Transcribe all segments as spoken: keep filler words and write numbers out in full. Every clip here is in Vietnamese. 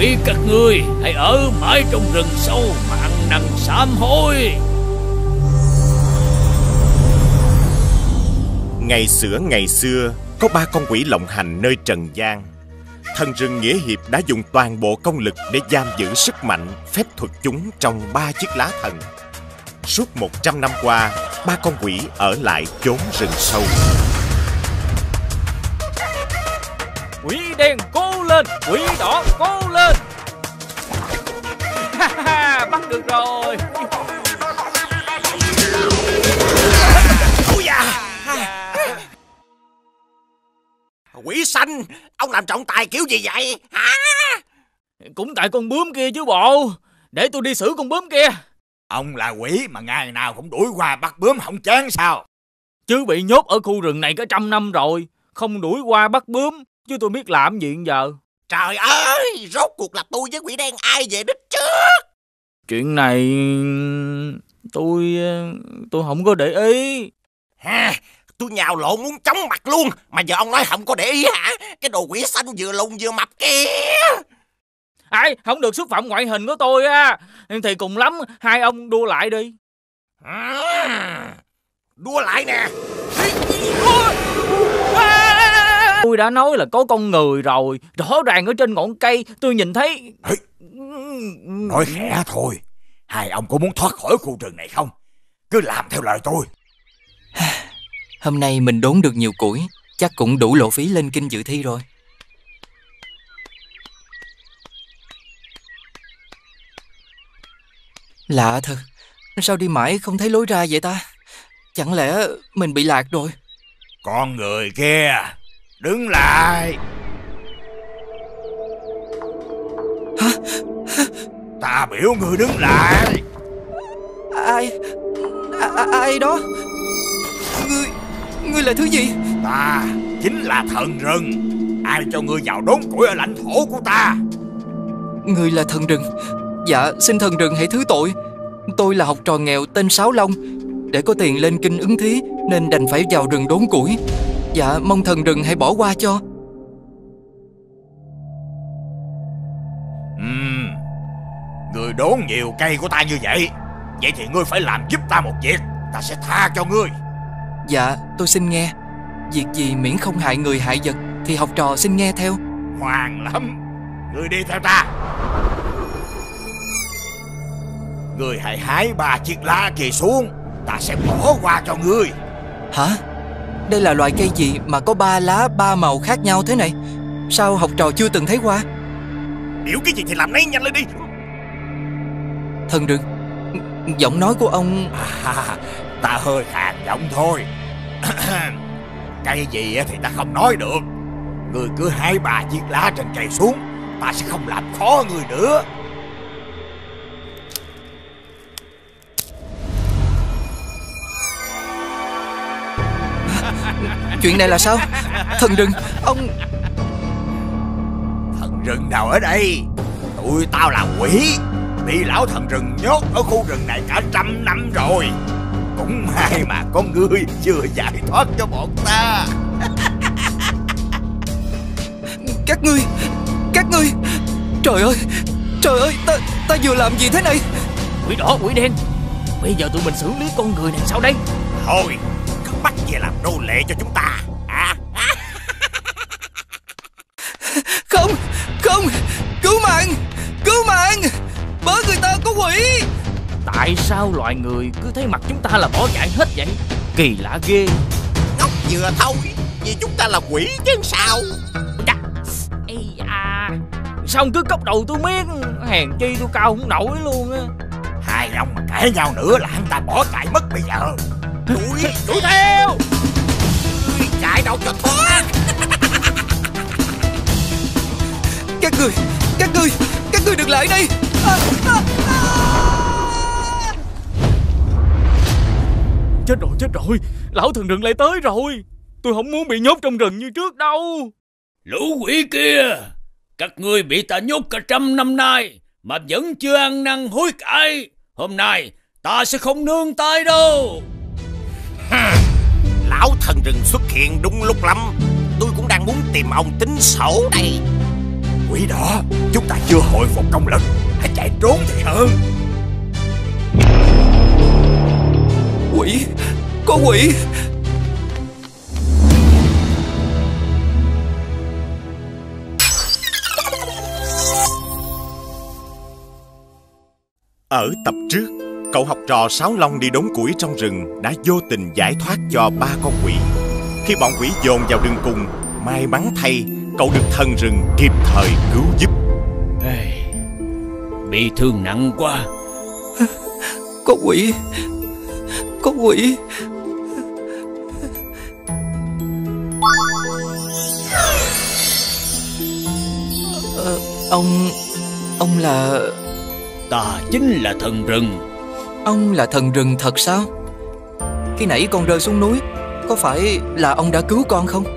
quỷ các ngươi hãy ở mãi trong rừng sâu mà ăn năn sám hối. Ngày xưa ngày xưa có ba con quỷ lộng hành nơi trần gian. Thần rừng Nghĩa Hiệp đã dùng toàn bộ công lực để giam giữ sức mạnh, phép thuật chúng trong ba chiếc lá thần. Suốt một trăm năm qua, ba con quỷ ở lại chốn rừng sâu. Quỷ đen cố lên, quỷ đỏ cố lên. Bắt được rồi. Ôi da. Quỷ xanh, ông làm trọng tài kiểu gì vậy hả? Cũng tại con bướm kia chứ bộ. Để tôi đi xử con bướm kia. Ông là quỷ mà ngày nào cũng đuổi qua bắt bướm không chán sao? Chứ bị nhốt ở khu rừng này cả trăm năm rồi, không đuổi qua bắt bướm, chứ tôi biết làm gì giờ. Trời ơi, rốt cuộc là tôi với quỷ đen ai về đích trước? Chuyện này tôi tôi không có để ý. Ha, tôi nhào lộn muốn chóng mặt luôn, mà giờ ông nói không có để ý hả? Cái đồ quỷ xanh vừa lùn vừa mập kia. Ai, không được xúc phạm ngoại hình của tôi á. Thì cùng lắm hai ông đua lại đi. À, đua lại nè. Tôi đã nói là có con người rồi. Rõ ràng ở trên ngọn cây tôi nhìn thấy. Ê, nói khẽ thôi. Hai ông có muốn thoát khỏi khu rừng này không? Cứ làm theo lời tôi. Hôm nay mình đốn được nhiều củi, chắc cũng đủ lộ phí lên kinh dự thi rồi. Lạ thật, sao đi mãi không thấy lối ra vậy ta? Chẳng lẽ mình bị lạc rồi? Con người kia, đứng lại. Hả? Ta biểu người đứng lại. Ai? À, à, ai đó? Ngươi, ngươi là thứ gì? Ta chính là thần rừng. Ai cho ngươi vào đốn củi ở lãnh thổ của ta? Ngươi là thần rừng. Dạ, xin thần rừng hãy thứ tội. Tôi là học trò nghèo tên Sáo Long. Để có tiền lên kinh ứng thí nên đành phải vào rừng đốn củi. Dạ, mong thần rừng hãy bỏ qua cho. Ừm, ngươi đốn nhiều cây của ta như vậy, vậy thì ngươi phải làm giúp ta một việc. Ta sẽ tha cho ngươi. Dạ, tôi xin nghe. Việc gì miễn không hại người hại vật thì học trò xin nghe theo. Ngoan lắm. Ngươi đi theo ta. Ngươi hãy hái ba chiếc lá kia xuống, ta sẽ bỏ qua cho ngươi. Hả? Đây là loại cây gì mà có ba lá ba màu khác nhau thế này? Sao học trò chưa từng thấy qua? Biểu cái gì thì làm nấy, nhanh lên đi. Thần rừng, giọng nói của ông... À, ta hơi khàn giọng thôi. Cây gì thì ta không nói được. Ngươi cứ hái ba chiếc lá trên cây xuống, ta sẽ không làm khó ngươi nữa. Chuyện này là sao? Thần rừng, ông... Thần rừng nào ở đây? Tụi tao là quỷ, bị lão thần rừng nhốt ở khu rừng này cả trăm năm rồi. Cũng may mà có ngươi chưa giải thoát cho bọn ta. Các ngươi, các ngươi... Trời ơi, trời ơi, ta, ta vừa làm gì thế này? Quỷ đỏ, quỷ đen, bây giờ tụi mình xử lý con người này sao đây? Thôi, cứ bắt về làm nô lệ cho chúng ta à? Không, không, cứu mạng, cứu mạng, bớ người ta có quỷ. Tại sao loài người cứ thấy mặt chúng ta là bỏ chạy hết vậy? Kỳ lạ ghê. Ngốc vừa thôi, vì chúng ta là quỷ chứ sao? Chà, ây à, sao ông cứ cốc đầu tôi miết? Hèn chi tôi cao không nổi luôn á. Hai ông mà cãi nhau nữa là hắn ta bỏ chạy mất bây giờ. Đuổi, đuổi theo. Chạy đâu cho thoát. Các người, các người, các người đừng lại đây. À, à, à. Chết rồi, chết rồi, lão thần rừng lại tới rồi. Tôi không muốn bị nhốt trong rừng như trước đâu. Lũ quỷ kia, các ngươi bị ta nhốt cả trăm năm nay mà vẫn chưa ăn năn hối cải. Hôm nay ta sẽ không nương tay đâu. Lão thần rừng xuất hiện đúng lúc lắm. Tôi cũng đang muốn tìm ông tính sổ đây. Quỷ đỏ, chúng ta chưa hồi phục công lực, hãy chạy trốn thì hơn. Quỷ, có quỷ. Ở tập trước, cậu học trò Sáo Long đi đốn củi trong rừng đã vô tình giải thoát cho ba con quỷ. Khi bọn quỷ dồn vào đường cùng, may mắn thay cậu được thần rừng kịp thời cứu giúp. Ê, bị thương nặng quá. Có quỷ, có quỷ. Ờ, ông, ông là... Ta chính là thần rừng. Ông là thần rừng thật sao? Khi nãy con rơi xuống núi, có phải là ông đã cứu con không?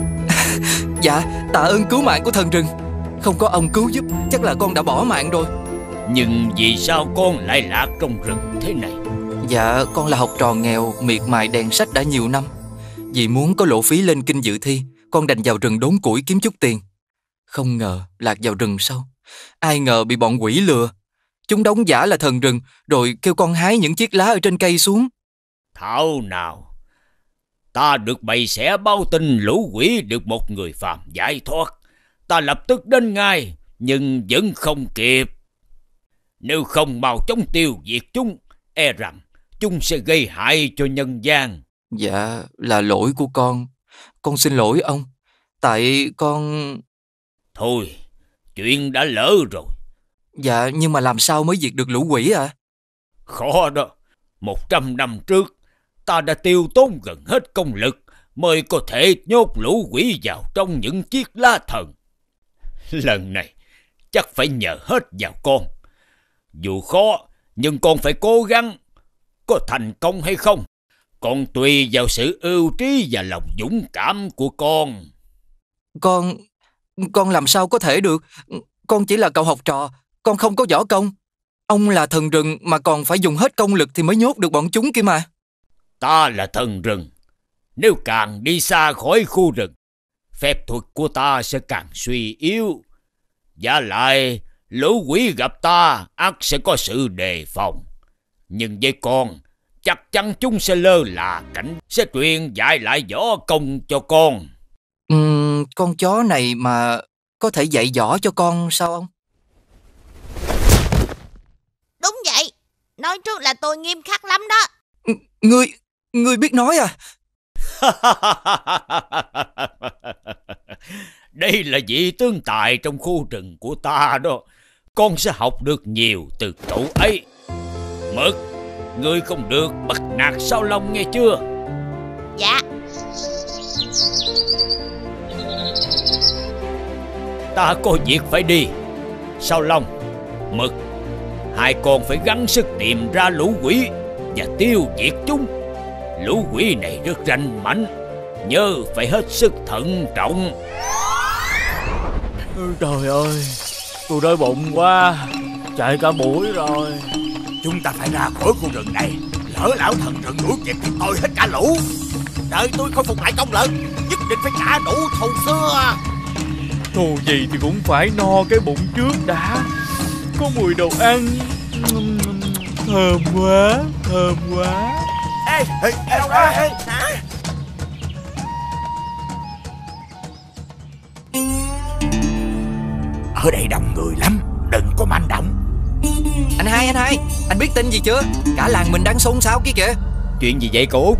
Dạ, tạ ơn cứu mạng của thần rừng. Không có ông cứu giúp, chắc là con đã bỏ mạng rồi. Nhưng vì sao con lại lạc trong rừng thế này? Dạ, con là học trò nghèo, miệt mài đèn sách đã nhiều năm. Vì muốn có lộ phí lên kinh dự thi, con đành vào rừng đốn củi kiếm chút tiền. Không ngờ lạc vào rừng sâu. Ai ngờ bị bọn quỷ lừa. Chúng đóng giả là thần rừng, rồi kêu con hái những chiếc lá ở trên cây xuống. Thảo nào, ta được bày xẻ báo tin lũ quỷ được một người phàm giải thoát. Ta lập tức đến ngay, nhưng vẫn không kịp. Nếu không mau chóng tiêu diệt chúng, e rằng chúng sẽ gây hại cho nhân gian. Dạ, là lỗi của con. Con xin lỗi ông. Tại con... Thôi, chuyện đã lỡ rồi. Dạ, nhưng mà làm sao mới diệt được lũ quỷ ạ? À? Khó đó. Một trăm năm trước, ta đã tiêu tốn gần hết công lực mới có thể nhốt lũ quỷ vào trong những chiếc lá thần. Lần này, chắc phải nhờ hết vào con. Dù khó, nhưng con phải cố gắng. Có thành công hay không, còn tùy vào sự ưu trí và lòng dũng cảm của con. Con... Con làm sao có thể được? Con chỉ là cậu học trò, con không có võ công. Ông là thần rừng mà còn phải dùng hết công lực thì mới nhốt được bọn chúng kia mà. Ta là thần rừng. Nếu càng đi xa khỏi khu rừng, phép thuật của ta sẽ càng suy yếu. Và lại, lũ quỷ gặp ta ắt sẽ có sự đề phòng. Nhưng với con, chắc chắn chúng sẽ lơ là cảnh, sẽ truyền dạy lại võ công cho con. Uhm, con chó này mà có thể dạy võ cho con sao ông? Đúng vậy. Nói trước là tôi nghiêm khắc lắm đó. Ngươi, ngươi biết nói à? Đây là vị tướng tài trong khu rừng của ta đó. Con sẽ học được nhiều từ cậu ấy. Mực, ngươi không được bắt nạt Sáo Long nghe chưa? Dạ. Ta có việc phải đi. Sáo Long, Mực, hai con phải gắng sức tìm ra lũ quỷ và tiêu diệt chúng. Lũ quỷ này rất ranh mãnh, nhớ phải hết sức thận trọng. Trời ơi, tôi đói bụng quá, chạy cả buổi rồi. Chúng ta phải ra khỏi khu rừng này. Lỡ lão thần rừng đuổi kịp thì tôi hết cả lũ. Đợi tôi khôi phục lại công lực, nhất định phải trả đủ thù xưa. Thù gì thì cũng phải no cái bụng trước đã. Có mùi đồ ăn, thơm quá, thơm quá. Ê, ê, ê, đâu ra? Ê, hả? Ở đây đông người lắm, đừng có manh động. Anh hai, anh hai, anh biết tin gì chưa? Cả làng mình đang xôn xao kia kìa. Chuyện gì vậy cậu Út?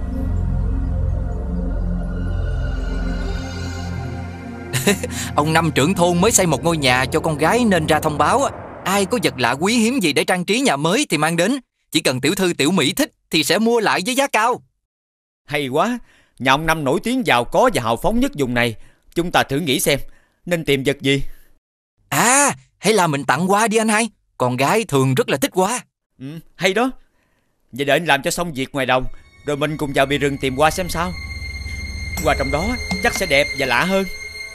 Ông năm trưởng thôn mới xây một ngôi nhà cho con gái nên ra thông báo. Ai có vật lạ quý hiếm gì để trang trí nhà mới thì mang đến. Chỉ cần tiểu thư tiểu Mỹ thích thì sẽ mua lại với giá cao. Hay quá. Nhà ông Năm nổi tiếng giàu có và hào phóng nhất vùng này. Chúng ta thử nghĩ xem nên tìm vật gì. À, hay là mình tặng hoa đi anh hai. Con gái thường rất là thích hoa. Ừ, hay đó. Vậy để anh làm cho xong việc ngoài đồng, rồi mình cùng vào bìa rừng tìm hoa xem sao. Hoa trong đó chắc sẽ đẹp và lạ hơn.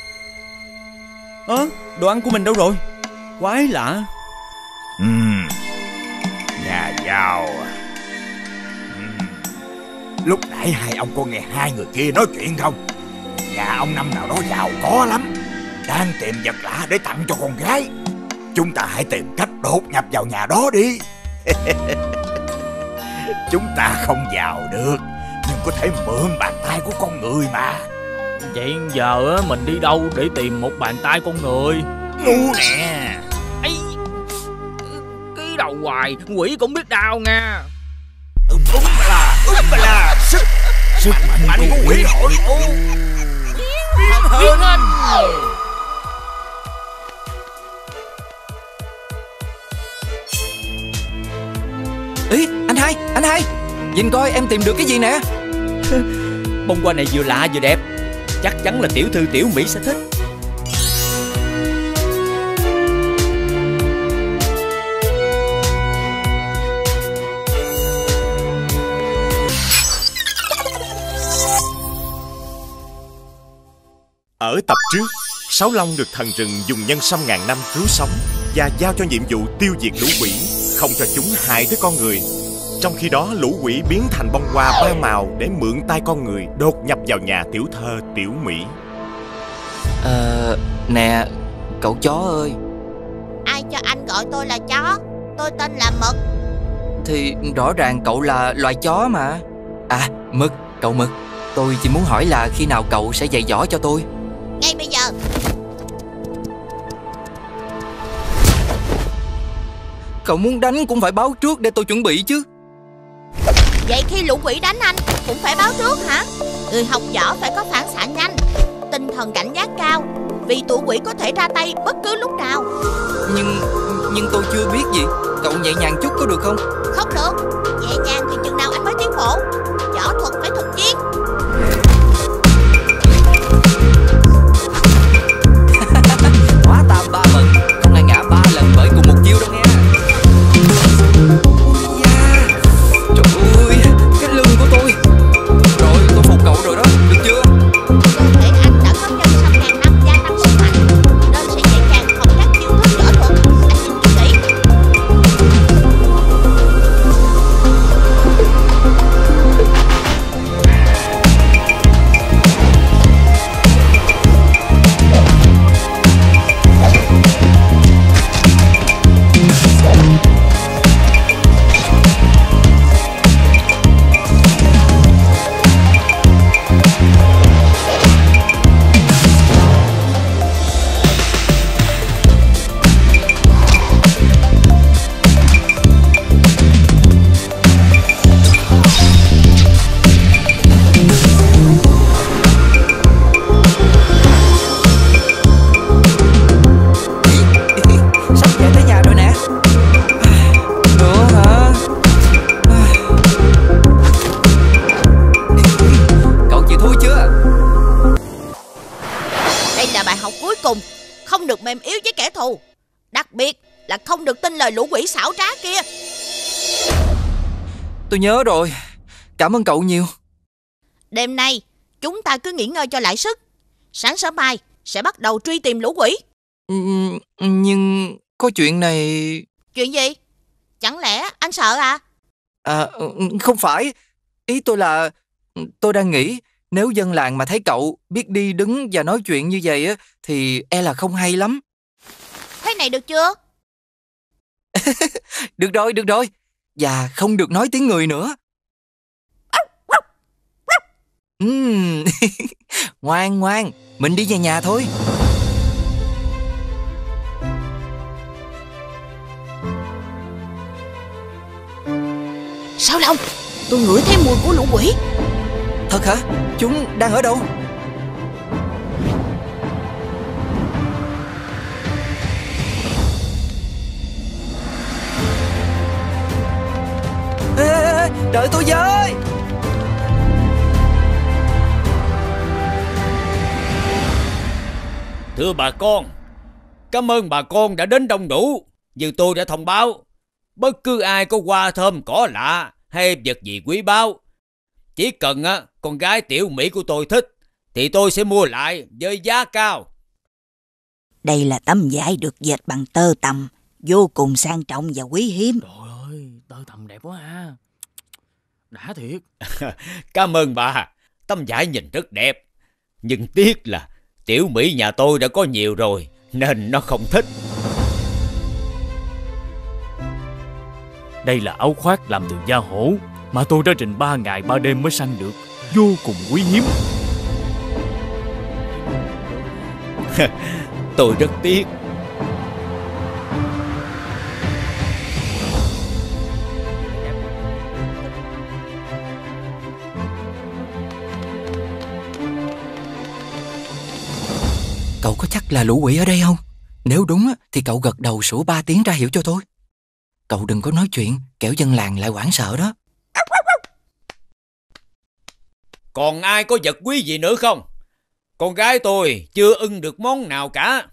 Ơ, à, đồ ăn của mình đâu rồi? Quái lạ. Ừm, nhà giàu. Ừm. Lúc nãy hai ông có nghe hai người kia nói chuyện không? Nhà ông Năm nào đó giàu có lắm, đang tìm vật lạ để tặng cho con gái. chúng ta hãy tìm cách đột nhập vào nhà đó đi. Chúng ta không vào được, nhưng có thể mượn bàn tay của con người mà. Vậy giờ mình đi đâu để tìm một bàn tay con người? Ngu nè. Ấy, cái đầu hoài, quỷ cũng biết đau nha. Ừm ừm là, ừm là sức sức mạnh của quỷ hội tụ. Biến hình. Ý, anh hai, anh hai, nhìn coi em tìm được cái gì nè. Bông hoa này vừa lạ vừa đẹp, chắc chắn là tiểu thư Tiểu Mỹ sẽ thích. Ở tập trước, Sáu Long được thần rừng dùng nhân sâm ngàn năm cứu sống và giao cho nhiệm vụ tiêu diệt lũ quỷ, không cho chúng hại tới con người. Trong khi đó, lũ quỷ biến thành bông hoa ba màu để mượn tay con người đột nhập vào nhà tiểu thơ Tiểu Mỹ. Ờ, nè, cậu chó ơi. Ai cho anh gọi tôi là chó? Tôi tên là Mực. Thì rõ ràng cậu là loài chó mà. À, Mực, cậu Mực, tôi chỉ muốn hỏi là khi nào cậu sẽ dạy dỗ cho tôi? Ngay bây giờ. Cậu muốn đánh cũng phải báo trước để tôi chuẩn bị chứ. Vậy khi lũ quỷ đánh anh cũng phải báo trước hả? Người học võ phải có phản xạ nhanh, tinh thần cảnh giác cao, vì tụi quỷ có thể ra tay bất cứ lúc nào. Nhưng nhưng tôi chưa biết gì. Cậu nhẹ nhàng chút có được không? Không được. Nhẹ nhàng thì chừng nào anh mới tiến bộ. Võ thuật phải thực chiến. Hóa tam ba mừng, không ai ngã ba lần bởi cùng một chiêu đâu nghe. Yeah. Trời ơi, cái lưng của tôi. Rồi, tôi phục cậu rồi đó, được chưa? Cơ thể anh đã có nhân sâm ngàn năm gia tăng sức mạnh, nên sẽ dễ dàng học các chiêu thức võ thuật. Anh nhìn kỹ. Không được mềm yếu với kẻ thù, đặc biệt là không được tin lời lũ quỷ xảo trá kia. Tôi nhớ rồi. Cảm ơn cậu nhiều. Đêm nay chúng ta cứ nghỉ ngơi cho lại sức. Sáng sớm mai sẽ bắt đầu truy tìm lũ quỷ. Ừ, nhưng có chuyện này. Chuyện gì? Chẳng lẽ anh sợ à? À, không phải. Ý tôi là tôi đang nghĩ nếu dân làng mà thấy cậu biết đi đứng và nói chuyện như vậy á thì e là không hay lắm. Thế này được chưa? Được rồi, được rồi. Và không được nói tiếng người nữa. uhm. Ngoan ngoan, mình đi về nhà thôi. Sao Long? Tôi ngửi thấy mùi của lũ quỷ. Thật hả? Chúng đang ở đâu? Ê, ê, ê, đợi tôi với. Thưa bà con, cảm ơn bà con đã đến đông đủ. Như tôi đã thông báo, bất cứ ai có hoa thơm cỏ lạ hay vật gì quý báu, chỉ cần á con gái Tiểu Mỹ của tôi thích thì tôi sẽ mua lại với giá cao. Đây là tấm vải được dệt bằng tơ tằm, vô cùng sang trọng và quý hiếm. Trời ơi, tơ tằm đẹp quá ha. Đã thiệt. Cảm ơn bà. Tấm vải nhìn rất đẹp, nhưng tiếc là Tiểu Mỹ nhà tôi đã có nhiều rồi nên nó không thích. Đây là áo khoác làm từ da hổ mà tôi đã trình ba ngày ba đêm mới sanh được, vô cùng quý hiếm. Tôi rất tiếc. Cậu có chắc là lũ quỷ ở đây không? Nếu đúng thì cậu gật đầu sủa ba tiếng ra hiệu cho tôi. Cậu đừng có nói chuyện, kẻo dân làng lại hoảng sợ đó. Còn ai có vật quý gì nữa không? Con gái tôi chưa ưng được món nào cả.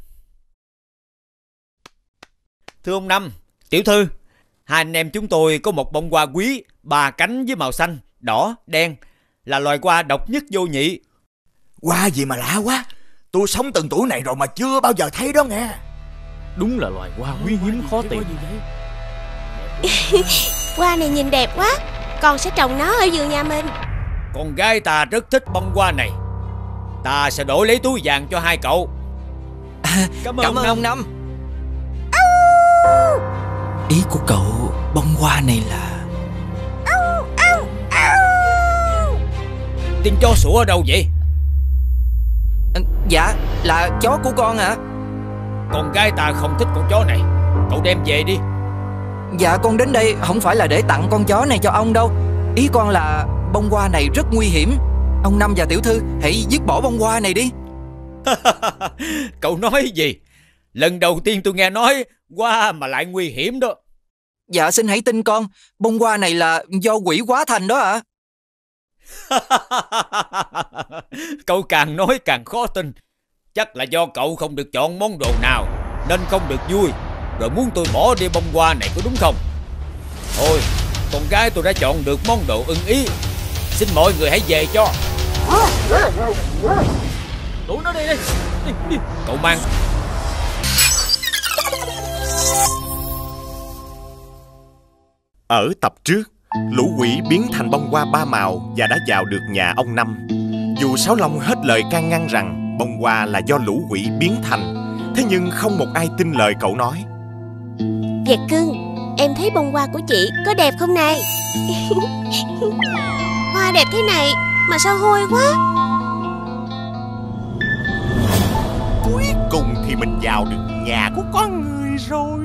Thưa ông Năm, tiểu thư, hai anh em chúng tôi có một bông hoa quý, ba cánh với màu xanh, đỏ, đen, là loài hoa độc nhất vô nhị. Hoa gì mà lạ quá, tôi sống từng tuổi này rồi mà chưa bao giờ thấy đó nghe. Đúng là loài hoa quý hiếm khó tìm. Hoa này nhìn đẹp quá, con sẽ trồng nó ở vườn nhà mình. Con gái ta rất thích bông hoa này. Ta sẽ đổi lấy túi vàng cho hai cậu. À, Cảm ơn, cảm ơn ông Năm. Năm. Ý của cậu bông hoa này là... Tiếng chó sủa ở đâu vậy? À, dạ là chó của con ạ. À? Con gái ta không thích con chó này, cậu đem về đi. Dạ con đến đây không phải là để tặng con chó này cho ông đâu. Ý con là bông hoa này rất nguy hiểm. Ông Năm và tiểu thư hãy dứt bỏ bông hoa này đi. Cậu nói gì? Lần đầu tiên tôi nghe nói hoa mà lại nguy hiểm đó. Dạ xin hãy tin con, bông hoa này là do quỷ hóa thành đó ạ. À? Cậu càng nói càng khó tin. Chắc là do cậu không được chọn món đồ nào nên không được vui, rồi muốn tôi bỏ đi bông hoa này có đúng không? Thôi, con gái tôi đã chọn được món đồ ưng ý. Xin mọi người hãy về cho. Đuổi nó đi đi, đi, đi. Cậu mang. Ở tập trước, lũ quỷ biến thành bông hoa ba màu và đã vào được nhà ông Năm. Dù Sáu Long hết lời can ngăn rằng bông hoa là do lũ quỷ biến thành, thế nhưng không một ai tin lời cậu nói. Việt cưng, em thấy bông hoa của chị có đẹp không này? Hoa đẹp thế này mà sao hôi quá. Cuối cùng thì mình vào được nhà của con người rồi.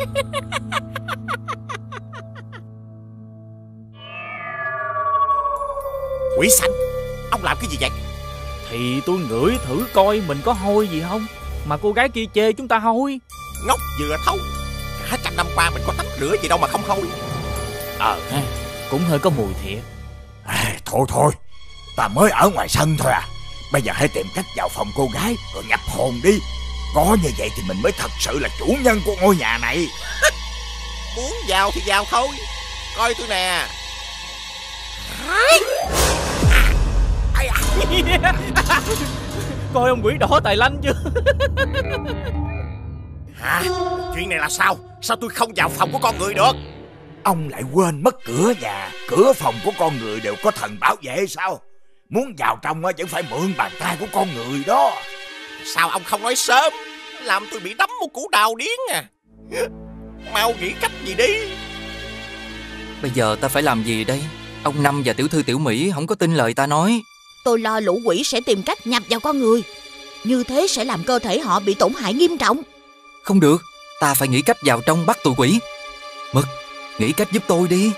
Quỷ xanh, ông làm cái gì vậy? Thì tôi ngửi thử coi mình có hôi gì không, mà cô gái kia chê chúng ta hôi. Ngốc vừa thấu. Cả trăm năm qua mình có tắm rửa gì đâu mà không hôi. Ờ ha, cũng hơi có mùi thiệt. À, thôi thôi, ta mới ở ngoài sân thôi à. Bây giờ hãy tìm cách vào phòng cô gái rồi nhập hồn đi. Có như vậy thì mình mới thật sự là chủ nhân của ngôi nhà này. Muốn vào thì vào thôi. Coi tôi nè. Coi ông quỷ đỏ tài lanh chưa? Hả? Chuyện này là sao? Sao tôi không vào phòng của con người được? Ông lại quên mất cửa nhà. Cửa phòng của con người đều có thần bảo vệ sao? Muốn vào trong vẫn phải mượn bàn tay của con người đó. Sao ông không nói sớm? Làm tôi bị đấm một cú đào điếng à. Mau nghĩ cách gì đi. Bây giờ ta phải làm gì đây? Ông Năm và tiểu thư Tiểu Mỹ không có tin lời ta nói. Tôi lo lũ quỷ sẽ tìm cách nhập vào con người. Như thế sẽ làm cơ thể họ bị tổn hại nghiêm trọng. Không được, ta phải nghĩ cách vào trong bắt tụi quỷ. Mực, nghĩ cách giúp tôi đi.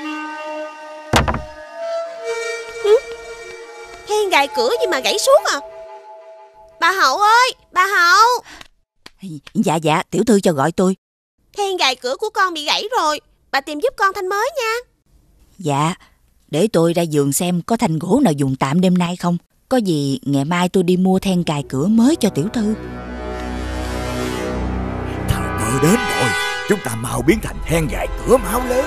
Then gài cửa gì mà gãy suốt à? Bà Hậu ơi, bà Hậu. Dạ dạ, tiểu thư cho gọi tôi. Then gài cửa của con bị gãy rồi, bà tìm giúp con thanh mới nha. Dạ, để tôi ra vườn xem có thanh gỗ nào dùng tạm đêm nay không. Có gì ngày mai tôi đi mua then cài cửa mới cho tiểu thư. Thời cơ đến rồi, chúng ta mau biến thành then gài cửa máu lớn.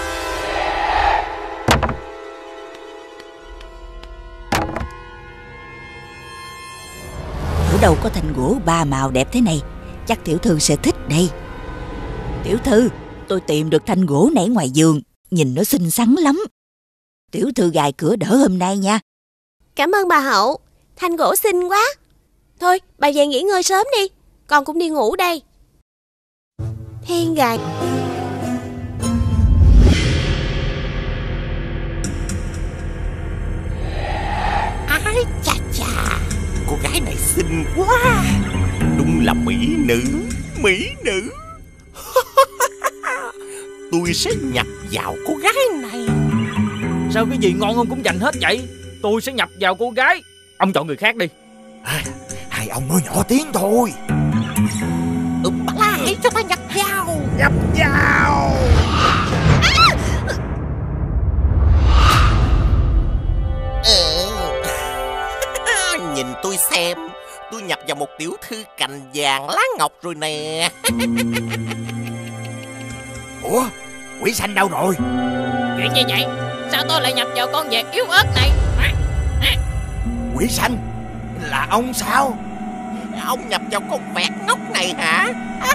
Ở đâu có thanh gỗ ba màu đẹp thế này, chắc tiểu thư sẽ thích đây. Tiểu thư, tôi tìm được thanh gỗ nãy ngoài vườn, nhìn nó xinh xắn lắm. Tiểu thư gài cửa đỡ hôm nay nha. Cảm ơn bà Hậu, thanh gỗ xinh quá. Thôi, bà về nghỉ ngơi sớm đi, con cũng đi ngủ đây. Then gài xinh quá. Đúng là mỹ nữ, mỹ nữ. Tôi sẽ nhập vào cô gái này. Sao cái gì ngon ông cũng giành hết vậy? Tôi sẽ nhập vào cô gái. Ông chọn người khác đi. Hai, hai ông nói nhỏ tiếng thôi. Ừ, bà la, hãy cho ta nhập vào. Nhập vào. Ừ. Nhìn tôi xem, tôi nhập vào một tiểu thư cành vàng lá ngọc rồi nè. Ủa, quỷ xanh đâu rồi? Chuyện gì vậy? Sao tôi lại nhập vào con vẹt yếu ớt này? Quỷ xanh? Là ông sao? Ông nhập vào con vẹt ngốc này hả?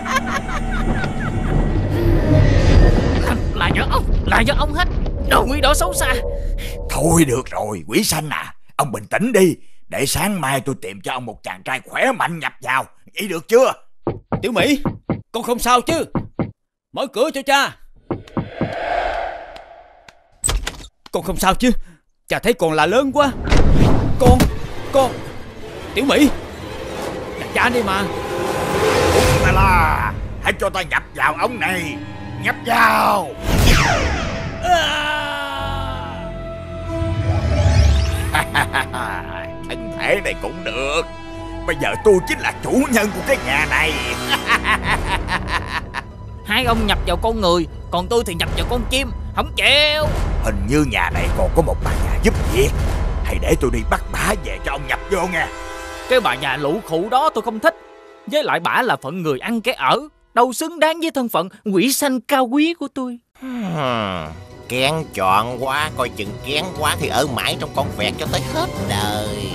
Là, là do ông, là do ông hết. Đồ quỷ đó xấu xa. Thôi được rồi, quỷ xanh à, ông bình tĩnh đi. Để sáng mai tôi tìm cho ông một chàng trai khỏe mạnh nhập vào. Vậy được chưa? Tiểu Mỹ, con không sao chứ? Mở cửa cho cha. Con không sao chứ? Cha thấy con là lớn quá. Con, con Tiểu Mỹ, là cha đi mà. Ủa ta la, hãy cho ta nhập vào ông này. Nhập vào. Thân thể này cũng được. Bây giờ tôi chính là chủ nhân của cái nhà này. Hai ông nhập vào con người, còn tôi thì nhập vào con chim. Không chịu. Hình như nhà này còn có một bà già giúp việc. Hãy để tôi đi bắt bả về cho ông nhập vô nha. Cái bà già lũ khụ đó tôi không thích. Với lại bả là phận người ăn cái ở, đâu xứng đáng với thân phận quỷ xanh cao quý của tôi. Hmm, kén chọn quá, coi chừng kén quá thì ở mãi trong con vẹt cho tới hết đời.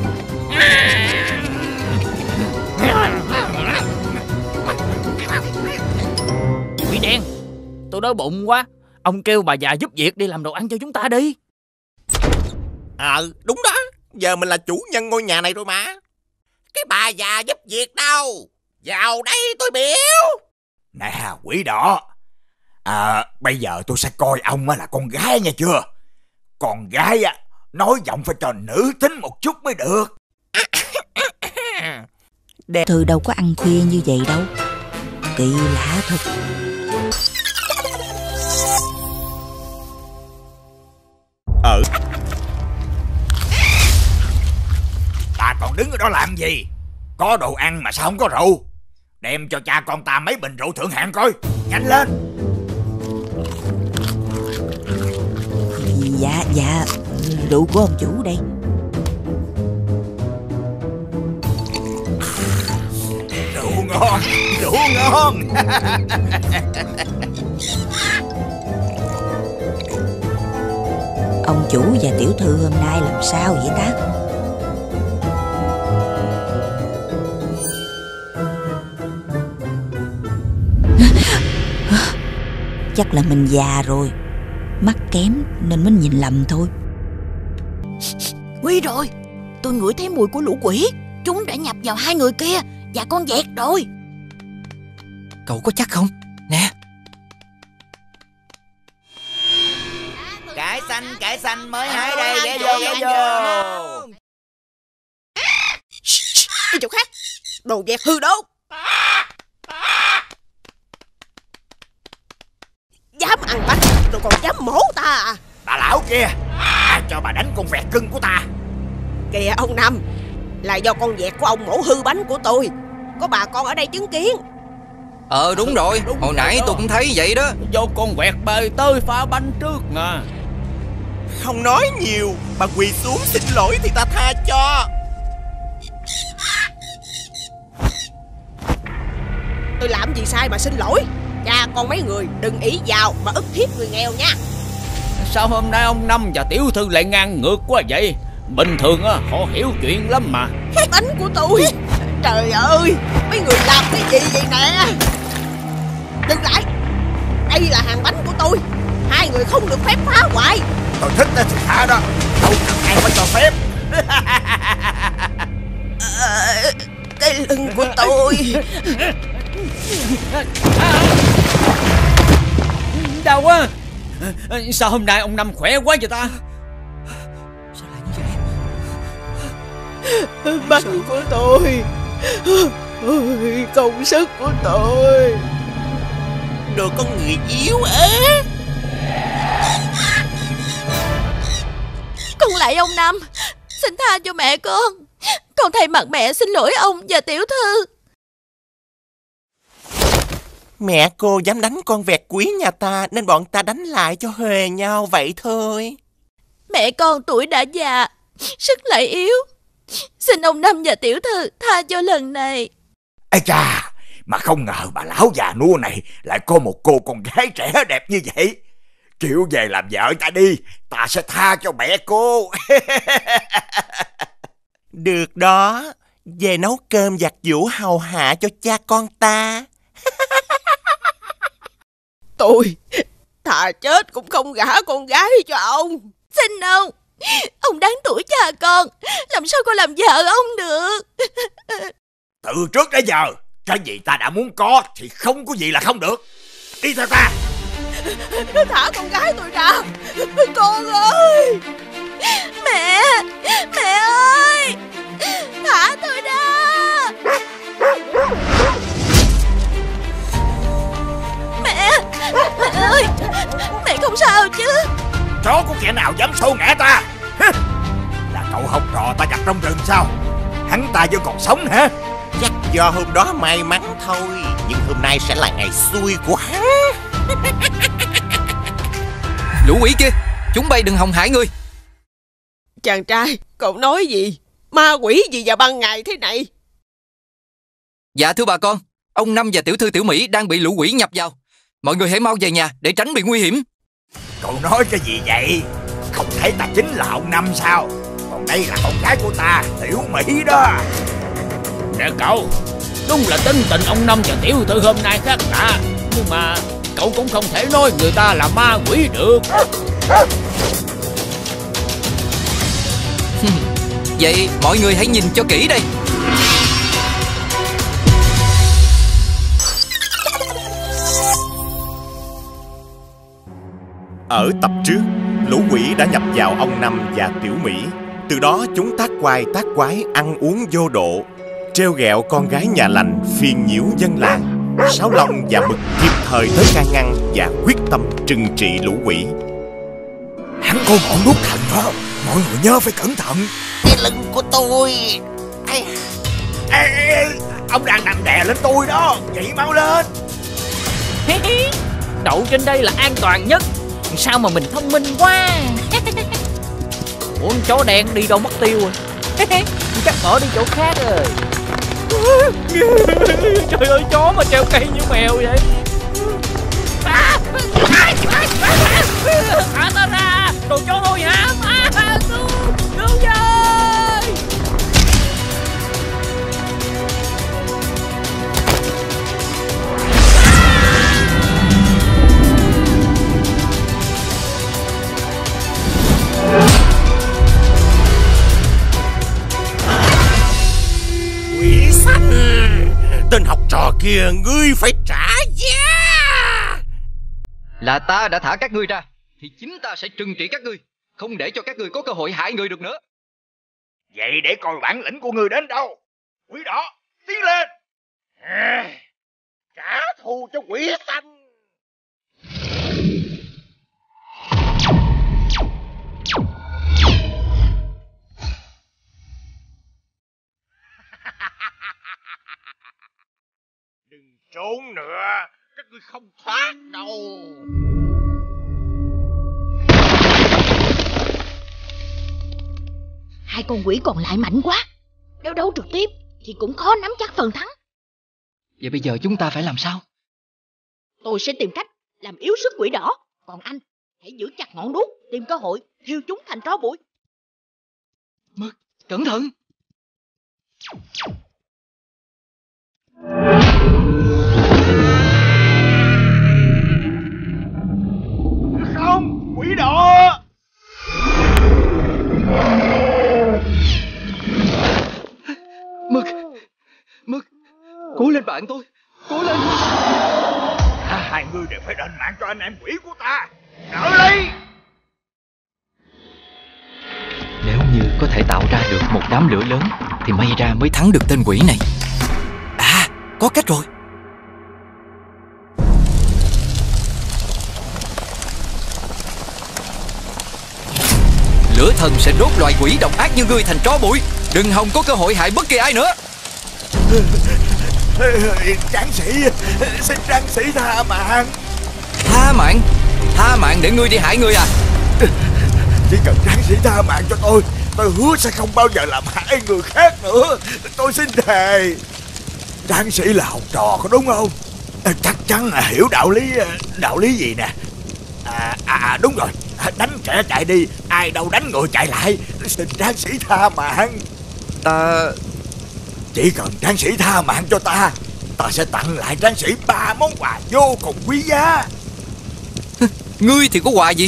Quỷ đen, tôi đói bụng quá. Ông kêu bà già giúp việc đi làm đồ ăn cho chúng ta đi. Ờ, à, đúng đó. Giờ mình là chủ nhân ngôi nhà này rồi mà. Cái bà già giúp việc đâu? Vào đây tôi biểu. Nè quỷ đỏ, à, bây giờ tôi sẽ coi ông là con gái nha chưa? Con gái á, nói giọng phải cho nữ tính một chút mới được. Thư đâu có ăn khuya như vậy đâu. Kỳ lạ thật. Ở Ta còn đứng ở đó làm gì? Có đồ ăn mà sao không có rượu? Đem cho cha con ta mấy bình rượu thượng hạng coi. Nhanh lên. Dạ dạ, rượu của ông chủ đây. Rượu ngon, rượu ngon. Ông chủ và tiểu thư hôm nay làm sao vậy ta? Chắc là mình già rồi, mắt kém nên mới nhìn lầm thôi. Nguy rồi, tôi ngửi thấy mùi của lũ quỷ. Chúng đã nhập vào hai người kia và con vẹt rồi. Cậu có chắc không? Nè. Cải xanh, cải xanh mới hái đây, ghé vô, ghé vô. Đi chỗ khác. Đồ vẹt hư đốt. Dám ăn bánh rồi còn dám mổ ta à? Bà lão kia, ai cho bà đánh con vẹt cưng của ta? Kìa ông Năm, là do con vẹt của ông mổ hư bánh của tôi. Có bà con ở đây chứng kiến. Ờ đúng rồi, đúng hồi nãy đó. tôi cũng thấy vậy đó. Do con quẹt bơi tới phá bánh trước mà. Không nói nhiều, bà quỳ xuống xin lỗi thì ta tha cho. Tôi làm gì sai mà xin lỗi? Cha con mấy người đừng ý vào mà ức hiếp người nghèo nha. Sao hôm nay ông Năm và tiểu thư lại ngang ngược quá vậy? Bình thường á, họ hiểu chuyện lắm mà. Bánh của tôi. Trời ơi, mấy người làm cái gì vậy nè? Dừng lại. Đây là hàng bánh của tôi. Hai người không được phép phá hoại. Tôi thích thì thả đó. Đâu cần ai phải cho phép. à, Cái lưng của tôi. Đau quá. Sao hôm nay ông Năm khỏe quá vậy ta? Sao lại như vậy? Bánh của tôi, ôi, công sức của tôi. Đồ con người yếu ớt. Con lại ông Năm, xin tha cho mẹ con. Con thay mặt mẹ xin lỗi ông và tiểu thư. Mẹ cô dám đánh con vẹt quý nhà ta nên bọn ta đánh lại cho huề nhau vậy thôi. Mẹ con tuổi đã già, sức lại yếu. Xin ông Năm và tiểu thư tha cho lần này. Ê cha, mà không ngờ bà lão già nua này lại có một cô con gái trẻ đẹp như vậy. Chịu về làm vợ ta đi, ta sẽ tha cho mẹ cô. Được đó, về nấu cơm giặt giũ hầu hạ cho cha con ta. Tôi thà chết cũng không gả con gái cho ông. Xin ông, ông đáng tuổi cha con, làm sao con làm vợ ông được. Từ trước đến giờ, cái gì ta đã muốn có thì không có gì là không được. Đi theo ta. Thả con gái tôi ra. Con ơi. Mẹ, mẹ ơi, thả tôi ra. Mẹ, mẹ ơi, mẹ không sao chứ? Chó của kẻ nào dám xô ngã ta? Là cậu học trò ta gặp trong rừng sao? Hắn ta vẫn còn sống hả? Chắc do hôm đó may mắn thôi, nhưng hôm nay sẽ là ngày xui của hắn. Lũ quỷ kia, chúng bay đừng hòng hại ngươi. Chàng trai, cậu nói gì? Ma quỷ gì vào ban ngày thế này? Dạ thưa bà con, ông Năm và tiểu thư Tiểu Mỹ đang bị lũ quỷ nhập vào. Mọi người hãy mau về nhà để tránh bị nguy hiểm. Cậu nói cái gì vậy? Không thấy ta chính là ông Năm sao? Còn đây là con gái của ta, Tiểu Mỹ đó. Nè cậu, đúng là tính tình ông Năm và tiểu thư hôm nay khác lạ. Nhưng mà cậu cũng không thể nói người ta là ma quỷ được. Vậy mọi người hãy nhìn cho kỹ đây. Ở tập trước, lũ quỷ đã nhập vào ông Năm và Tiểu Mỹ. Từ đó chúng tác quái tác quái, ăn uống vô độ, trêu ghẹo con gái nhà lành, phiền nhiễu dân làng. Sáo Long và Mực kịp thời tới can ngăn và quyết tâm trừng trị lũ quỷ. Hắn có ngọn đuốc thần đó, mọi người nhớ phải cẩn thận. Cái lưng của tôi. Ê, ê, ê, ông đang nằm đè lên tôi đó, dậy mau lên. Đậu trên đây là an toàn nhất. Sao mà mình thông minh quá. Ủa chó đen đi đâu mất tiêu rồi. Chắc bỏ đi chỗ khác rồi. Trời ơi, chó mà treo cây như mèo vậy. Thả tao ra, đồ chó hôi hám. Cứu, cứu với. Quỷ xanh, tên học trò kia ngươi phải trả giá. Là ta đã thả các ngươi ra, thì chính ta sẽ trừng trị các ngươi, không để cho các ngươi có cơ hội hại người được nữa. Vậy để coi bản lĩnh của ngươi đến đâu. Quỷ đỏ, tiến lên. À, trả thù cho quỷ xanh. Đừng trốn nữa, các ngươi không thoát đâu. Hai con quỷ còn lại mạnh quá, nếu đấu trực tiếp thì cũng khó nắm chắc phần thắng. Vậy bây giờ chúng ta phải làm sao? Tôi sẽ tìm cách làm yếu sức quỷ đỏ. Còn anh, hãy giữ chặt ngọn đuốc, tìm cơ hội thiêu chúng thành tro bụi. Mực, cẩn thận. Không, quỷ đỏ. Mực, Mực, cố lên bạn tôi, cố lên. À, hai người đều phải đền mạng cho anh em quỷ của ta. Đỡ đi. Nếu như có thể tạo ra được một đám lửa lớn thì may ra mới thắng được tên quỷ này. À, có cách rồi. Lửa thần sẽ đốt loài quỷ độc ác như ngươi thành tro bụi. Đừng hòng có cơ hội hại bất kỳ ai nữa. Tráng sĩ, xin tráng sĩ tha mạng. Tha mạng? Tha mạng để ngươi đi hại người à? Chỉ cần tráng sĩ tha mạng cho tôi, tôi hứa sẽ không bao giờ làm hại người khác nữa. Tôi xin thề. Tráng sĩ là học trò có đúng không? Chắc chắn là hiểu đạo lý. Đạo lý gì nè? À, à đúng rồi, đánh kẻ chạy đi, ai đâu đánh người chạy lại. Xin tráng sĩ tha mạng. Ta... Chỉ cần tráng sĩ tha mạng cho ta, ta sẽ tặng lại tráng sĩ ba món quà vô cùng quý giá. Ngươi thì có quà gì?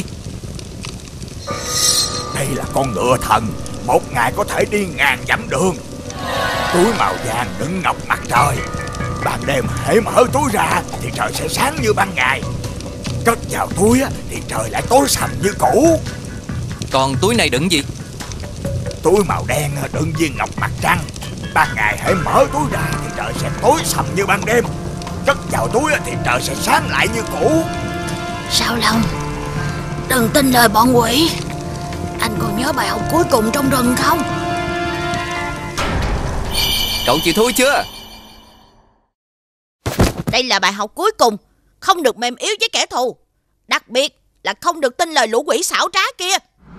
Đây là con ngựa thần, một ngày có thể đi ngàn dặm đường. Túi màu vàng đựng ngọc mặt trời. Ban đêm hễ mở túi ra thì trời sẽ sáng như ban ngày. Cất vào túi thì trời lại tối sầm như cũ. Còn túi này đựng gì? Túi màu đen đựng viên ngọc mặt trăng. Ban ngày hãy mở túi ra thì trời sẽ tối sầm như ban đêm. Cất vào túi thì trời sẽ sáng lại như cũ. Sao Long, đừng tin lời bọn quỷ. Anh còn nhớ bài học cuối cùng trong rừng không? Cậu chịu thua chưa? Đây là bài học cuối cùng. Không được mềm yếu với kẻ thù. Đặc biệt là không được tin lời lũ quỷ xảo trá kia.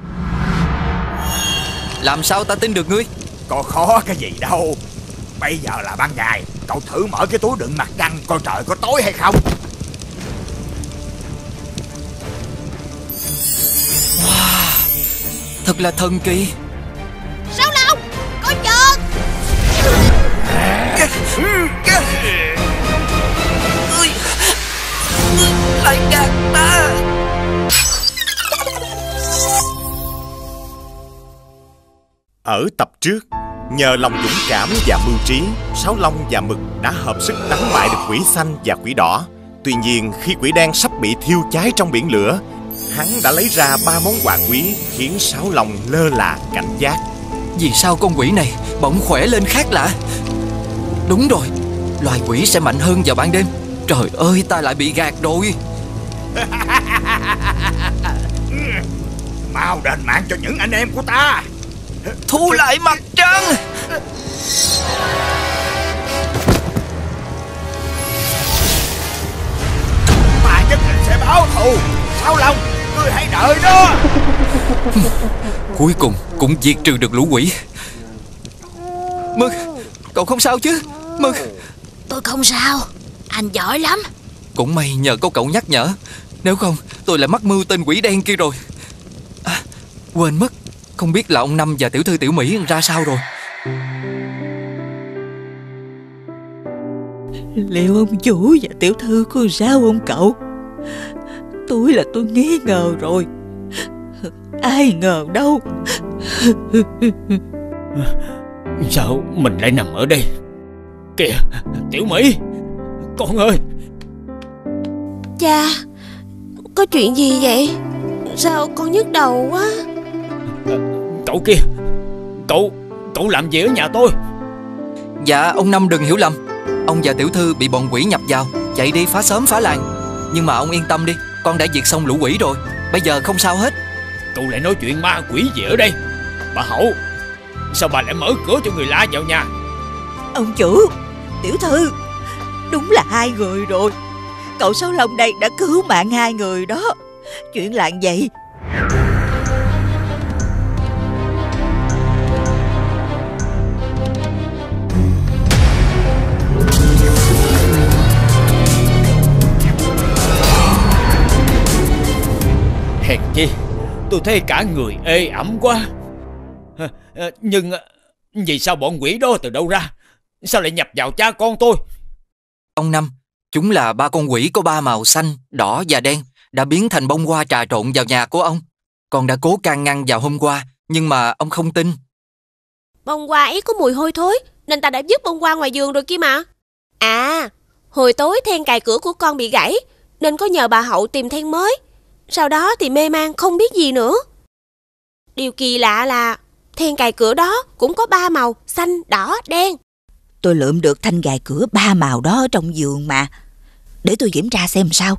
Làm sao ta tin được ngươi? Có khó cái gì đâu. Bây giờ là ban ngày, cậu thử mở cái túi đựng mặt trăng coi trời có tối hay không. Wow, thật là thần kỳ. Sao Long, có chừng. Lại gạt ta. Ở tập trước, nhờ lòng dũng cảm và mưu trí, Sáu Long và Mực đã hợp sức đánh bại được quỷ xanh và quỷ đỏ. Tuy nhiên, khi quỷ đen sắp bị thiêu cháy trong biển lửa, hắn đã lấy ra ba món quà quý khiến Sáu Long lơ là cảnh giác. Vì sao con quỷ này bỗng khỏe lên khác lạ? Đúng rồi, loài quỷ sẽ mạnh hơn vào ban đêm. Trời ơi, ta lại bị gạt rồi. Mau đền mạng cho những anh em của ta. Thu lại mặt trăng. Ta nhất định sẽ báo thù. Sáu Long, ngươi hãy đợi đó. Cuối cùng cũng diệt trừ được lũ quỷ. Mực, cậu không sao chứ? Mực. Tôi không sao, anh giỏi lắm. Cũng may nhờ có cậu nhắc nhở. Nếu không tôi lại mắc mưu tên quỷ đen kia rồi. À, quên mất. Không biết là ông Năm và tiểu thư Tiểu Mỹ ra sao rồi. Liệu ông chủ và tiểu thư có sao không cậu? Tôi là tôi nghi ngờ rồi. Ai ngờ đâu. Sao mình lại nằm ở đây? Kìa, Tiểu Mỹ, con ơi. Cha, có chuyện gì vậy? Sao con nhức đầu quá? Cậu kia, Cậu, cậu làm gì ở nhà tôi? Dạ ông Năm đừng hiểu lầm. Ông và tiểu thư bị bọn quỷ nhập vào, chạy đi phá xóm phá làng. Nhưng mà ông yên tâm đi, con đã diệt xong lũ quỷ rồi. Bây giờ không sao hết. Cậu lại nói chuyện ma quỷ gì ở đây? Bà Hậu, sao bà lại mở cửa cho người lạ vào nhà? Ông chủ, tiểu thư, đúng là hai người rồi. Cậu Sáu Long đây đã cứu mạng hai người đó. Chuyện là vậy. Hèn chi, tôi thấy cả người ê ẩm quá. Nhưng vì sao bọn quỷ đó từ đâu ra? Sao lại nhập vào cha con tôi? Ông Năm, chúng là ba con quỷ có ba màu xanh, đỏ và đen, đã biến thành bông hoa trà trộn vào nhà của ông. Con đã cố can ngăn vào hôm qua, nhưng mà ông không tin. Bông hoa ấy có mùi hôi thối, nên ta đã vứt bông hoa ngoài giường rồi kia mà. À, hồi tối then cài cửa của con bị gãy, nên có nhờ bà Hậu tìm then mới. Sau đó thì mê man không biết gì nữa. Điều kỳ lạ là then cài cửa đó cũng có ba màu, xanh, đỏ, đen. Tôi lượm được thanh gài cửa ba màu đó ở trong giường mà. Để tôi kiểm tra xem sao.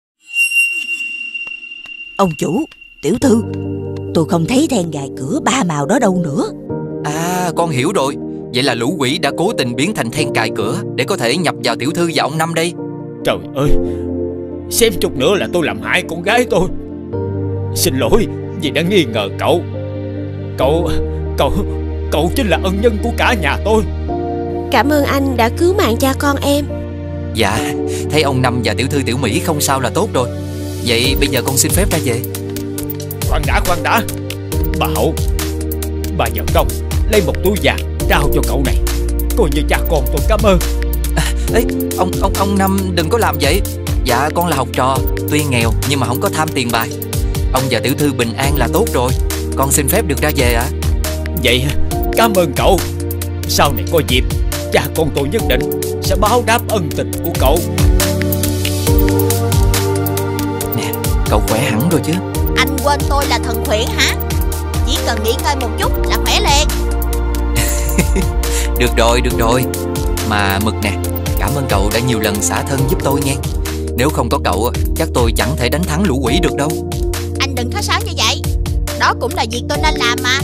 Ông chủ, tiểu thư, tôi không thấy then gài cửa ba màu đó đâu nữa. À, con hiểu rồi. Vậy là lũ quỷ đã cố tình biến thành then cài cửa để có thể nhập vào tiểu thư và ông Năm đây. Trời ơi, xem chút nữa là tôi làm hại con gái tôi. Xin lỗi vì đã nghi ngờ cậu. Cậu, cậu, cậu chính là ân nhân của cả nhà tôi. Cảm ơn anh đã cứu mạng cha con em. Dạ, thấy ông Năm và tiểu thư Tiểu Mỹ không sao là tốt rồi. Vậy bây giờ con xin phép ra về. Khoan đã, khoan đã. Bà Hậu, bà giận công lấy một túi vàng trao cho cậu này, coi như cha con tôi cảm ơn. À, ấy, ông ông ông Năm đừng có làm vậy. Dạ con là học trò, tuy nghèo nhưng mà không có tham tiền bạc. Ông và tiểu thư bình an là tốt rồi. Con xin phép được ra về ạ. À? Vậy cảm ơn cậu. Sau này có dịp, cha con tôi nhất định sẽ báo đáp ân tình của cậu. Nè, cậu khỏe hẳn rồi chứ? Anh quên tôi là thần khuyển hả? Chỉ cần nghỉ ngơi một chút là khỏe liền. Được rồi, được rồi. Mà Mực nè, cảm ơn cậu đã nhiều lần xả thân giúp tôi nha. Nếu không có cậu, chắc tôi chẳng thể đánh thắng lũ quỷ được đâu. Anh đừng khách sáo như vậy. Đó cũng là việc tôi nên làm mà.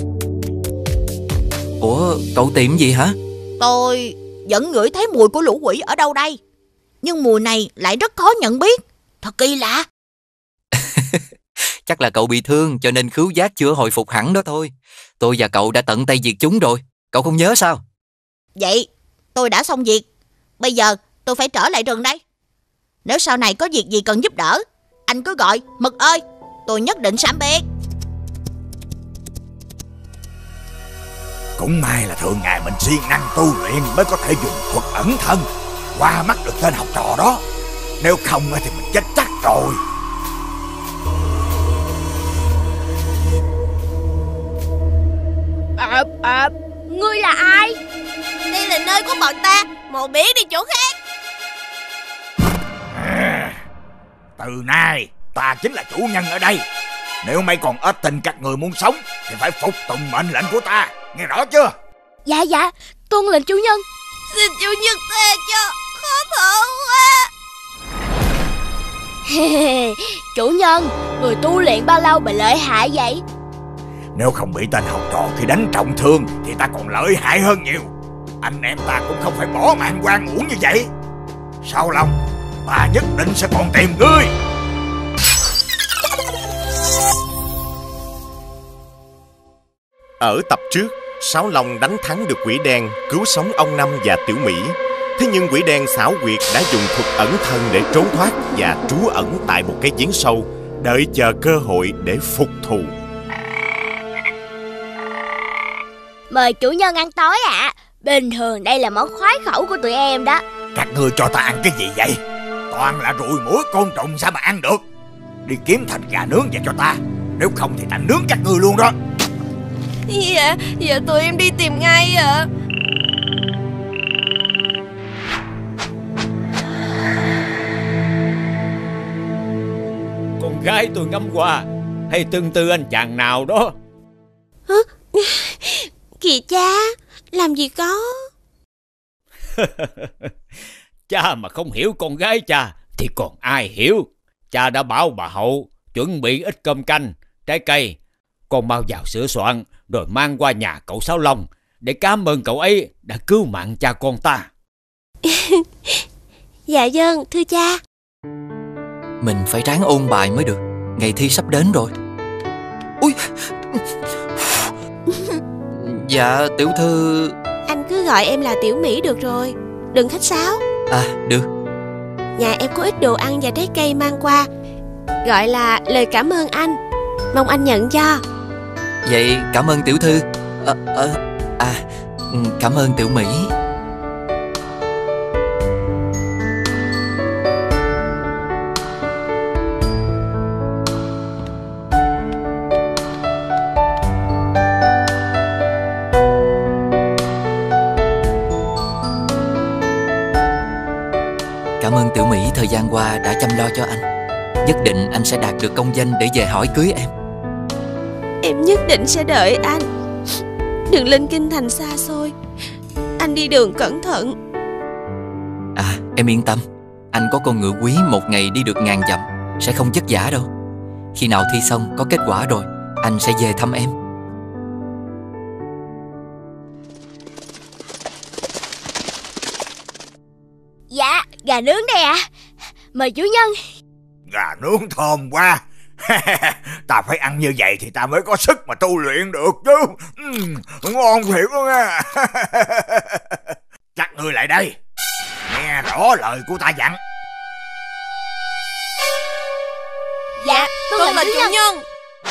Ủa, cậu tìm gì hả? Tôi vẫn ngửi thấy mùi của lũ quỷ ở đâu đây. Nhưng mùi này lại rất khó nhận biết. Thật kỳ lạ. Chắc là cậu bị thương cho nên khứu giác chưa hồi phục hẳn đó thôi. Tôi và cậu đã tận tay diệt chúng rồi. Cậu không nhớ sao? Vậy tôi đã xong việc. Bây giờ tôi phải trở lại rừng đây. Nếu sau này có việc gì cần giúp đỡ, anh cứ gọi Mực ơi, tôi nhất định sám biết. Cũng may là thường ngày mình siêng năng tu luyện mới có thể dùng thuật ẩn thân qua mắt được tên học trò đó. Nếu không thì mình chết chắc rồi. À, à, ngươi là ai? Đây là nơi của bọn ta, mau biến đi chỗ khác. À, từ nay ta chính là chủ nhân ở đây. Nếu mấy con ếch tình các người muốn sống thì phải phục tùng mệnh lệnh của ta, nghe rõ chưa? Dạ dạ, tuân lệnh chủ nhân. Xin chủ nhân tha cho, khó thở quá. Chủ nhân, người tu luyện bao lâu mà lợi hại vậy? Nếu không bị tên học trò khi đánh trọng thương thì ta còn lợi hại hơn nhiều. Anh em ta cũng không phải bỏ mạng oan uổng như vậy. Sao Long, ta nhất định sẽ còn tìm ngươi. Ở tập trước, Sáu Long đánh thắng được quỷ đen, cứu sống ông Năm và Tiểu Mỹ. Thế nhưng quỷ đen xảo quyệt đã dùng thuật ẩn thân để trốn thoát và trú ẩn tại một cái giếng sâu, đợi chờ cơ hội để phục thù. Mời chủ nhân ăn tối ạ. À. Bình thường đây là món khoái khẩu của tụi em đó. Các ngươi cho ta ăn cái gì vậy? Toàn là ruồi muỗi côn trùng sao mà ăn được. Đi kiếm thịt gà nướng về cho ta. Nếu không thì ta nướng các ngươi luôn đó. Dạ, dạ tụi em đi tìm ngay ạ. À. Con gái tôi ngắm qua hay tương tư anh chàng nào đó? Hả? Kìa cha, làm gì có. Cha mà không hiểu con gái cha thì còn ai hiểu. Cha đã bảo bà Hậu chuẩn bị ít cơm canh, trái cây. Con mau vào sửa soạn rồi mang qua nhà cậu Sáu Long để cảm ơn cậu ấy đã cứu mạng cha con ta. Dạ vâng, thưa cha. Mình phải ráng ôn bài mới được. Ngày thi sắp đến rồi. Ui. Dạ tiểu thư. Anh cứ gọi em là Tiểu Mỹ được rồi. Đừng khách sáo. À được. Nhà em có ít đồ ăn và trái cây mang qua, gọi là lời cảm ơn anh. Mong anh nhận cho. Vậy cảm ơn tiểu thư. À, à, à cảm ơn Tiểu Mỹ. Cảm ơn Tiểu Mỹ thời gian qua đã chăm lo cho anh. Nhất định anh sẽ đạt được công danh để về hỏi cưới em. Em nhất định sẽ đợi anh. đừng lên kinh thành xa xôi. Anh đi đường cẩn thận. À, em yên tâm, anh có con ngựa quý một ngày đi được ngàn dặm, sẽ không vất vả đâu. Khi nào thi xong có kết quả rồi, anh sẽ về thăm em. Dạ, gà nướng đây ạ. À. Mời chủ nhân. Gà nướng thơm quá. Ta phải ăn như vậy thì ta mới có sức mà tu luyện được chứ. uhm, Ngon thiệt luôn nha. Chắc ngươi lại đây, nghe rõ lời của ta dặn. Dạ, tôi là chủ nhân. nhân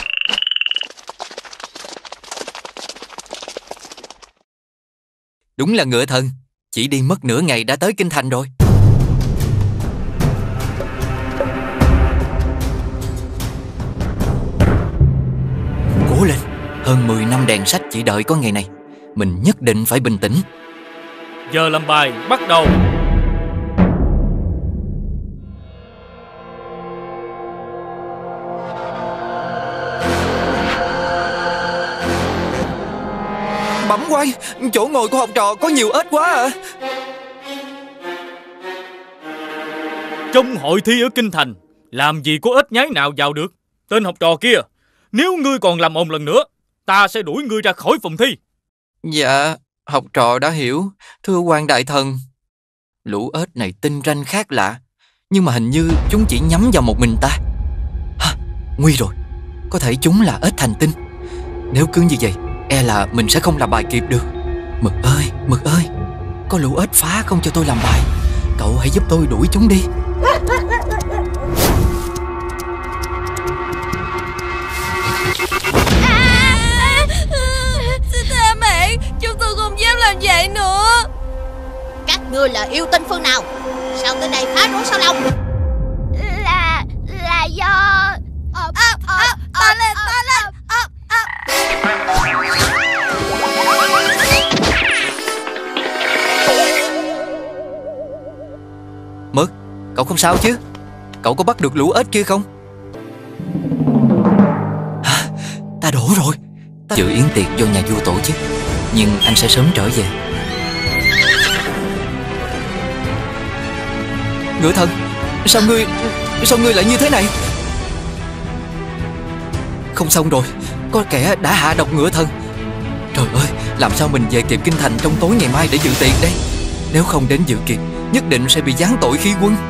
Đúng là ngựa thần, chỉ đi mất nửa ngày đã tới kinh thành rồi. Cố lên, hơn mười năm đèn sách chỉ đợi có ngày này. Mình nhất định phải bình tĩnh. Giờ làm bài bắt đầu. Bẩm quan, chỗ ngồi của học trò có nhiều ếch quá à. Trong hội thi ở kinh thành, làm gì có ếch nhái nào vào được. Tên học trò kia, nếu ngươi còn làm ồn lần nữa, ta sẽ đuổi ngươi ra khỏi phòng thi. Dạ, học trò đã hiểu, thưa quan đại thần. Lũ ếch này tinh ranh khác lạ, nhưng mà hình như chúng chỉ nhắm vào một mình ta. Hả, nguy rồi, có thể chúng là ếch thành tinh. Nếu cứ như vậy, e là mình sẽ không làm bài kịp được. Mực ơi, Mực ơi, có lũ ếch phá không cho tôi làm bài. Cậu hãy giúp tôi đuổi chúng đi. Xin tha mạng, chúng tôi không dám làm vậy nữa. Các ngươi là yêu tinh phương nào? Sao tới đây phá rối sao lông? Là... là do... À, à, à, ta lên, ta lên. À, à. Mực, cậu không sao chứ? Cậu có bắt được lũ ếch kia không? Hả? Ta đổ rồi. Ta... Dự yến tiệc do nhà vua tổ chức, nhưng anh sẽ sớm trở về. Ngựa thần, sao ngươi Sao ngươi lại như thế này? Không xong rồi, có kẻ đã hạ độc ngựa thần. Trời ơi, làm sao mình về kịp kinh thành trong tối ngày mai để dự tiệc đây? Nếu không đến dự kịp, nhất định sẽ bị giáng tội khi quân.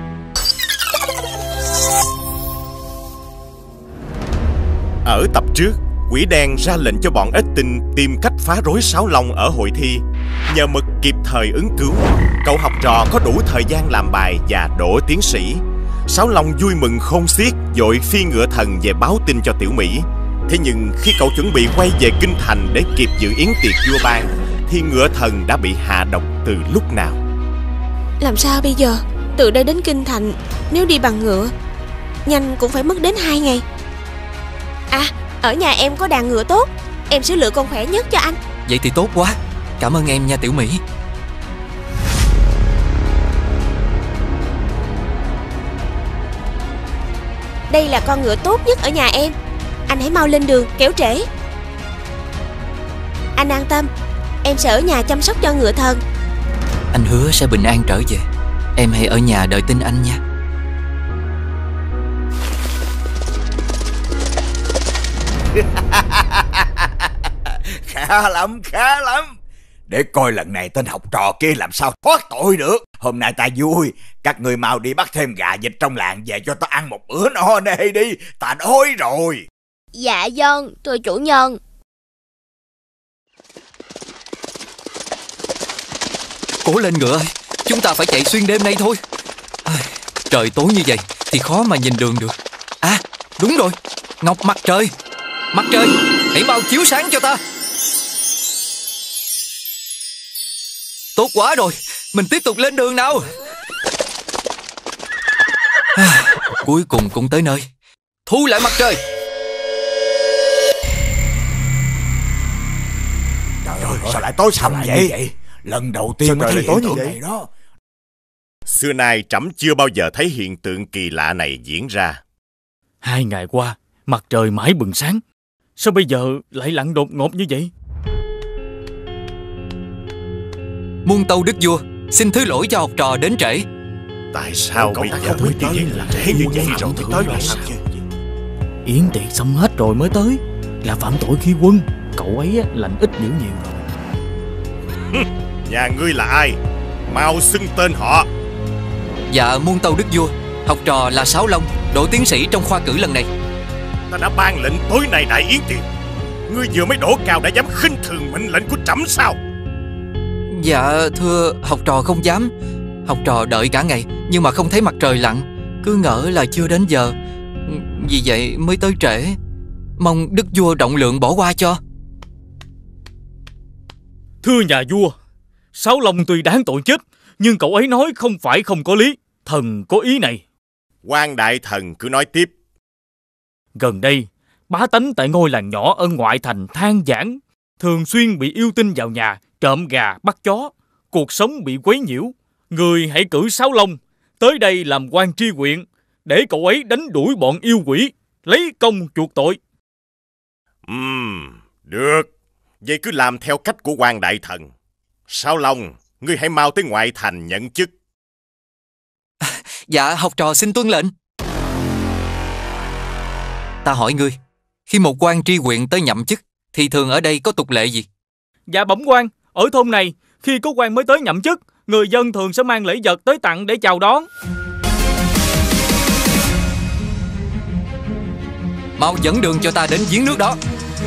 Ở tập trước, Quỷ Đen ra lệnh cho bọn ếch tinh tìm cách phá rối Sáo Long ở hội thi. Nhờ Mực kịp thời ứng cứu, cậu học trò có đủ thời gian làm bài và đỗ tiến sĩ. Sáo Long vui mừng khôn xiết, vội phi ngựa thần về báo tin cho Tiểu Mỹ. Thế nhưng khi cậu chuẩn bị quay về kinh thành để kịp dự yến tiệc vua ban, thì ngựa thần đã bị hạ độc từ lúc nào. Làm sao bây giờ? Từ đây đến kinh thành, nếu đi bằng ngựa, nhanh cũng phải mất đến hai ngày. À, ở nhà em có đàn ngựa tốt, em sẽ lựa con khỏe nhất cho anh. Vậy thì tốt quá, cảm ơn em nha Tiểu Mỹ. Đây là con ngựa tốt nhất ở nhà em. Anh hãy mau lên đường, kéo trễ. Anh an tâm, em sẽ ở nhà chăm sóc cho ngựa thần. Anh hứa sẽ bình an trở về. Em hãy ở nhà đợi tin anh nha. Khá lắm, khá lắm. Để coi lần này tên học trò kia làm sao thoát tội được. Hôm nay ta vui, các người mau đi bắt thêm gà vịt trong làng về cho ta ăn một bữa no nê đi. Ta đói rồi. Dạ vâng, thưa chủ nhân. Cố lên ngựa ơi, chúng ta phải chạy xuyên đêm nay thôi. Trời tối như vậy thì khó mà nhìn đường được. À, đúng rồi, ngọc mặt trời. Mặt trời, hãy mau chiếu sáng cho ta. Tốt quá rồi, mình tiếp tục lên đường nào. À, cuối cùng cũng tới nơi. Thu lại mặt trời. Trời ơi, sao lại tối sầm vậy? vậy? Lần đầu tiên mà thấy tối như vậy đó. Xưa nay trẫm chưa bao giờ thấy hiện tượng kỳ lạ này diễn ra. Hai ngày qua, mặt trời mãi bừng sáng. Sao bây giờ lại lặn đột ngột như vậy? Muôn tâu đức vua, xin thứ lỗi cho học trò đến trễ. Tại sao bây giờ mới tới là trễ như vậy rồi mới tới là sao chứ? Yến tiệc xong hết rồi mới tới, là phạm tội khi quân. Cậu ấy lành ít dữ nhiều rồi. Nhà ngươi là ai? Mau xưng tên họ. Dạ muôn tâu đức vua, học trò là Sáu Long, đỗ tiến sĩ trong khoa cử lần này. Ta đã ban lệnh tối nay đại yến tiệc. Ngươi vừa mới đổ cao đã dám khinh thường mệnh lệnh của trẫm sao? Dạ thưa học trò không dám. Học trò đợi cả ngày nhưng mà không thấy mặt trời lặn, cứ ngỡ là chưa đến giờ, vì vậy mới tới trễ. Mong đức vua rộng lượng bỏ qua cho. Thưa nhà vua, Sáu Long tuy đáng tội chết, nhưng cậu ấy nói không phải không có lý. Thần có ý này. Quan đại thần cứ nói tiếp. Gần đây, bá tánh tại ngôi làng nhỏ ở ngoại thành than vãn, thường xuyên bị yêu tinh vào nhà trộm gà bắt chó, cuộc sống bị quấy nhiễu. Người hãy cử Sáu Long tới đây làm quan tri huyện, để cậu ấy đánh đuổi bọn yêu quỷ, lấy công chuộc tội. Ừm, được. Vậy cứ làm theo cách của quan đại thần. Sáu Long, ngươi hãy mau tới ngoại thành nhận chức. Dạ học trò xin tuân lệnh. Ta hỏi ngươi, khi một quan tri huyện tới nhậm chức thì thường ở đây có tục lệ gì? Dạ bẩm quan, ở thôn này khi có quan mới tới nhậm chức, người dân thường sẽ mang lễ vật tới tặng để chào đón. Mau dẫn đường cho ta đến giếng nước đó.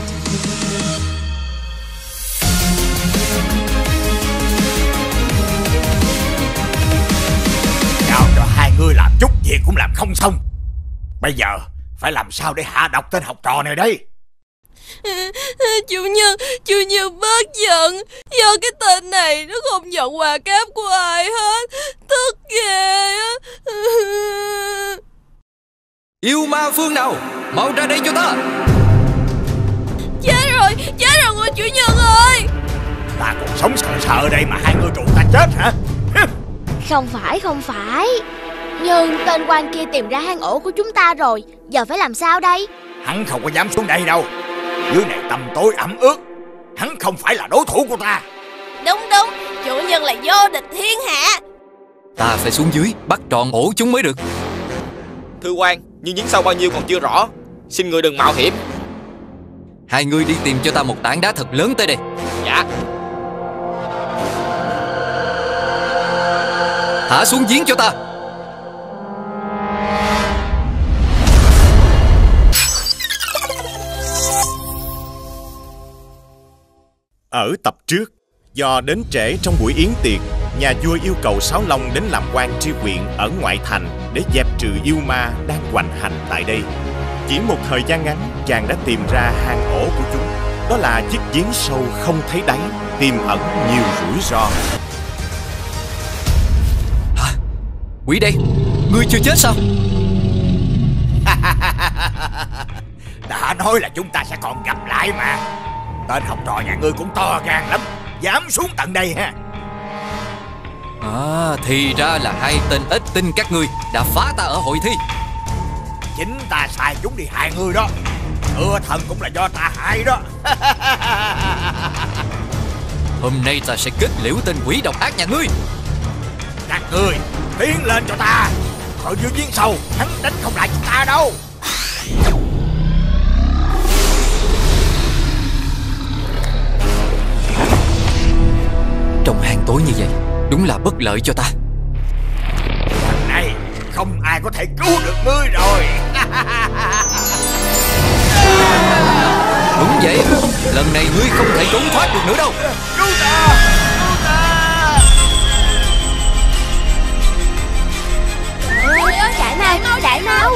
Chào cho hai người làm chút việc cũng làm không xong. Bây giờ phải làm sao để hạ độc tên học trò này đây? Chủ nhân, chủ nhân bớt giận. Do cái tên này nó không nhận quà cáp của ai hết. Tức ghê á. Yêu ma phương nào, mau ra đây cho ta. Chết rồi, chết rồi ngôi chủ nhân ơi. Ta còn sống sợ sợ ở đây mà hai người trụ ta chết hả? Không phải, không phải. Nhưng tên quan kia tìm ra hang ổ của chúng ta rồi. Giờ phải làm sao đây? Hắn không có dám xuống đây đâu. Dưới này tầm tối ẩm ướt, hắn không phải là đối thủ của ta. Đúng đúng, chủ nhân là vô địch thiên hạ. Ta phải xuống dưới bắt trọn ổ chúng mới được. Thưa quan, nhưng giếng sâu bao nhiêu còn chưa rõ. Xin người đừng mạo hiểm. Hai người đi tìm cho ta một tảng đá thật lớn tới đây. Dạ. Thả xuống giếng cho ta. Ở tập trước, do đến trễ trong buổi yến tiệc, nhà vua yêu cầu Sáu Long đến làm quan tri huyện ở ngoại thành để dẹp trừ yêu ma đang hoành hành tại đây. Chỉ một thời gian ngắn, chàng đã tìm ra hang ổ của chúng. Đó là chiếc giếng sâu không thấy đáy, tiềm ẩn nhiều rủi ro. Hả? Quỷ đây, ngươi chưa chết sao? Đã nói là chúng ta sẽ còn gặp lại mà. Tên học trò nhà ngươi cũng to gan lắm, dám xuống tận đây ha. À, thì ra là hai tên ít tinh các ngươi đã phá ta ở hội thi. Chính ta sai chúng đi hại ngươi đó. Thưa thần cũng là do ta hại đó. Hôm nay ta sẽ kết liễu tên quỷ độc ác nhà ngươi. Các ngươi tiến lên cho ta. Ở dưới giếng sâu hắn đánh không lại chúng ta đâu. Trong hang tối như vậy đúng là bất lợi cho ta. Lần này không ai có thể cứu được ngươi rồi. Đúng vậy, lần này ngươi không thể trốn thoát được nữa đâu. Cứu ta, cứu ta. Ôi, chạy mau, chạy mau.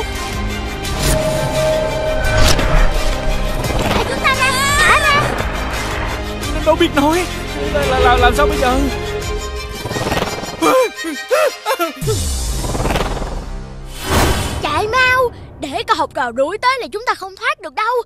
Hãy chúng ta ra, thả ra. Đâu biết nói. Là, là, là, làm sao bây giờ? Chạy mau, để có học trò đuổi tới là chúng ta không thoát được đâu.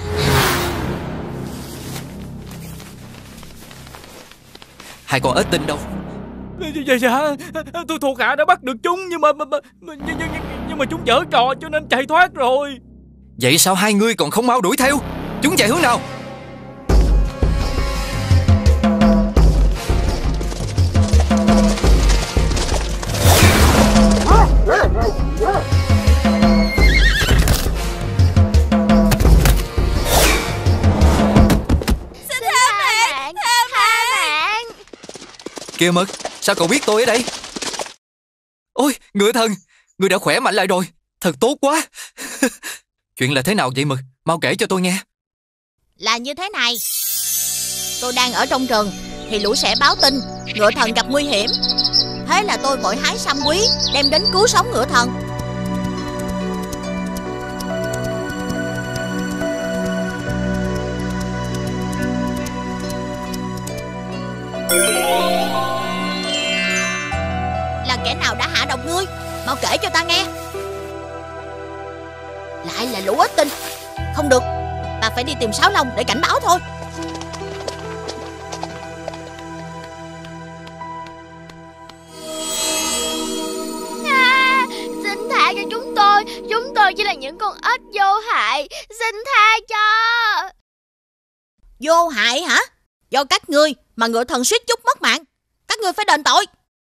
Hai con ếch tinh đâu? Dạ dạ, tôi thuộc hạ đã bắt được chúng, nhưng mà, mà, mà nhưng, nhưng, nhưng mà chúng giở trò cho nên chạy thoát rồi. Vậy sao hai ngươi còn không mau đuổi theo? Chúng chạy hướng nào? Xin tha mạng, tha mạng. Kìa Mực, sao cậu biết tôi ở đây? Ôi, ngựa thần, người đã khỏe mạnh lại rồi. Thật tốt quá. Chuyện là thế nào vậy Mực? Mau kể cho tôi nghe. Là như thế này. Tôi đang ở trong rừng thì lũ sẻ báo tin ngựa thần gặp nguy hiểm. Thế là tôi vội hái sâm quý đem đến cứu sống ngựa thần. Là kẻ nào đã hạ độc ngươi? Mau kể cho ta nghe. Lại là lũ ít tinh. Không được, ta phải đi tìm Sáo Long để cảnh báo thôi. À, xin tha cho chúng tôi. Chúng tôi chỉ là những con ếch vô hại. Xin tha cho. Vô hại hả? Do các ngươi mà ngựa thần suýt chút mất mạng. Các ngươi phải đền tội.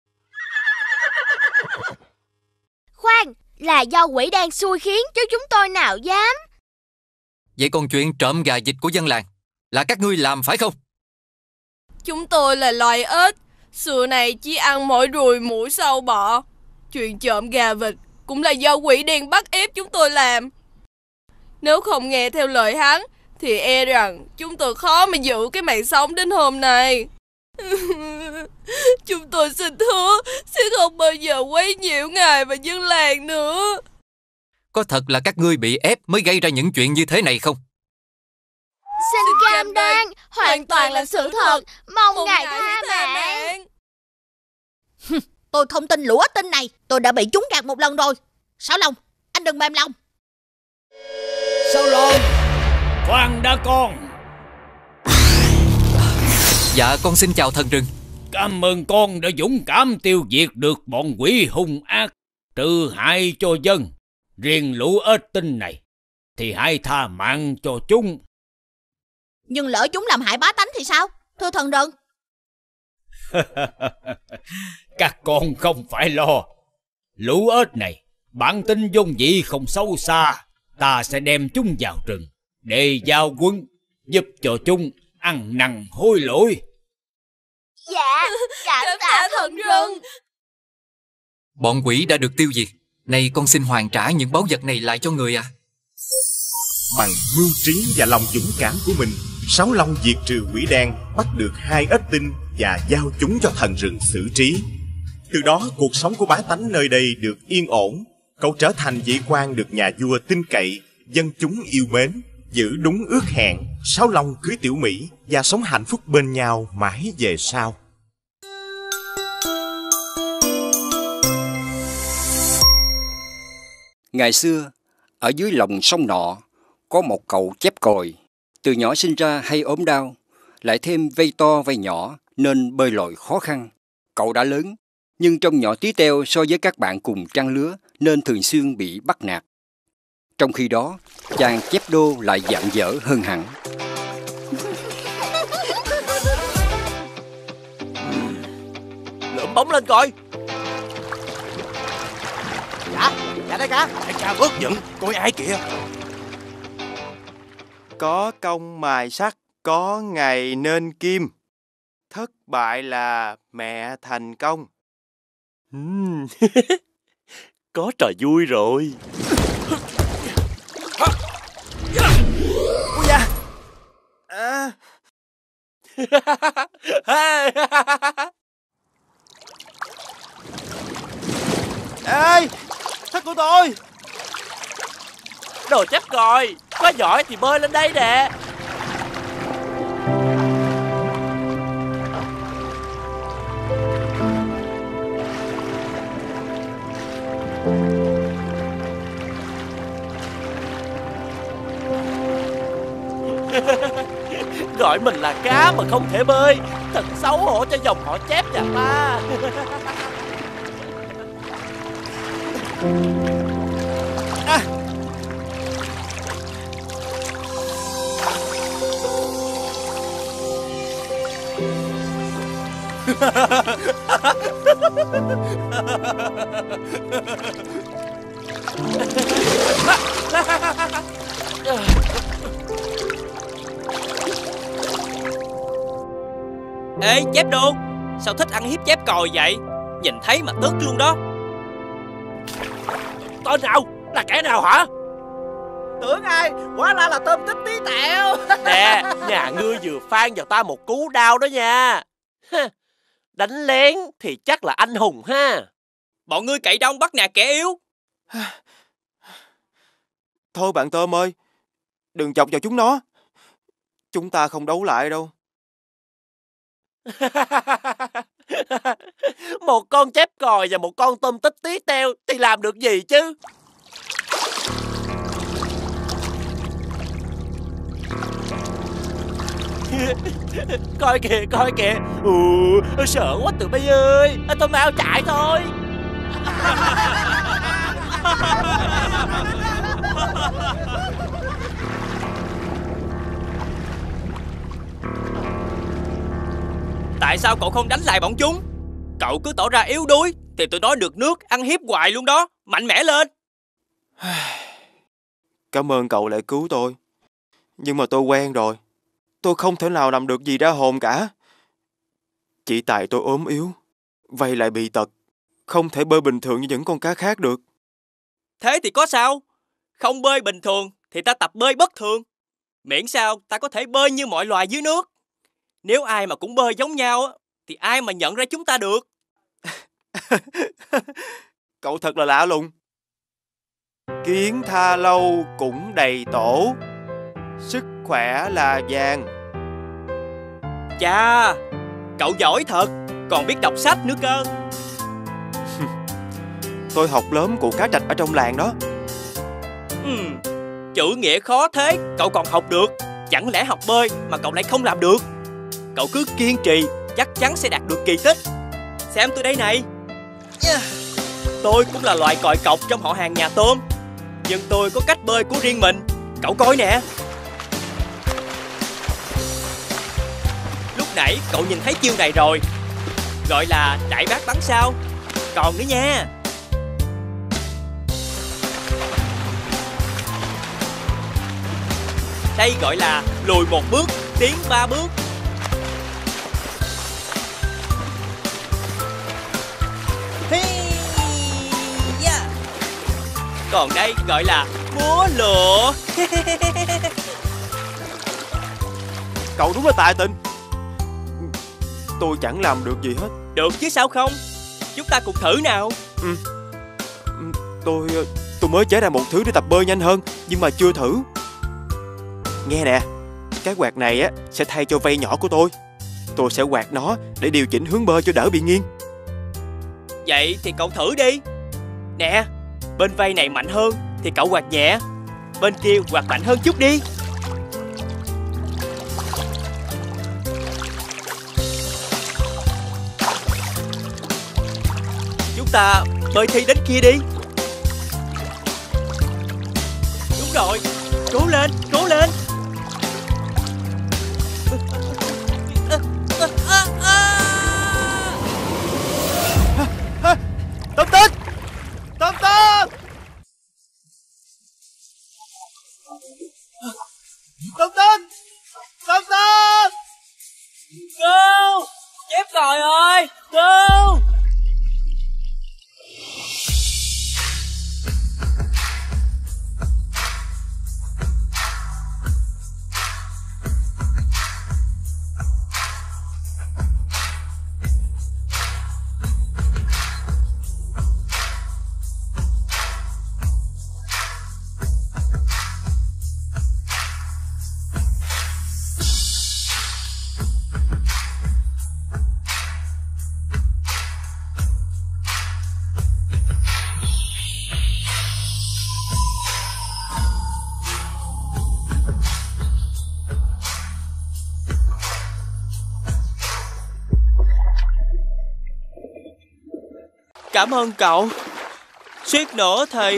Khoan, là do quỷ đen xui khiến chứ chúng tôi nào dám. Vậy còn chuyện trộm gà vịt của dân làng là các ngươi làm phải không? Chúng tôi là loài ếch, xưa này chỉ ăn mỗi ruồi muỗi sâu bọ. Chuyện trộm gà vịt cũng là do quỷ đen bắt ép chúng tôi làm. Nếu không nghe theo lời hắn thì e rằng chúng tôi khó mà giữ cái mạng sống đến hôm nay. Chúng tôi xin hứa sẽ không bao giờ quấy nhiễu ngài và dân làng nữa. Có thật là các ngươi bị ép mới gây ra những chuyện như thế này không? Xin cam đoan, hoàn toàn là sự thật. Mong, Mong ngài tha mạng. Tôi không tin lũ ếch tinh này. Tôi đã bị trúng gạt một lần rồi. Sáo Long, anh đừng mềm lòng. Sáo Long, khoan đã con. Dạ con xin chào thần rừng. Cảm ơn con đã dũng cảm tiêu diệt được bọn quỷ hung ác, trừ hại cho dân. Riêng lũ ếch tinh này thì hãy tha mạng cho chúng. Nhưng lỡ chúng làm hại bá tánh thì sao, thưa thần rừng? Các con không phải lo. Lũ ếch này bản tính vốn dĩ không xấu xa. Ta sẽ đem chúng vào rừng để giao quân, giúp cho chúng ăn năn hối lỗi. Dạ, cảm tạ thần rừng. Bọn quỷ đã được tiêu diệt. Nay con xin hoàn trả những báu vật này lại cho người à. Bằng mưu trí và lòng dũng cảm của mình, Sáo Long diệt trừ quỷ đen, bắt được hai ếch tinh và giao chúng cho thần rừng xử trí. Từ đó cuộc sống của bá tánh nơi đây được yên ổn. Cậu trở thành vị quan được nhà vua tin cậy, dân chúng yêu mến. Giữ đúng ước hẹn, Sáo Long cưới Tiểu Mỹ và sống hạnh phúc bên nhau mãi về sau. Ngày xưa, ở dưới lòng sông nọ, có một cậu chép còi. Từ nhỏ sinh ra hay ốm đau, lại thêm vây to vây nhỏ nên bơi lội khó khăn. Cậu đã lớn, nhưng trông nhỏ tí teo so với các bạn cùng trang lứa nên thường xuyên bị bắt nạt. Trong khi đó, chàng chép đô lại dạn dở hơn hẳn. Lượm bóng lên coi. Dạ, dạ đại ca. Đại ca bớt giận, coi ai kìa. Có công mài sắt, có ngày nên kim. Thất bại là mẹ thành công. uhm. Có trò vui rồi. Ui da. À. Ê, thất của tôi. Đồ chép còi, có giỏi thì bơi lên đây nè. Gọi mình là cá mà không thể bơi, thật xấu hổ cho dòng họ chép nhà ta. À. Ê chép đô, sao thích ăn hiếp chép còi vậy? Nhìn thấy mà tức luôn đó. Tên nào? Là kẻ nào hả? Tưởng ai, hóa ra là tôm tích tí tẹo. Nè, nhà ngươi vừa phan vào ta một cú đau đó nha. Đánh lén thì chắc là anh hùng ha. Bọn ngươi cậy đông bắt nạt kẻ yếu. Thôi bạn Tôm ơi, đừng chọc vào chúng nó. Chúng ta không đấu lại đâu. Một con chép còi và một con tôm tích tí teo thì làm được gì chứ? Coi kìa, coi kìa. Ừ, sợ quá tụi bay ơi. Tôi mau chạy thôi. Tại sao cậu không đánh lại bọn chúng? Cậu cứ tỏ ra yếu đuối thì tụi nó được nước ăn hiếp hoài luôn đó. Mạnh mẽ lên. Cảm ơn cậu lại cứu tôi. Nhưng mà tôi quen rồi. Tôi không thể nào làm được gì ra hồn cả. Chỉ tại tôi ốm yếu, vây lại bị tật, không thể bơi bình thường như những con cá khác được. Thế thì có sao? Không bơi bình thường thì ta tập bơi bất thường. Miễn sao ta có thể bơi như mọi loài dưới nước. Nếu ai mà cũng bơi giống nhau thì ai mà nhận ra chúng ta được. Cậu thật là lạ lùng. Kiến tha lâu cũng đầy tổ, sức khỏe là vàng. Chà, cậu giỏi thật, còn biết đọc sách nữa cơ. Tôi học lớp cụ cá trạch ở trong làng đó. Ừ, chữ nghĩa khó thế cậu còn học được. Chẳng lẽ học bơi mà cậu lại không làm được? Cậu cứ kiên trì, chắc chắn sẽ đạt được kỳ tích. Xem tôi đây này. Tôi cũng là loại còi cọc trong họ hàng nhà tôm, nhưng tôi có cách bơi của riêng mình. Cậu coi nè. Lúc nãy cậu nhìn thấy chiêu này rồi, gọi là đại bác bắn sao. Còn nữa nha. Đây gọi là lùi một bước, tiến ba bước. Còn đây gọi là múa lụa. Cậu đúng là tài tình. Tôi chẳng làm được gì hết. Được chứ sao không? Chúng ta cùng thử nào. Ừ. Tôi tôi mới chế ra một thứ để tập bơi nhanh hơn, nhưng mà chưa thử. Nghe nè, cái quạt này á sẽ thay cho vây nhỏ của tôi. Tôi sẽ quạt nó để điều chỉnh hướng bơi cho đỡ bị nghiêng. Vậy thì cậu thử đi. Nè, bên vây này mạnh hơn thì cậu quạt nhẹ, bên kia quạt mạnh hơn chút đi. Chúng ta bơi thi đến kia đi. Đúng rồi, cố lên, cố lên. Tôm tích! Tôm tích! Tôm tích! Tôm tích! Cô! Chép còi ơi! Cô! Cảm ơn cậu. Suýt nữa thì...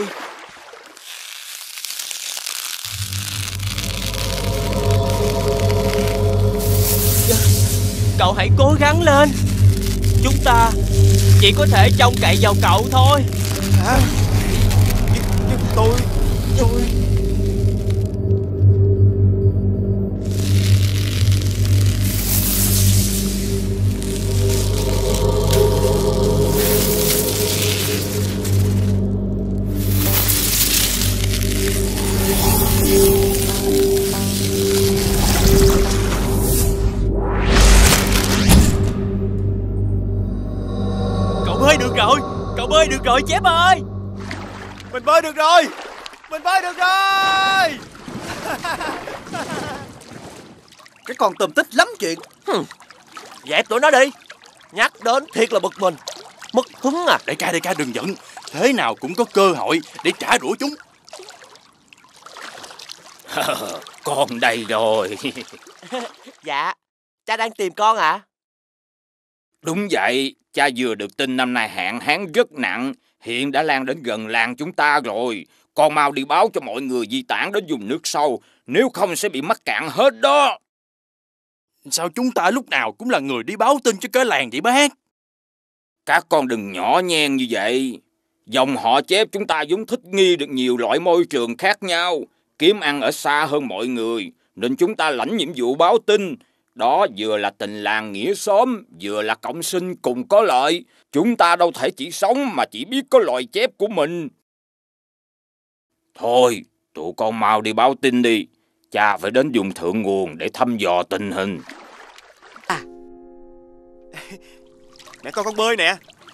Cậu hãy cố gắng lên. Chúng ta chỉ có thể trông cậy vào cậu thôi. Hả? Nhưng, nhưng tôi... tôi... rồi chép ơi. Mình bơi được rồi. Mình bơi được rồi. Cái con tôm tích lắm chuyện. Hừm. Dẹp tụi nó đi. Nhắc đến thiệt là bực mình. Mất hứng à. Đại ca, đại ca đừng giận. Thế nào cũng có cơ hội để trả đũa chúng. Con đây rồi. Dạ, cha đang tìm con ạ. À? Đúng vậy, cha vừa được tin năm nay hạn hán rất nặng, hiện đã lan đến gần làng chúng ta rồi. Con mau đi báo cho mọi người di tản đến vùng nước sâu, nếu không sẽ bị mắc cạn hết đó. Sao chúng ta lúc nào cũng là người đi báo tin cho cả làng vậy bác? Các con đừng nhỏ nhen như vậy. Dòng họ Chép chúng ta vốn thích nghi được nhiều loại môi trường khác nhau, kiếm ăn ở xa hơn mọi người, nên chúng ta lãnh nhiệm vụ báo tin. Đó vừa là tình làng nghĩa xóm, vừa là cộng sinh cùng có lợi. Chúng ta đâu thể chỉ sống mà chỉ biết có loài chép của mình. Thôi, tụi con mau đi báo tin đi. Cha phải đến vùng thượng nguồn để thăm dò tình hình. À. Nè con con bơi nè.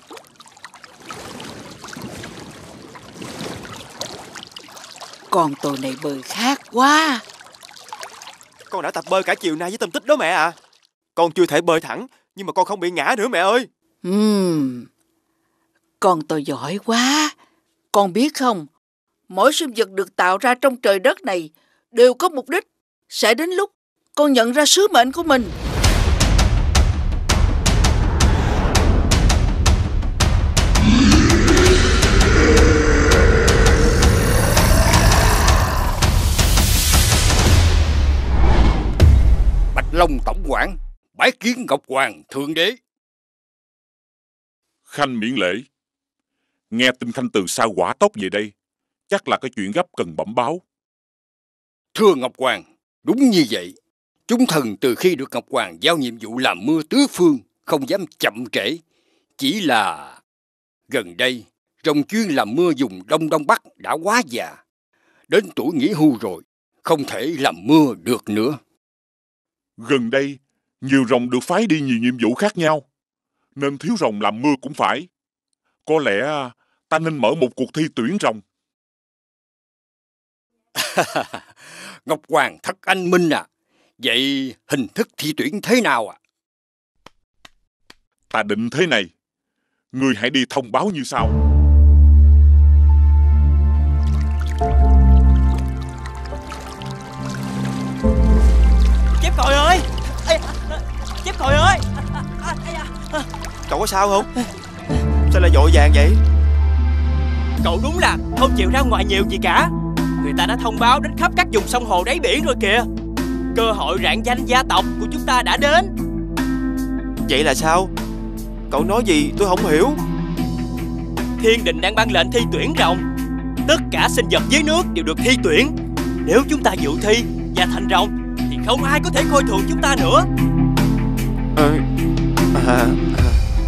Con tôi này bơi khác quá. Con đã tập bơi cả chiều nay với Tâm Tích đó mẹ à. Con chưa thể bơi thẳng, nhưng mà con không bị ngã nữa mẹ ơi. Ừm, con tôi giỏi quá. Con biết không, mỗi sinh vật được tạo ra trong trời đất này đều có mục đích. Sẽ đến lúc con nhận ra sứ mệnh của mình. Bạch Long tổng quản bái kiến Ngọc Hoàng thượng đế. Khanh miễn lễ. Nghe tin Khanh từ xa hỏa tốc về đây, chắc là cái chuyện gấp cần bẩm báo. Thưa Ngọc Hoàng, đúng như vậy. Chúng thần từ khi được Ngọc Hoàng giao nhiệm vụ làm mưa tứ phương, không dám chậm trễ. Chỉ là gần đây, rồng chuyên làm mưa vùng Đông Đông Bắc đã quá già. Đến tuổi nghỉ hưu rồi, không thể làm mưa được nữa. Gần đây, nhiều rồng được phái đi nhiều nhiệm vụ khác nhau, nên thiếu rồng làm mưa cũng phải. Có lẽ ta nên mở một cuộc thi tuyển rồng. Ngọc Hoàng thật anh minh à. Vậy hình thức thi tuyển thế nào ạ? À? Ta định thế này. Ngươi hãy đi thông báo như sau. Chép còi ơi! Ê, chép còi ơi! Cậu có sao không? Sao lại vội vàng vậy? Cậu đúng là không chịu ra ngoài nhiều gì cả. Người ta đã thông báo đến khắp các vùng sông hồ đáy biển rồi kìa. Cơ hội rạng danh gia tộc của chúng ta đã đến. Vậy là sao? Cậu nói gì tôi không hiểu. Thiên đình đang ban lệnh thi tuyển rồng. Tất cả sinh vật dưới nước đều được thi tuyển. Nếu chúng ta dự thi và thành rồng thì không ai có thể coi thường chúng ta nữa. à, à, à.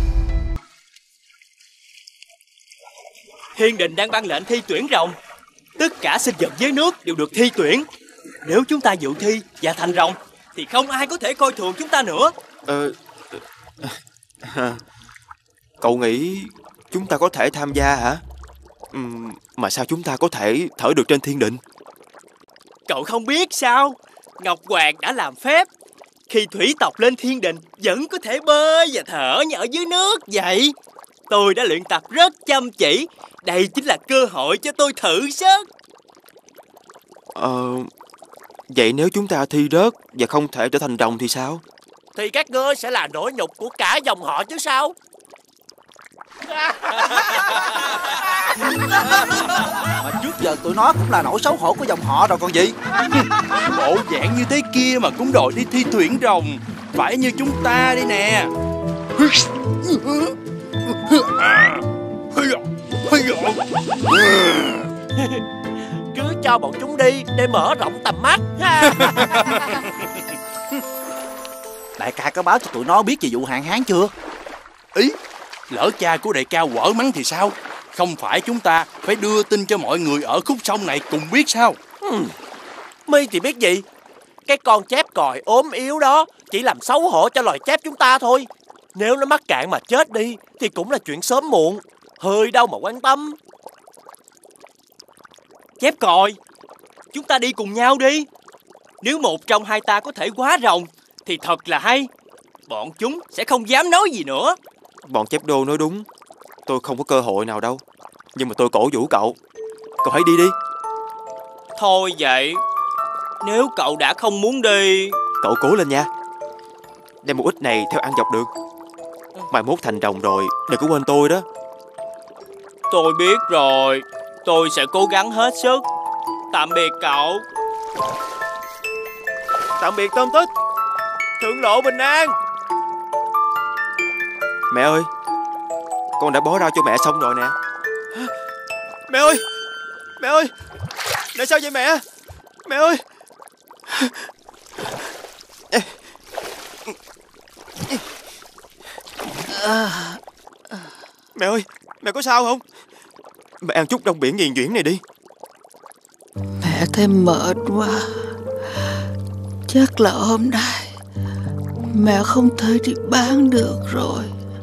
Thiên đình đang ban lệnh thi tuyển rồng. Tất cả sinh vật dưới nước đều được thi tuyển. Nếu chúng ta dự thi và thành rồng thì không ai có thể coi thường chúng ta nữa. Ờ, à, cậu nghĩ chúng ta có thể tham gia hả? Uhm, mà sao chúng ta có thể thở được trên thiên đình? Cậu không biết sao? Ngọc Hoàng đã làm phép. Khi thủy tộc lên thiên đình vẫn có thể bơi và thở như ở dưới nước vậy. Tôi đã luyện tập rất chăm chỉ. Đây chính là cơ hội cho tôi thử sức. Ờ, vậy nếu chúng ta thi rớt và không thể trở thành rồng thì sao? Thì các ngươi sẽ là nỗi nhục của cả dòng họ chứ sao? Mà trước giờ tụi nó cũng là nỗi xấu hổ của dòng họ rồi còn gì. Bộ dạng như thế kia mà cũng đòi đi thi tuyển rồng. Phải như chúng ta đây nè. Cứ cho bọn chúng đi để mở rộng tầm mắt. Đại ca có báo cho tụi nó biết về vụ hạn hán chưa? Ý, lỡ cha của đại ca quở mắng thì sao? Không phải chúng ta phải đưa tin cho mọi người ở khúc sông này cùng biết sao? Hmm. Mi thì biết gì? Cái con chép còi ốm yếu đó chỉ làm xấu hổ cho loài chép chúng ta thôi. Nếu nó mắc cạn mà chết đi thì cũng là chuyện sớm muộn. Hơi đâu mà quan tâm. Chép còi, chúng ta đi cùng nhau đi. Nếu một trong hai ta có thể hóa rồng thì thật là hay. Bọn chúng sẽ không dám nói gì nữa. Bọn chép đô nói đúng. Tôi không có cơ hội nào đâu. Nhưng mà tôi cổ vũ cậu. Cậu hãy đi đi. Thôi vậy, nếu cậu đã không muốn đi... Cậu cố lên nha. Đem một ít này theo ăn dọc đường. Mai mốt thành rồng rồi, đừng có quên tôi đó. Tôi biết rồi. Tôi sẽ cố gắng hết sức. Tạm biệt cậu. Tạm biệt Tôm Tích. Thượng lộ bình an. Mẹ ơi, con đã bó rau cho mẹ xong rồi nè. Mẹ ơi, mẹ ơi, tại sao vậy mẹ? Mẹ ơi. Mẹ ơi, mẹ có sao không? Mẹ ăn chút rong biển nghiền nhuyễn này đi. Mẹ thấy mệt quá. Chắc là hôm nay mẹ không thể đi bán được rồi.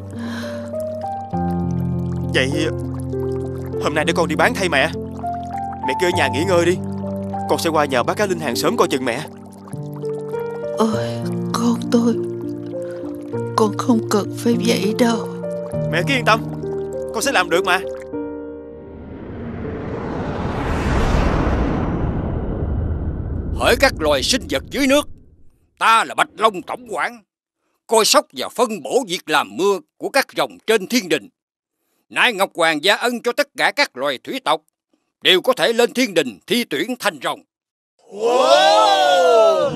Vậy hôm nay để con đi bán thay mẹ. Mẹ cứ ở nhà nghỉ ngơi đi. Con sẽ qua nhờ bác Cá Linh hàng xóm coi chừng mẹ. Ôi con tôi, con không cần phải vậy đâu. Mẹ cứ yên tâm, con sẽ làm được mà. Hỡi các loài sinh vật dưới nước, ta là Bạch Long tổng quản, coi sóc và phân bổ việc làm mưa của các rồng trên thiên đình. Nay Ngọc Hoàng gia ân cho tất cả các loài thủy tộc đều có thể lên thiên đình thi tuyển thành rồng. Wow!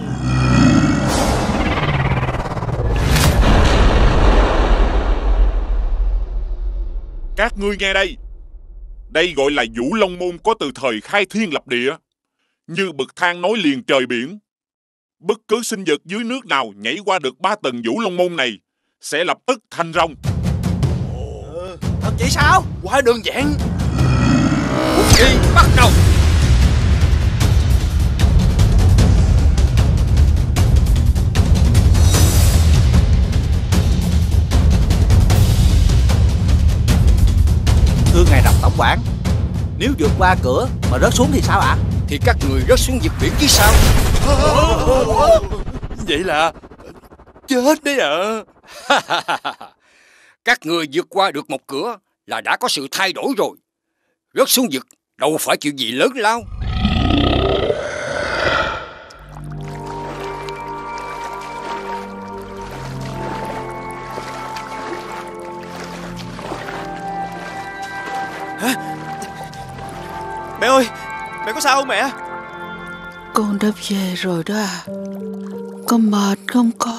Các ngươi nghe đây. Đây gọi là Vũ Long Môn có từ thời khai thiên lập địa, như bậc thang nối liền trời biển. Bất cứ sinh vật dưới nước nào nhảy qua được ba tầng Vũ Long Môn này sẽ lập tức thành rồng. Thật vậy sao? Quá đơn giản. Cuộc thi bắt đầu. Thưa ngài Rồng tổng quản, nếu vượt qua cửa mà rớt xuống thì sao ạ? À? Thì các người rớt xuống vực biển chứ sao. Vậy là chết đấy ạ. À. Các người vượt qua được một cửa là đã có sự thay đổi rồi. Rớt xuống vực đâu phải chuyện gì lớn lao. Hả? Mẹ ơi, mẹ có sao không mẹ? Con đã về rồi đó à. Con mệt không con?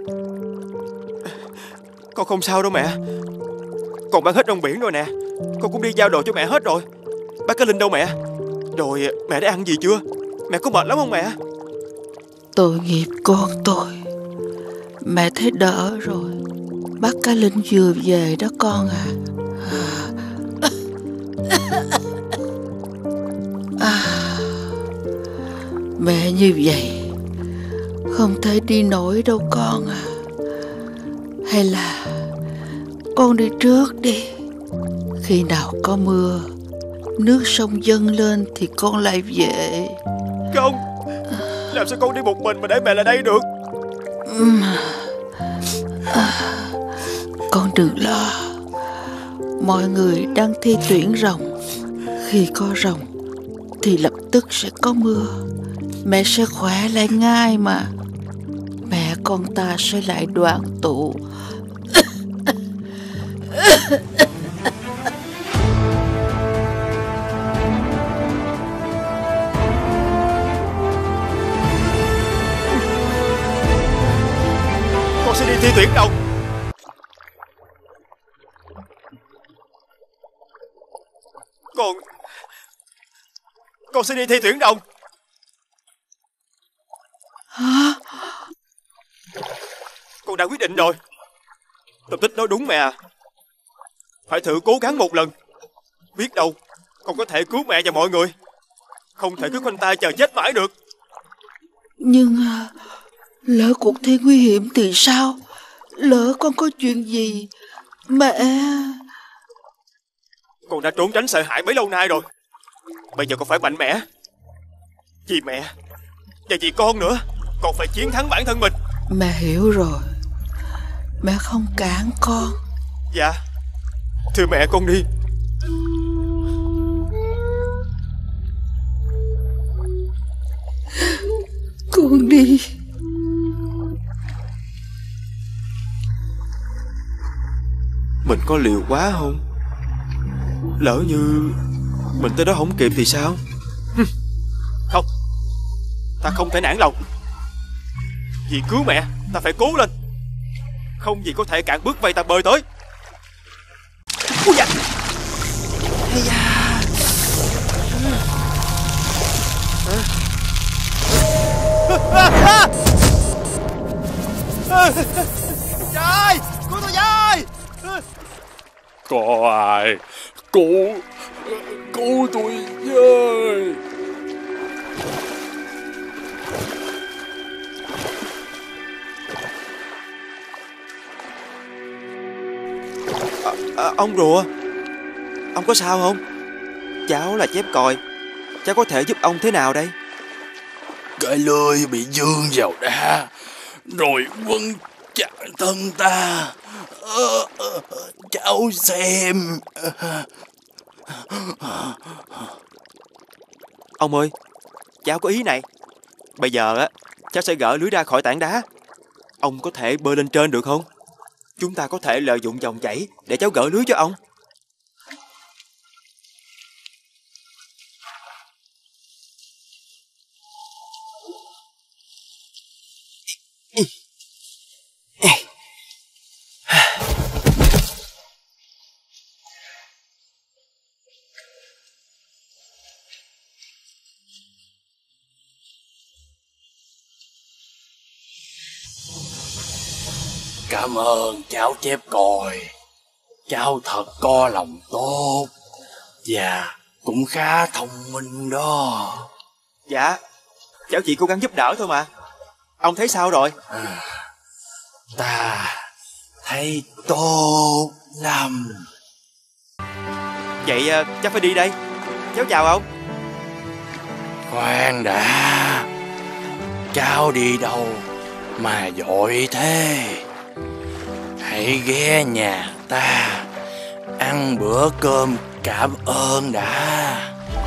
Con không sao đâu mẹ. Con bán hết rong biển rồi nè. Con cũng đi giao đồ cho mẹ hết rồi. Bác Cá Linh đâu mẹ? Rồi mẹ đã ăn gì chưa? Mẹ có mệt lắm không mẹ? Tội nghiệp con tôi. Mẹ thấy đỡ rồi. Bác Cá Linh vừa về đó con à. À, mẹ như vậy không thể đi nổi đâu con à. Hay là con đi trước đi. Khi nào có mưa, nước sông dâng lên thì con lại về. Không, làm sao con đi một mình mà để mẹ lại đây được? À, con đừng lo. Mọi người đang thi tuyển rồng. Khi có rồng thì lập tức sẽ có mưa. Mẹ sẽ khỏe lại ngay mà. Mẹ con ta sẽ lại đoàn tụ. Con sẽ đi thi tuyển rồng. Con Con sẽ đi thi tuyển rồng. Hả? Con đã quyết định rồi. Tôm Tích nói đúng mẹ à. Phải thử cố gắng một lần. Biết đâu con có thể cứu mẹ và mọi người. Không thể cứ khoanh tay chờ chết mãi được. Nhưng lỡ cuộc thi nguy hiểm thì sao? Lỡ con có chuyện gì mẹ... Con đã trốn tránh sợ hãi bấy lâu nay rồi. Bây giờ con phải mạnh mẽ. Vì mẹ và vì con nữa. Con phải chiến thắng bản thân mình. Mẹ hiểu rồi. Mẹ không cản con. Dạ. Thưa mẹ, con đi. Con đi. Mình có liều quá không? Lỡ như mình tới đó không kịp thì sao? Không, ta không thể nản lòng. Vì cứu mẹ, ta phải cố lên. Không gì có thể cản bước vây ta bơi tới. Ui da. Ây da. Trời, cứu tôi với. Có ai cứu cứu tôi với. À, à, ông rùa, ông có sao không? Cháu là chép còi, cháu có thể giúp ông thế nào đây? Cái lưới bị dương vào đá rồi quấn chặt thân ta. Ờ, ờ, cháu xem. Ông ơi, cháu có ý này. Bây giờ á, cháu sẽ gỡ lưới ra khỏi tảng đá. Ông có thể bơi lên trên được không? Chúng ta có thể lợi dụng dòng chảy để cháu gỡ lưới cho ông. Cảm ơn cháu chép còi. Cháu thật có lòng tốt và cũng khá thông minh đó. Dạ, cháu chỉ cố gắng giúp đỡ thôi mà. Ông thấy sao rồi? À, ta thấy tốt lắm. Vậy cháu phải đi đây. Cháu chào ông. Khoan đã. Cháu đi đâu mà vội thế? Hãy ghé nhà ta ăn bữa cơm cảm ơn đã.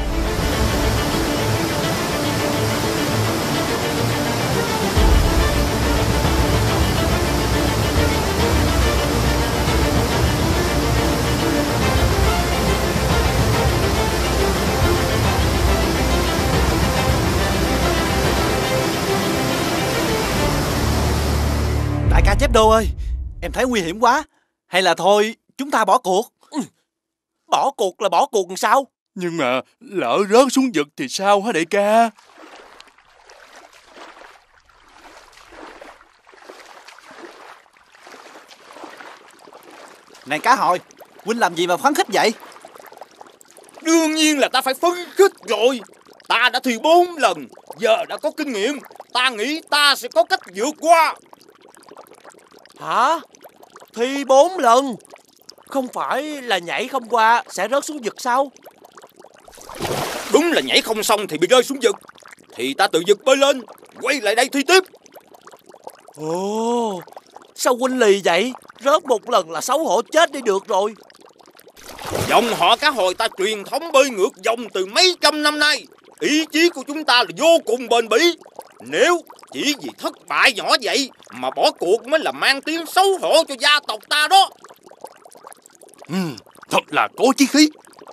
Đại ca Chép Đô ơi, em thấy nguy hiểm quá. Hay là thôi chúng ta bỏ cuộc? Ừ. Bỏ cuộc là bỏ cuộc làm sao? Nhưng mà lỡ rớt xuống vực thì sao hả đại ca? Này cá hồi, huynh làm gì mà phấn khích vậy? Đương nhiên là ta phải phấn khích rồi. Ta đã thi bốn lần, giờ đã có kinh nghiệm. Ta nghĩ ta sẽ có cách vượt qua. Hả? Thi bốn lần? Không phải là nhảy không qua sẽ rớt xuống vực sao? Đúng là nhảy không xong thì bị rơi xuống vực. Thì ta tự vực bơi lên, quay lại đây thi tiếp. Ồ, sao huynh lì vậy? Rớt một lần là xấu hổ chết đi được rồi. Dòng họ cá hồi ta truyền thống bơi ngược dòng từ mấy trăm năm nay. Ý chí của chúng ta là vô cùng bền bỉ. Nếu chỉ vì thất bại nhỏ vậy mà bỏ cuộc mới là mang tiếng xấu hổ cho gia tộc ta đó. Ừ, thật là có chí khí.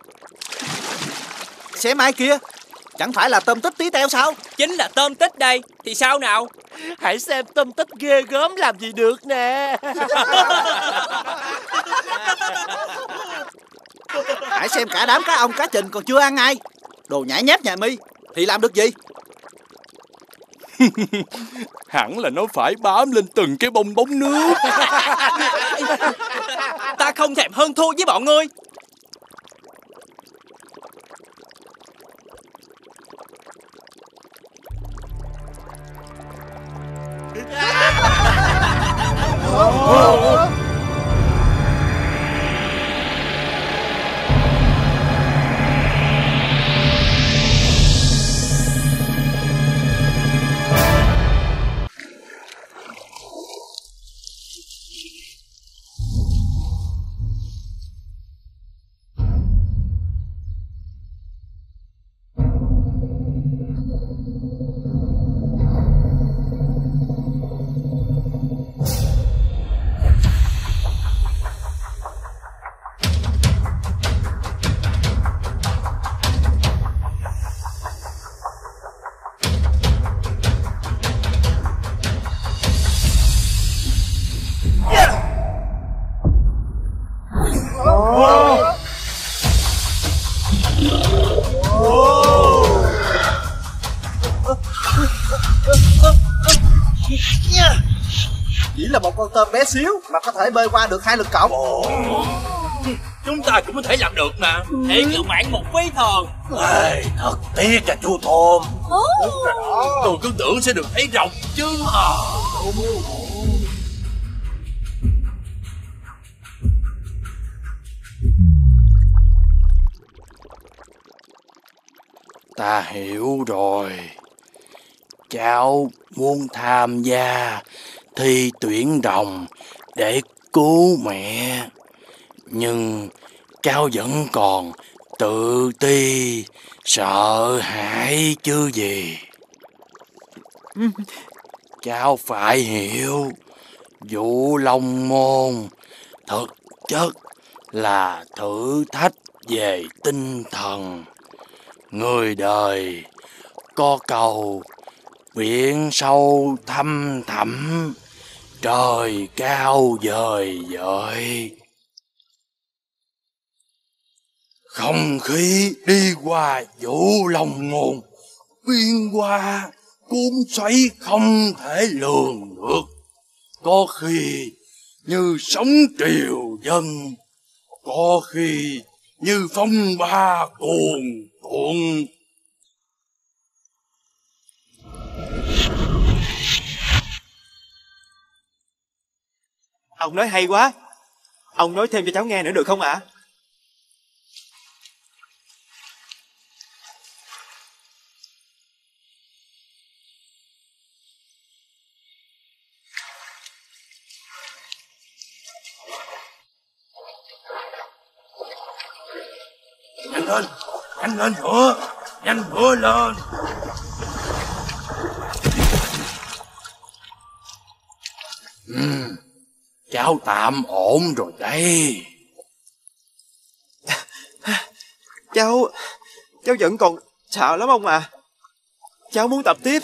Xem ai kia, chẳng phải là Tôm Tích Tí Teo sao? Chính là Tôm Tích đây, thì sao nào? Hãy xem Tôm Tích ghê gớm làm gì được nè. Hãy xem cả đám cá ông cá trình còn chưa ăn ai. Đồ nhãi nhép nhà mi thì làm được gì? Hẳn là nó phải bám lên từng cái bong bóng nước. Ta không thèm hơn thua với bọn ngươi. Chỉ là một con tôm bé xíu mà có thể bơi qua được hai lượt cổng. Chúng ta cũng có thể làm được mà. Thiệt là mạng một phí thần. Ê, thật tiếc à chú Tôm. Tôi cứ tưởng sẽ được thấy rồng chứ. Ta hiểu rồi. Cháu muốn tham gia thi tuyển rồng để cứu mẹ. Nhưng cháu vẫn còn tự ti, sợ hãi chứ gì. Cháu phải hiểu, Vũ Long Môn thực chất là thử thách về tinh thần. Người đời có câu biển sâu thăm thẳm, trời cao vời vợi. Không khí đi qua Vũ Long Môn, biến hóa cuốn xoáy không thể lường được. Có khi như sóng triều dân, có khi như phong ba cuồn cuộn. Ông nói hay quá. Ông nói thêm cho cháu nghe nữa được không ạ? Nhanh lên, nhanh lên nữa, nhanh nữa lên. Ừ, cháu tạm ổn rồi đây. Cháu, cháu vẫn còn sợ lắm ông à. Cháu muốn tập tiếp.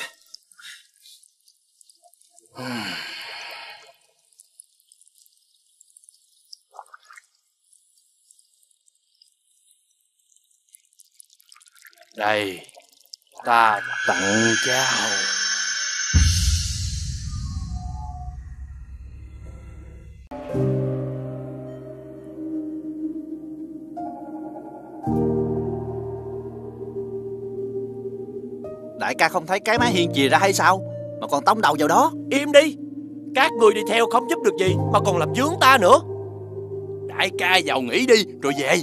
Đây, ta tặng cháu. Đại ca không thấy cái mái hiên chìa ra hay sao mà còn tông đầu vào đó? Im đi. Các người đi theo không giúp được gì mà còn làm vướng ta nữa. Đại ca vào nghỉ đi rồi về.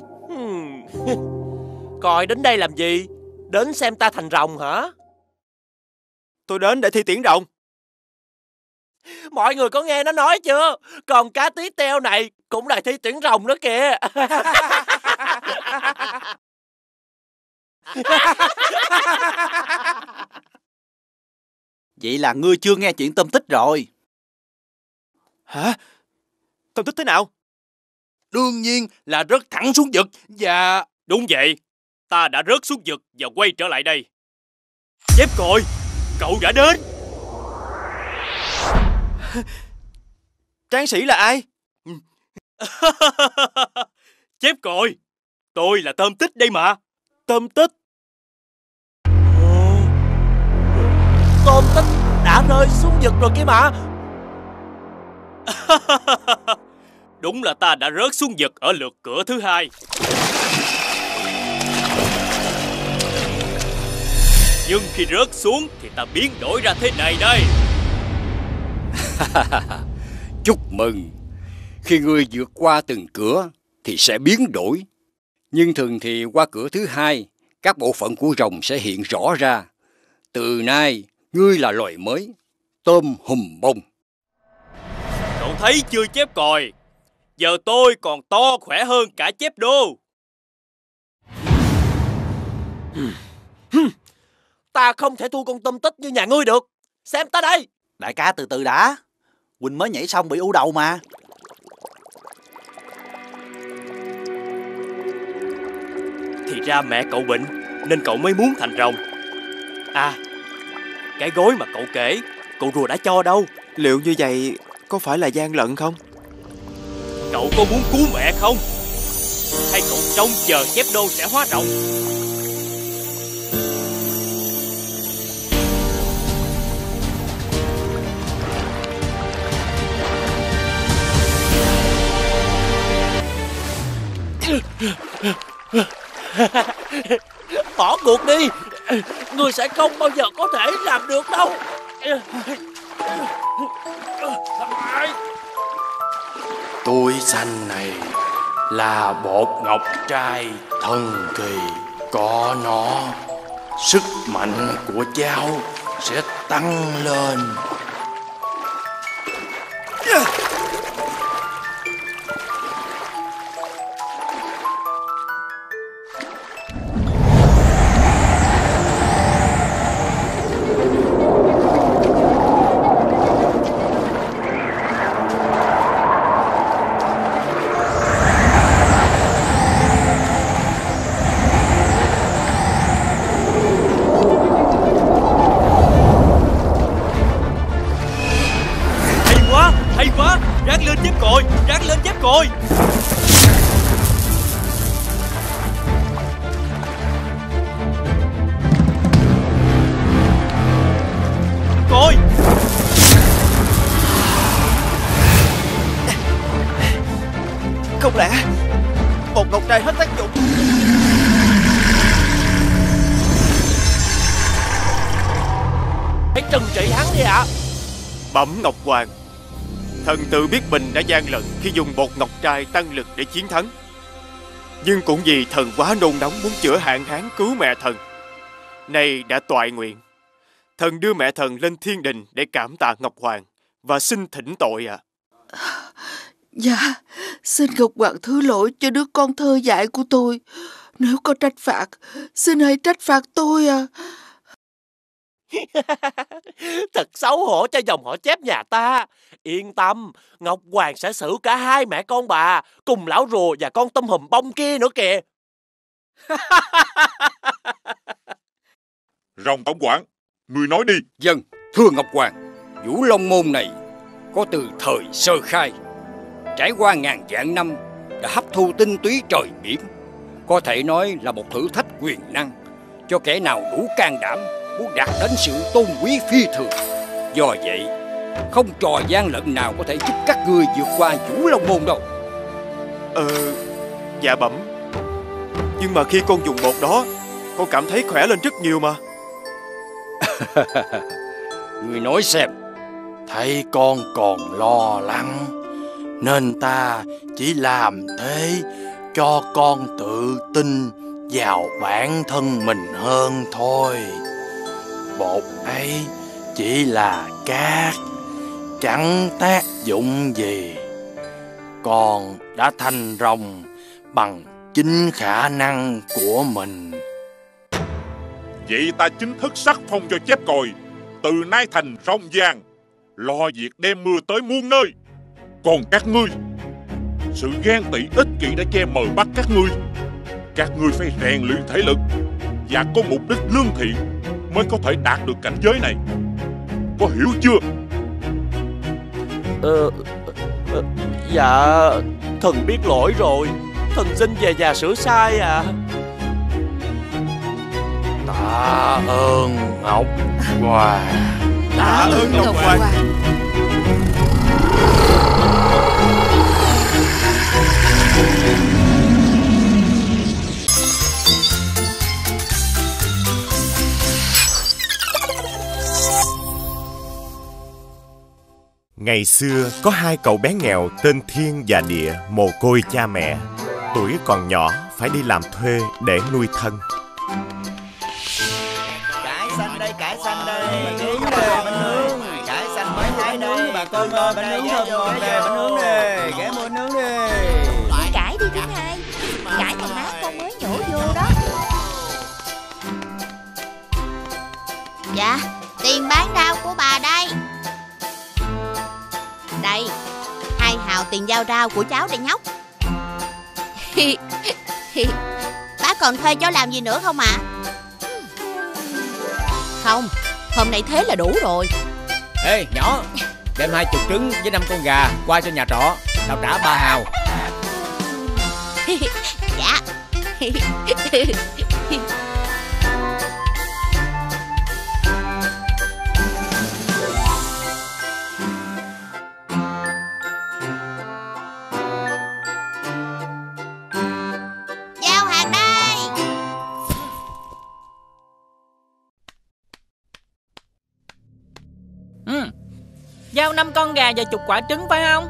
Coi đến đây làm gì? Đến xem ta thành rồng hả? Tôi đến để thi tuyển rồng. Mọi người có nghe nó nói chưa? Còn cá tí teo này cũng là thi tuyển rồng đó kìa. Vậy là ngươi chưa nghe chuyện tôm tích rồi. Hả? Tôm tích thế nào? Đương nhiên là rớt thẳng xuống vực và... Đúng vậy. Ta đã rớt xuống vực và quay trở lại đây. Chép còi, cậu đã đến. Tráng sĩ là ai? Chép còi, tôi là Tôm Tích đây mà. Tôm Tích? Tôm Tích đã rơi xuống vực rồi kia mà. Đúng là ta đã rớt xuống vực ở lượt cửa thứ hai. Nhưng khi rớt xuống thì ta biến đổi ra thế này đây. Chúc mừng. Khi ngươi vượt qua từng cửa thì sẽ biến đổi. Nhưng thường thì qua cửa thứ hai, các bộ phận của rồng sẽ hiện rõ ra. Từ nay, ngươi là loài mới, tôm hùm bông. Cậu thấy chưa Chép còi? Giờ tôi còn to khỏe hơn cả Chép đô. Ta không thể thua con Tôm Tích như nhà ngươi được. Xem ta đây. Đại ca từ từ đã. Quỳnh mới nhảy xong bị u đầu mà. Thì ra mẹ cậu bệnh nên cậu mới muốn thành rồng. À, cái gối mà cậu kể, cậu rùa đã cho đâu? Liệu như vậy có phải là gian lận không? Cậu có muốn cứu mẹ không? Hay cậu trông chờ Chép đô sẽ hóa rồng? Bỏ cuộc đi. Ngươi sẽ không bao giờ có thể làm được đâu. Túi xanh này là bột ngọc trai thần kỳ. Có nó, sức mạnh của cháu sẽ tăng lên. Cồi. Cồi. Không lẽ bột ngọc trai hết tác dụng? Hãy trừng trị hắn đi ạ. Bẩm Ngọc Hoàng, thần tự biết mình đã gian lận khi dùng bột ngọc trai tăng lực để chiến thắng. Nhưng cũng vì thần quá nôn nóng muốn chữa hạn hán cứu mẹ thần, nay đã toại nguyện. Thần đưa mẹ thần lên thiên đình để cảm tạ Ngọc Hoàng và xin thỉnh tội ạ. À. Dạ, xin Ngọc Hoàng thứ lỗi cho đứa con thơ dại của tôi. Nếu có trách phạt, xin hãy trách phạt tôi à. Thật xấu hổ cho dòng họ Chép nhà ta. Yên tâm, Ngọc Hoàng sẽ xử cả hai mẹ con bà cùng lão rùa và con tôm hùm bông kia nữa kìa. Rồng tổng quản, người nói đi. Vâng, thưa Ngọc Hoàng, Vũ Long Môn này có từ thời sơ khai, trải qua ngàn vạn năm, đã hấp thu tinh túy trời biển. Có thể nói là một thử thách quyền năng cho kẻ nào đủ can đảm muốn đạt đến sự tôn quý phi thường. Do vậy, không trò gian lận nào có thể giúp các ngươi vượt qua Vũ Long Môn đâu. Ờ, dạ bẩm. Nhưng mà khi con dùng bột đó, con cảm thấy khỏe lên rất nhiều mà. Ngươi nói xem. Thấy con còn lo lắng, nên ta chỉ làm thế cho con tự tin vào bản thân mình hơn thôi. Bột ấy chỉ là cát, chẳng tác dụng gì. Con đã thành rồng bằng chính khả năng của mình. Vậy ta chính thức sắc phong cho Chép Cồi, từ nay thành rồng vàng, lo việc đem mưa tới muôn nơi. Còn các ngươi, sự ghen tị ích kỷ đã che mờ mắt các ngươi. Các ngươi phải rèn luyện thể lực và có mục đích lương thiện mới có thể đạt được cảnh giới này. Có hiểu chưa? Ờ, ờ dạ, thần biết lỗi rồi. Thần xin về nhà sửa sai à. Tạ ơn Ngọc Hoàng. Tạ ơn Ngọc Hoàng. Ngày xưa có hai cậu bé nghèo tên Thiên và Địa, mồ côi cha mẹ. Tuổi còn nhỏ phải đi làm thuê để nuôi thân. Cải xanh đây, cải xanh đây. Đi về bánh nướng. Cải xanh mới hái đây. Bà con ơi, bánh nướng thơm ngon nè, bánh nướng nè. Ghé mua nướng đi. Cải đi thứ hai. Cải còn nát con mới nhổ vô đó. Dạ, tiền bán rau của bà đây. Đây, hai hào tiền giao rau của cháu đây nhóc. Bác còn thuê cháu làm gì nữa không ạ? À? Không, hôm nay thế là đủ rồi. Ê nhỏ, đem hai chục trứng với năm con gà qua cho nhà trọ, tao trả ba hào. Dạ. Giao hàng đây. Giao năm con gà và chục quả trứng phải không?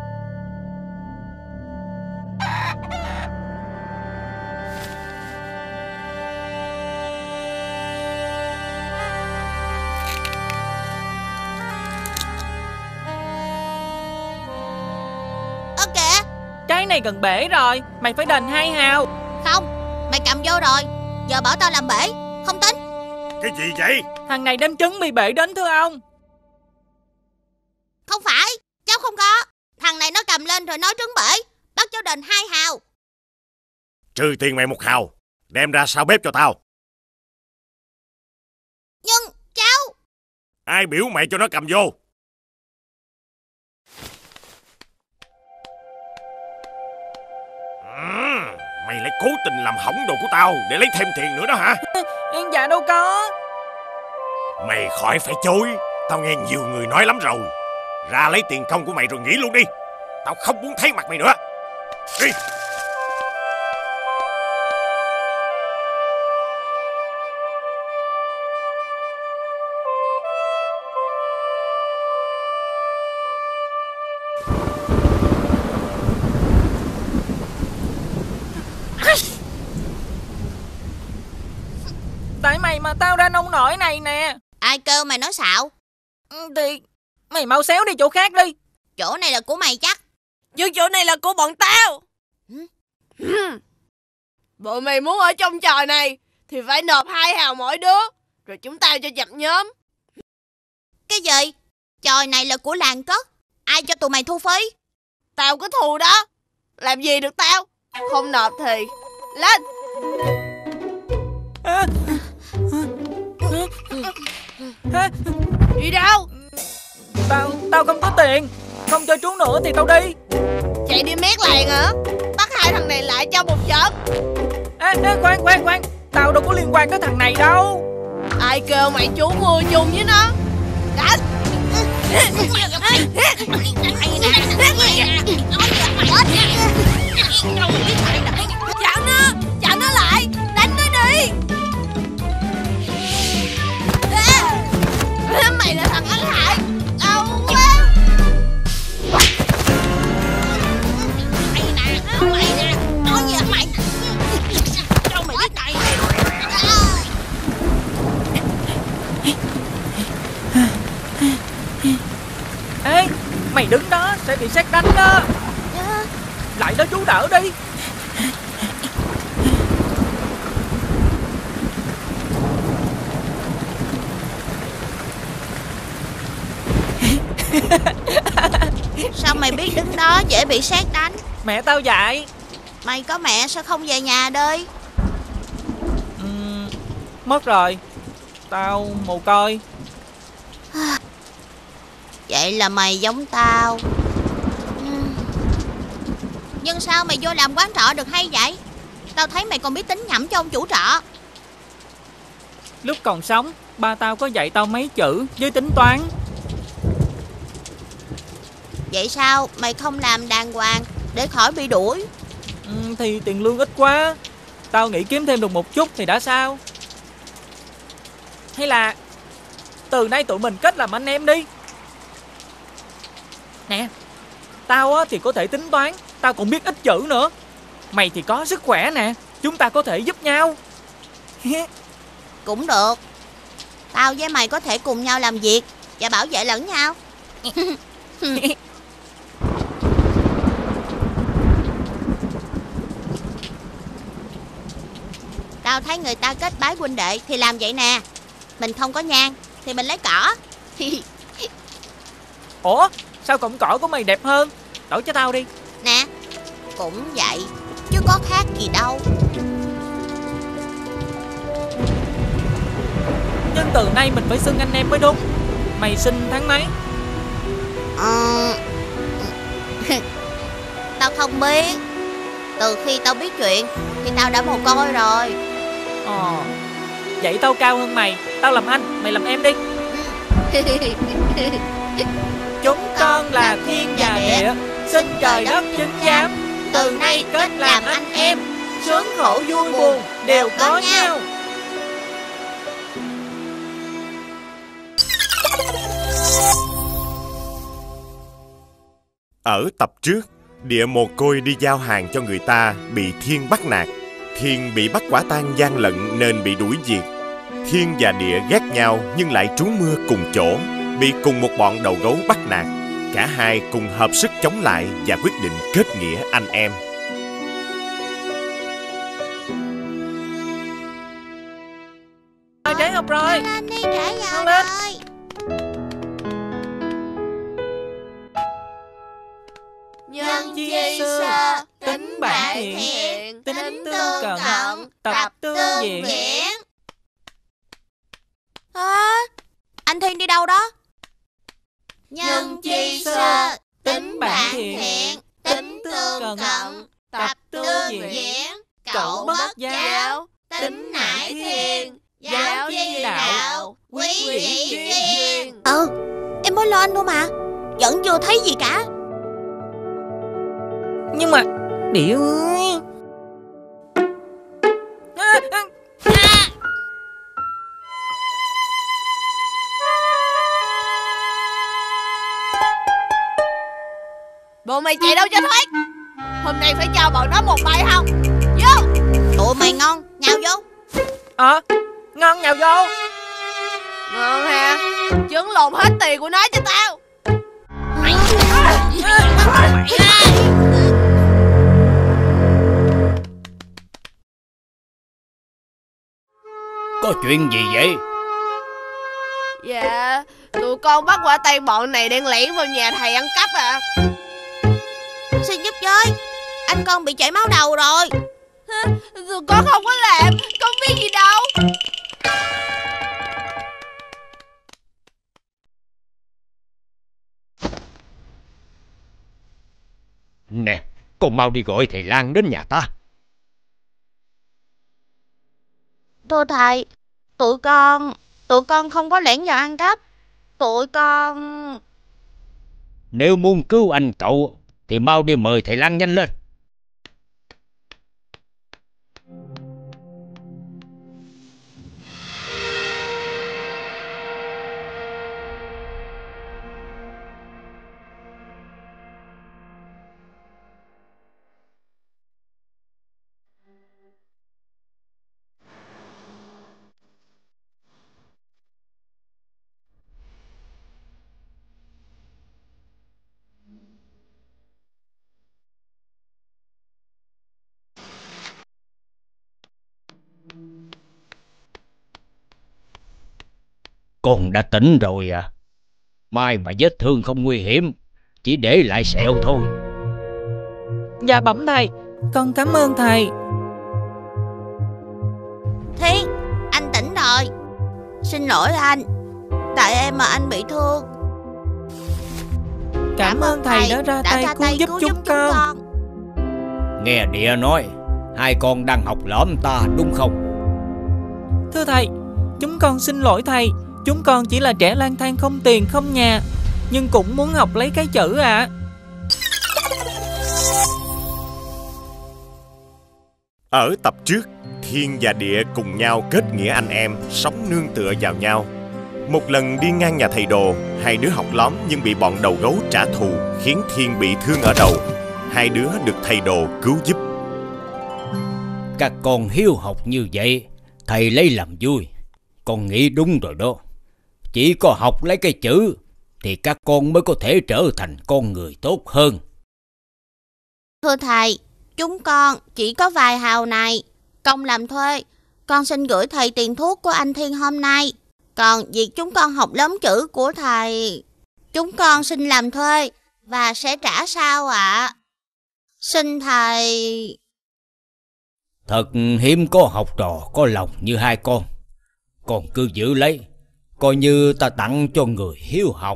Ơ kìa, Trái này gần bể rồi, mày phải đền hai hào. không, mày cầm vô rồi. Giờ bảo tao làm bể, không tính. Cái gì vậy? Thằng này đem trứng bị bể đến thưa ông. Không phải, cháu không có. Thằng này nó cầm lên rồi nói trứng bể, bắt cháu đền hai hào. Trừ tiền mày một hào, đem ra sau bếp cho tao. Nhưng cháu... Ai biểu mày cho nó cầm vô? Ừ, mày lại cố tình làm hỏng đồ của tao để lấy thêm tiền nữa đó hả? Dạ đâu có. Mày khỏi phải chối, tao nghe nhiều người nói lắm rồi. Ra lấy tiền công của mày rồi nghỉ luôn đi. Tao không muốn thấy mặt mày nữa. Đi. Tại mày mà tao ra nông nổi này nè. Ai kêu mày nói xạo? Thì mày mau xéo đi chỗ khác đi. Chỗ này là của mày chắc. Nhưng chỗ này là của bọn tao. Bộ mày muốn ở trong trò này thì phải nộp hai hào mỗi đứa, rồi chúng tao cho chập nhóm. Cái gì? Trò này là của làng cất. Ai cho tụi mày thu phí? Tao có thù đó. Làm gì được tao? Không nộp thì lên. À. À. Đi đâu? Tao, tao không có tiền. Không cho chú nữa thì tao đi. Chạy đi mét làng hả? Bắt hai thằng này lại cho một chớp. À, à, khoan khoan khoan, tao đâu có liên quan tới thằng này đâu. Ai kêu mày trú mưa chung với nó? Đánh. Chặn nó, chặn nó lại, đánh nó đi. Mày là thằng ăn hại, đau quá. Mày nè, mày nè, nói gì hả mày? Đâu mày biết tay này rồi. Ê, mày đứng đó sẽ bị sét đánh đó. Lại đó chú đỡ đi. Sao mày biết đứng đó dễ bị sét đánh? Mẹ tao dạy. Mày có mẹ sao không về nhà đi? uhm, Mất rồi. Tao mồ côi. Vậy là mày giống tao. Nhưng sao mày vô làm quán trọ được hay vậy? Tao thấy mày còn biết tính nhẩm cho ông chủ trọ. Lúc còn sống, ba tao có dạy tao mấy chữ với tính toán. Vậy sao mày không làm đàng hoàng để khỏi bị đuổi? ừ, Thì tiền lương ít quá. Tao nghĩ kiếm thêm được một chút thì đã sao. Hay là từ nay tụi mình kết làm anh em đi. Nè, tao á thì có thể tính toán, tao cũng biết ít chữ nữa. Mày thì có sức khỏe nè, chúng ta có thể giúp nhau. Cũng được. Tao với mày có thể cùng nhau làm việc và bảo vệ lẫn nhau. Tao thấy người ta kết bái huynh đệ thì làm vậy nè. Mình không có nhang thì mình lấy cỏ. Ủa, sao cọng cỏ của mày đẹp hơn? Đổi cho tao đi. Nè, cũng vậy, chứ có khác gì đâu. Nhưng từ nay mình phải xưng anh em mới đúng. Mày sinh tháng mấy? Ờ... Tao không biết. Từ khi tao biết chuyện thì tao đã mồ côi rồi. Ờ, vậy tao cao hơn mày. Tao làm anh, mày làm em đi. Chúng con là thiên và địa, xin trời đất chứng giám. Từ nay kết làm anh em, sướng khổ vui buồn đều có nhau. Ở tập trước, Địa mồ côi đi giao hàng cho người ta bị Thiên bắt nạt. Thiên bị bắt quả tang gian lận nên bị đuổi việc. Thiên và Địa ghét nhau nhưng lại trú mưa cùng chỗ, bị cùng một bọn đầu gấu bắt nạt. Cả hai cùng hợp sức chống lại và quyết định kết nghĩa anh em. Trễ học rồi. Lên đi, trễ giờ lên. rồi. Nhân chi sơ, tính bạn thiện, tính tương cận, tập tương diễn. À, anh Thiên đi đâu đó? Nhân chi sơ, tính bạn thiện, tính tương cận, tập tương diễn. Cậu bất giáo, tính nải thiên, giáo chi đạo, quý vị duyên. Ừ, em mới lo anh thôi mà, vẫn chưa thấy gì cả. Nhưng mà Địa ơi, à, à, à. Bộ mày chạy đâu cho thoát. Hôm nay phải cho bọn nó một bài học. Vô. Tụi mày ngon, nhào vô. Ờ, à, ngon nhào vô. Ngon ha. Trứng lộn hết tiền của nó cho tao. Có chuyện gì vậy? Dạ, tụi con bắt quả tay bọn này đang lẻn vào nhà thầy ăn cắp à. Xin giúp với, anh con bị chảy máu đầu rồi. Tụi con không có làm, con biết gì đâu. Nè, con mau đi gọi thầy Lan đến nhà ta. Thưa thầy, tụi con, tụi con không có lẻn vào ăn cắp. Tụi con... Nếu muốn cứu anh cậu thì mau đi mời thầy Lan nhanh lên. Con đã tỉnh rồi à? May mà vết thương không nguy hiểm, chỉ để lại sẹo thôi. Dạ bẩm thầy, con cảm ơn thầy. Thiên, anh tỉnh rồi. Xin lỗi anh, tại em mà anh bị thương. Cảm, cảm ơn thầy, thầy đã ra đã tay, ra cứu, tay giúp cứu giúp chúng con. con. Nghe Địa nói, hai con đang học lỏm ta đúng không? Thưa thầy, chúng con xin lỗi thầy. Chúng con chỉ là trẻ lang thang không tiền không nhà, nhưng cũng muốn học lấy cái chữ ạ. À. Ở tập trước, Thiên và Địa cùng nhau kết nghĩa anh em, sống nương tựa vào nhau. Một lần đi ngang nhà thầy Đồ, hai đứa học lóm nhưng bị bọn đầu gấu trả thù, khiến Thiên bị thương ở đầu. Hai đứa được thầy Đồ cứu giúp. Các con hiếu học như vậy, thầy lấy làm vui. Con nghĩ đúng rồi đó. Chỉ có học lấy cái chữ thì các con mới có thể trở thành con người tốt hơn. Thưa thầy, chúng con chỉ có vài hào này. Công làm thuê, con xin gửi thầy tiền thuốc của anh Thiên hôm nay. Còn việc chúng con học lớn chữ của thầy, chúng con xin làm thuê và sẽ trả sau ạ. À. Xin thầy... Thật hiếm có học trò có lòng như hai con. Con cứ giữ lấy, coi như ta tặng cho người hiếu học.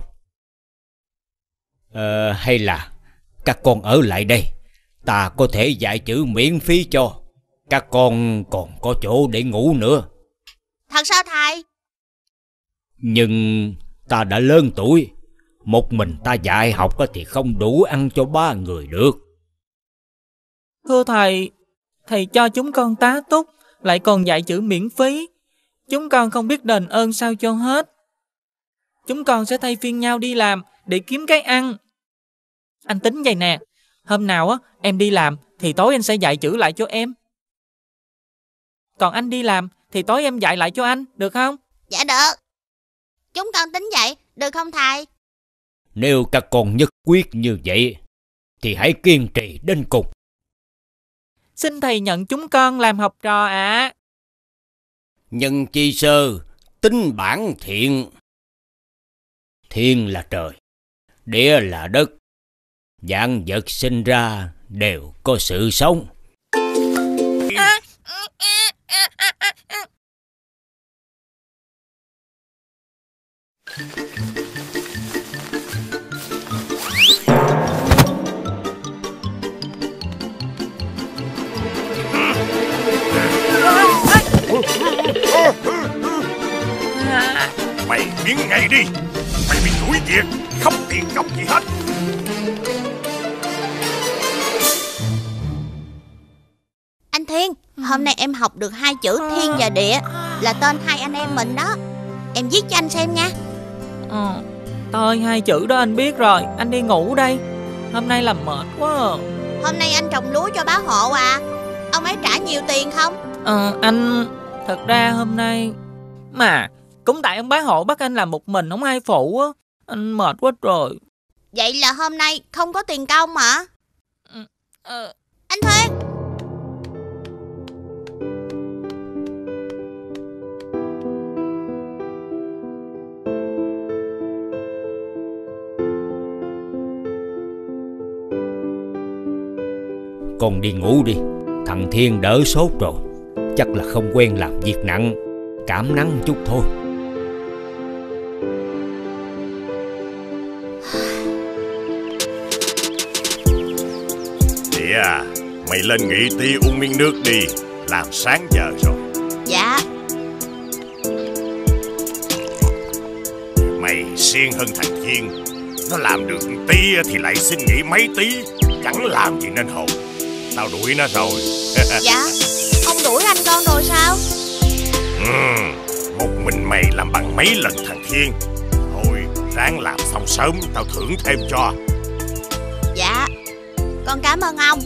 Ờ, hay là các con ở lại đây, ta có thể dạy chữ miễn phí cho. Các con còn có chỗ để ngủ nữa. Thật sao thầy? Nhưng ta đã lớn tuổi, một mình ta dạy học thì không đủ ăn cho ba người được. Thưa thầy, thầy cho chúng con tá túc, lại còn dạy chữ miễn phí. Chúng con không biết đền ơn sao cho hết. Chúng con sẽ thay phiên nhau đi làm để kiếm cái ăn. Anh tính vậy nè, hôm nào á em đi làm thì tối anh sẽ dạy chữ lại cho em. Còn anh đi làm thì tối em dạy lại cho anh, được không? Dạ được. Chúng con tính vậy, được không thầy? Nếu các con nhất quyết như vậy thì hãy kiên trì đến cùng. Xin thầy nhận chúng con làm học trò ạ. À. Nhân chi sơ, tính bản thiện. Thiên là trời, địa là đất, vạn vật sinh ra đều có sự sống. À. Mày biến ngay đi. Mày bị đuổi việc, không tiền công gì hết. Anh Thiên, hôm nay em học được hai chữ thiên và địa, là tên hai anh em mình đó. Em viết cho anh xem nha. Ờ, thôi hai chữ đó anh biết rồi. Anh đi ngủ đây, hôm nay làm mệt quá à. Hôm nay anh trồng lúa cho bá hộ à? Ông ấy trả nhiều tiền không? Ờ, anh... Thật ra hôm nay... Mà, cũng tại ông bá hộ bắt anh làm một mình, không ai phụ á. Anh mệt quá rồi. Vậy là hôm nay không có tiền công hả? Ừ, ờ... Anh Thiên! Con đi ngủ đi. Thằng Thiên đỡ sốt rồi, chắc là không quen làm việc nặng, cảm nắng chút thôi. Địa à, mày lên nghỉ tí uống miếng nước đi, làm sáng giờ rồi. Dạ. Mày siêng hơn thằng Thiên, nó làm được tí thì lại xin nghỉ mấy tí, chẳng làm gì nên hồn. Tao đuổi nó rồi. Dạ, ông đuổi anh con rồi sao? Ừ, một mình mày làm bằng mấy lần thằng Thiên. Thôi, ráng làm xong sớm, tao thưởng thêm cho. Dạ, con cảm ơn ông.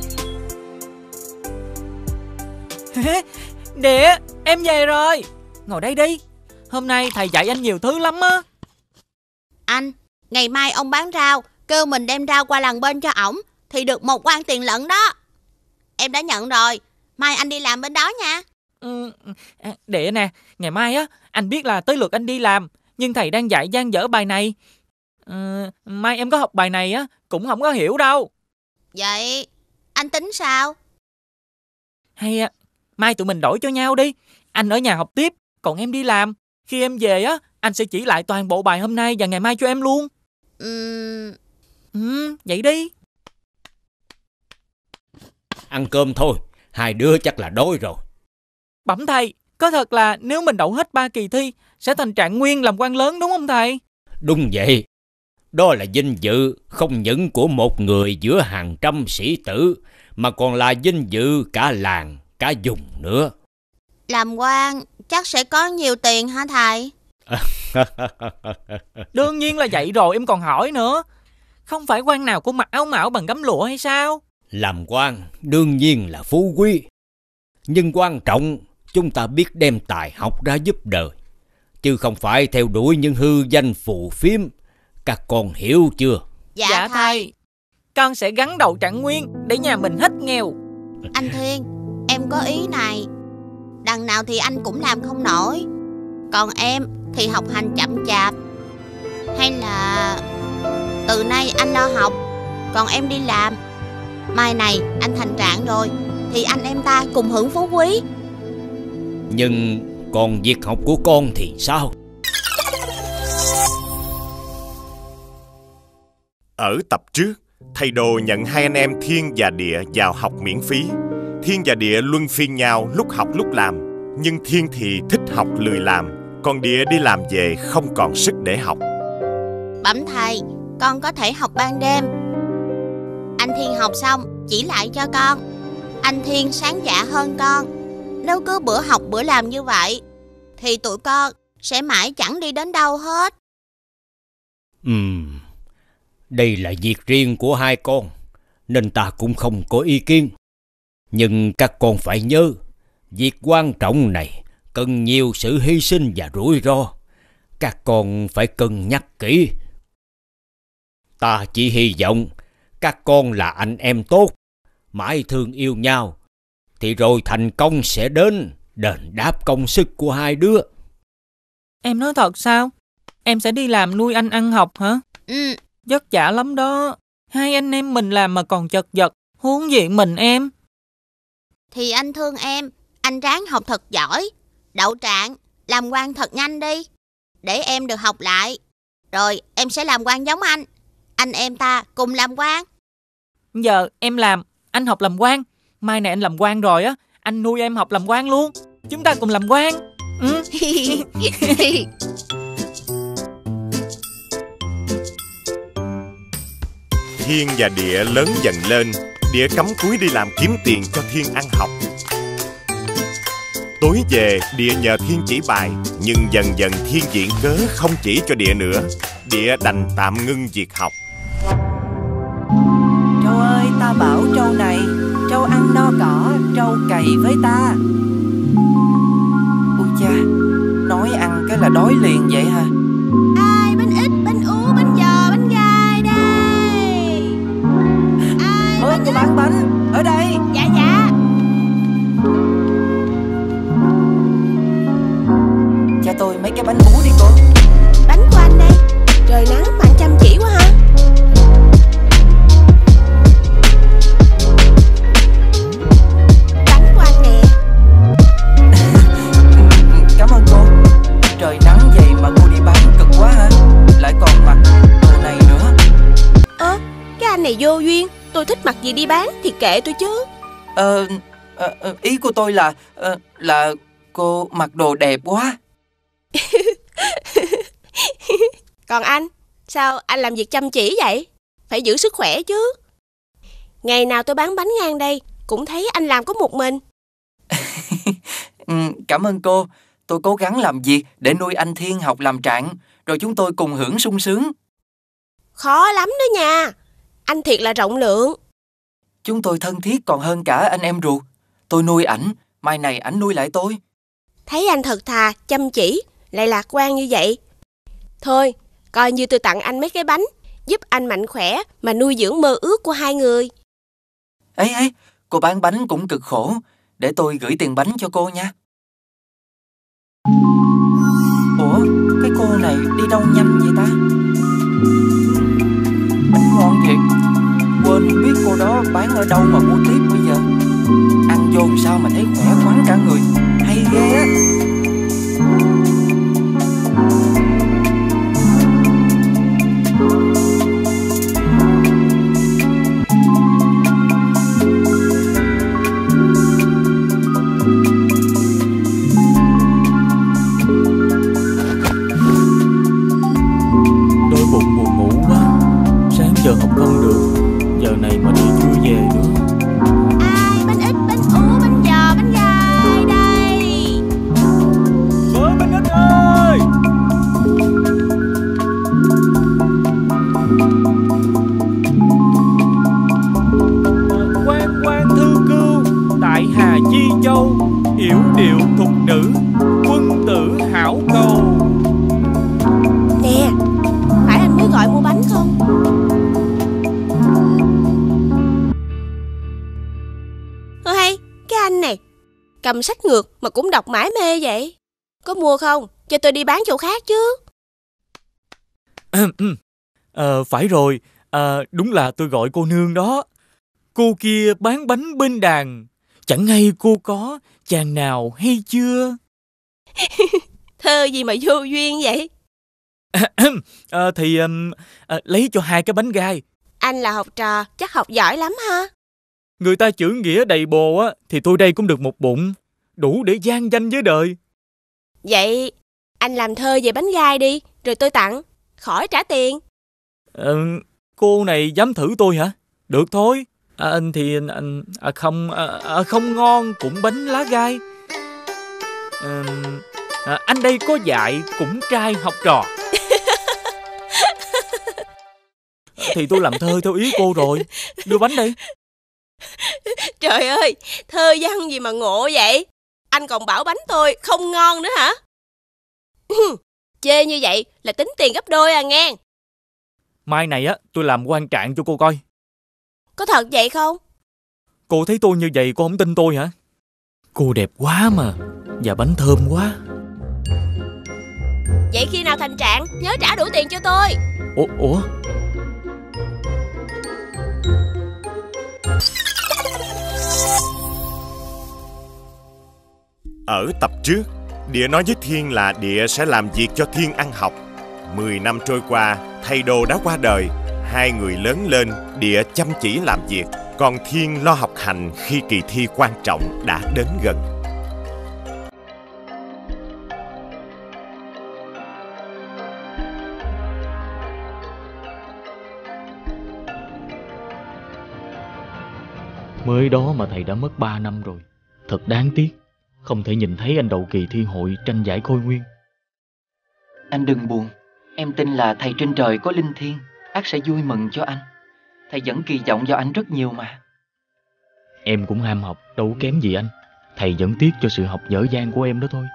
Địa, em về rồi. Ngồi đây đi. Hôm nay thầy dạy anh nhiều thứ lắm á. Anh, ngày mai ông bán rau, kêu mình đem rau qua làng bên cho ổng thì được một quan tiền lận đó. Em đã nhận rồi, mai anh đi làm bên đó nha. Ừ, Địa nè, ngày mai á anh biết là tới lượt anh đi làm, nhưng thầy đang dạy dang dở bài này. Ừ, mai em có học bài này á cũng không có hiểu đâu. Vậy anh tính sao? Hay mai tụi mình đổi cho nhau đi. Anh ở nhà học tiếp, còn em đi làm. Khi em về á, anh sẽ chỉ lại toàn bộ bài hôm nay và ngày mai cho em luôn. Uhm... Ừ, vậy đi. Ăn cơm thôi, hai đứa chắc là đói rồi. Bẩm thầy, có thật là nếu mình đậu hết ba kỳ thi sẽ thành trạng nguyên làm quan lớn đúng không thầy? Đúng vậy. Đó là vinh dự không những của một người giữa hàng trăm sĩ tử, mà còn là vinh dự cả làng, cả vùng nữa. Làm quan chắc sẽ có nhiều tiền hả thầy? Đương nhiên là vậy rồi, em còn hỏi nữa. Không phải quan nào cũng mặc áo mão bằng gấm lụa hay sao? Làm quan đương nhiên là phú quý, nhưng quan trọng chúng ta biết đem tài học ra giúp đời, chứ không phải theo đuổi những hư danh phù phiếm. Các con hiểu chưa? Dạ, dạ thầy. Con sẽ gắn đầu trạng nguyên để nhà mình hết nghèo. Anh Thiên, em có ý này. Đằng nào thì anh cũng làm không nổi, còn em thì học hành chậm chạp. Hay là từ nay anh lo học, còn em đi làm. Mai này anh thành trạng rồi thì anh em ta cùng hưởng phú quý. Nhưng còn việc học của con thì sao? Ở tập trước, thầy Đồ nhận hai anh em Thiên và Địa vào học miễn phí. Thiên và Địa luân phiên nhau lúc học lúc làm. Nhưng Thiên thì thích học lười làm, còn Địa đi làm về không còn sức để học. Bẩm thầy, con có thể học ban đêm. Anh Thiên học xong chỉ lại cho con. Anh Thiên sáng dạ hơn con. Nếu cứ bữa học bữa làm như vậy thì tụi con sẽ mãi chẳng đi đến đâu hết. Ừm, Đây là việc riêng của hai con, nên ta cũng không có ý kiến. Nhưng các con phải nhớ, việc quan trọng này cần nhiều sự hy sinh và rủi ro. Các con phải cân nhắc kỹ. Ta chỉ hy vọng các con là anh em tốt, mãi thương yêu nhau, thì rồi thành công sẽ đến, đền đáp công sức của hai đứa. Em nói thật sao? Em sẽ đi làm nuôi anh ăn học hả? Ừ. Vất vả lắm đó. Hai anh em mình làm mà còn chật vật, huống gì mình em. Thì anh thương em, anh ráng học thật giỏi, đậu trạng, làm quan thật nhanh đi, để em được học lại. Rồi em sẽ làm quan giống anh. Anh em ta cùng làm quan. Giờ em làm, anh học làm quan. Mai này anh làm quan rồi á, anh nuôi em học làm quan luôn. Chúng ta cùng làm quan. Ừ. Thiên và Địa lớn dần lên. Địa cắm cúi đi làm kiếm tiền cho Thiên ăn học. Tối về, Địa nhờ Thiên chỉ bài, nhưng dần dần Thiên viện cớ không chỉ cho Địa nữa. Địa đành tạm ngưng việc học. Trâu ơi, ta bảo trâu này, trâu ăn no cỏ, trâu cày với ta. Ôi cha, nói ăn cái là đói liền vậy hả? Ai bánh ít, bánh ú, bánh giò, bánh gai đây. Ai Ôi, cô bán bánh ở đây. Dạ dạ. Cho tôi mấy cái bánh ú đi cô. Bánh của anh đây. Trời nắng mà anh chăm chỉ quá ha. Bánh của anh nè. Cảm ơn cô. Trời nắng vậy mà cô đi bán cực quá hả? Lại còn mặc đồ này nữa. Ơ, cái anh này vô duyên. Tôi thích mặc gì đi bán thì kệ tôi chứ. Ờ, ờ ý của tôi là ờ, là cô mặc đồ đẹp quá. Còn anh, sao anh làm việc chăm chỉ vậy? Phải giữ sức khỏe chứ. Ngày nào tôi bán bánh ngang đây cũng thấy anh làm có một mình. Ừ, cảm ơn cô. Tôi cố gắng làm việc để nuôi anh Thiên học làm trạng, rồi chúng tôi cùng hưởng sung sướng. Khó lắm đó nha. Anh thiệt là rộng lượng. Chúng tôi thân thiết còn hơn cả anh em ruột. Tôi nuôi ảnh, mai này ảnh nuôi lại tôi. Thấy anh thật thà, chăm chỉ, lại lạc quan như vậy. Thôi, coi như tôi tặng anh mấy cái bánh, giúp anh mạnh khỏe mà nuôi dưỡng mơ ước của hai người. Ấy ấy, cô bán bánh cũng cực khổ. Để tôi gửi tiền bánh cho cô nha. Ủa, cái cô này đi đâu nhanh vậy ta? Bánh ngon thiệt. Quên không biết cô đó bán ở đâu mà mua tiếp bây giờ. Ăn vô sao mà thấy khỏe khoắn cả người. Hay ghê á. Đói bụng buồn ngủ quá. Sáng giờ học không được, giờ này mà đi chưa về nữa. Ai bánh ít, bánh ú, bánh giò, bánh gai đây. Bữa bánh ít ơi. Quan quan thư cưu, tại Hà Chi Châu, yểu điệu thục nữ, quân tử hảo cầu. Nè, phải anh mới gọi mua bánh không? Ơ hay, cái anh này cầm sách ngược mà cũng đọc mãi mê vậy. Có mua không? Cho tôi đi bán chỗ khác chứ. Ờ, phải rồi, à, đúng là tôi gọi cô nương đó. Cô kia bán bánh bên đàn, chẳng hay cô có chàng nào hay chưa? Thơ gì mà vô duyên vậy? à, thì um, à, lấy cho hai cái bánh gai. Anh là học trò, chắc học giỏi lắm ha. Người ta chữ nghĩa đầy bồ á, thì tôi đây cũng được một bụng, đủ để gian danh với đời. Vậy anh làm thơ về bánh gai đi, rồi tôi tặng, khỏi trả tiền. À, cô này dám thử tôi hả? Được thôi. À, anh thì anh à, không à, à, không ngon cũng bánh lá gai. À, à, anh đây có dạy cũng trai học trò. Thì tôi làm thơ theo ý cô rồi. Đưa bánh đi. Trời ơi, thơ văn gì mà ngộ vậy? Anh còn bảo bánh tôi không ngon nữa hả? Chê như vậy là tính tiền gấp đôi à nghe. Mai này á, tôi làm quan trạng cho cô coi. Có thật vậy không? Cô thấy tôi như vậy cô không tin tôi hả? Cô đẹp quá mà. Và bánh thơm quá. Vậy khi nào thành trạng nhớ trả đủ tiền cho tôi. Ủa? Ủa? Ở tập trước, Địa nói với Thiên là Địa sẽ làm việc cho Thiên ăn học. Mười năm trôi qua, thầy Đồ đã qua đời. Hai người lớn lên, Địa chăm chỉ làm việc, còn Thiên lo học hành khi kỳ thi quan trọng đã đến gần. Mới đó mà thầy đã mất ba năm rồi. Thật đáng tiếc. Không thể nhìn thấy anh đầu kỳ thi hội tranh giải Khôi Nguyên. Anh đừng buồn. Em tin là thầy trên trời có linh thiêng, ắt sẽ vui mừng cho anh. Thầy vẫn kỳ vọng vào anh rất nhiều mà. Em cũng ham học, đâu kém gì anh. Thầy vẫn tiếc cho sự học dở dang của em đó thôi.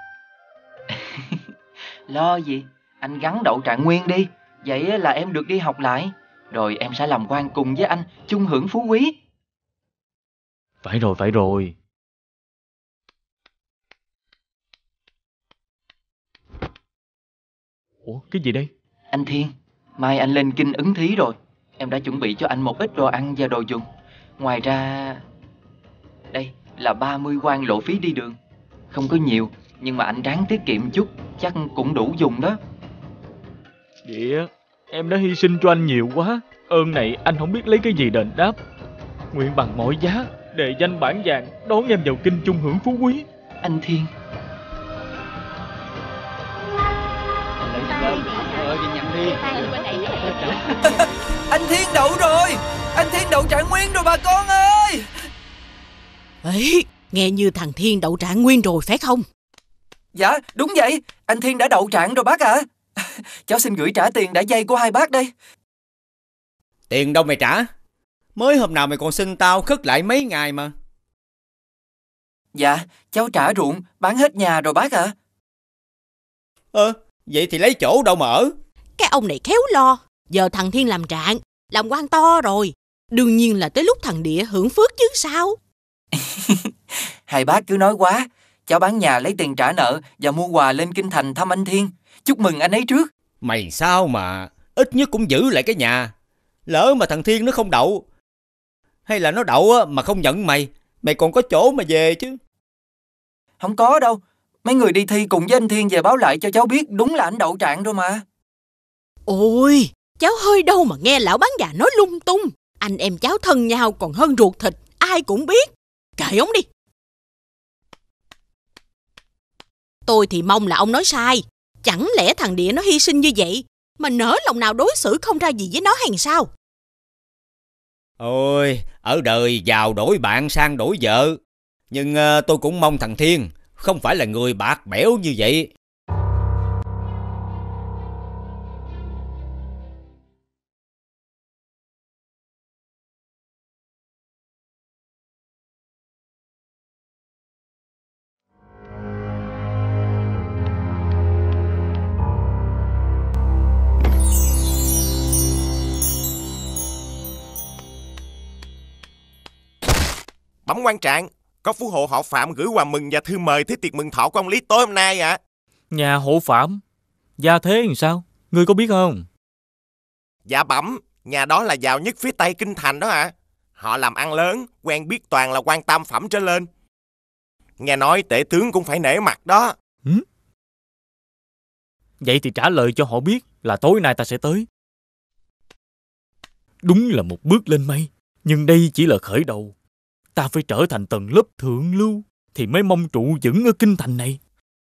Lo gì, anh gắng đậu trạng nguyên đi. Vậy là em được đi học lại. Rồi em sẽ làm quan cùng với anh, chung hưởng phú quý. Phải rồi, phải rồi. Ủa, cái gì đây? Anh Thiên, mai anh lên kinh ứng thí rồi. Em đã chuẩn bị cho anh một ít đồ ăn và đồ dùng. Ngoài ra, đây là ba mươi quan lộ phí đi đường. Không có nhiều, nhưng mà anh ráng tiết kiệm chút, chắc cũng đủ dùng đó. Địa, em đã hy sinh cho anh nhiều quá. Ơn này anh không biết lấy cái gì đền đáp. Nguyện bằng mọi giá đề danh bản vàng đón em vào kinh chung hưởng phú quý. Anh Thiên. Anh Thiên đậu rồi. Anh Thiên đậu trạng nguyên rồi bà con ơi. Ấy, nghe như thằng Thiên đậu trạng nguyên rồi phải không? Dạ đúng vậy. Anh Thiên đã đậu trạng rồi bác ạ. À. Cháu xin gửi trả tiền đã dây của hai bác đây. Tiền đâu mày trả? Mới hôm nào mày còn xin tao khất lại mấy ngày mà. Dạ cháu trả ruộng bán hết nhà rồi bác ạ. À. Ờ vậy thì lấy chỗ đâu mà ở? Cái ông này khéo lo. Giờ thằng Thiên làm trạng, làm quan to rồi, đương nhiên là tới lúc thằng Địa hưởng phước chứ sao. Hai bác cứ nói quá. Cháu bán nhà lấy tiền trả nợ và mua quà lên kinh thành thăm anh Thiên. Chúc mừng anh ấy trước. Mày sao mà ít nhất cũng giữ lại cái nhà. Lỡ mà thằng Thiên nó không đậu, hay là nó đậu mà không nhận mày, mày còn có chỗ mà về chứ. Không có đâu. Mấy người đi thi cùng với anh Thiên về báo lại cho cháu biết đúng là anh đậu trạng rồi mà. Ôi, cháu hơi đâu mà nghe lão bán già nói lung tung. Anh em cháu thân nhau còn hơn ruột thịt, ai cũng biết. Kệ ông đi. Tôi thì mong là ông nói sai. Chẳng lẽ thằng Địa nó hy sinh như vậy mà nỡ lòng nào đối xử không ra gì với nó hay sao? Ôi, ở đời giàu đổi bạn sang đổi vợ. Nhưng uh, tôi cũng mong thằng Thiên không phải là người bạc bẽo như vậy. Bẩm quan trạng, có phú hộ họ Phạm gửi quà mừng và thư mời tới tiệc mừng thọ của ông Lý tối hôm nay ạ. À. Nhà hộ Phạm? Gia thế làm sao? Ngươi có biết không? Dạ bẩm, nhà đó là giàu nhất phía Tây kinh thành đó ạ. À. Họ làm ăn lớn, quen biết toàn là quan tam phẩm trở lên. Nghe nói tể tướng cũng phải nể mặt đó. Ừ? Vậy thì trả lời cho họ biết là tối nay ta sẽ tới. Đúng là một bước lên mây, nhưng đây chỉ là khởi đầu. Ta phải trở thành tầng lớp thượng lưu thì mới mong trụ vững ở kinh thành này.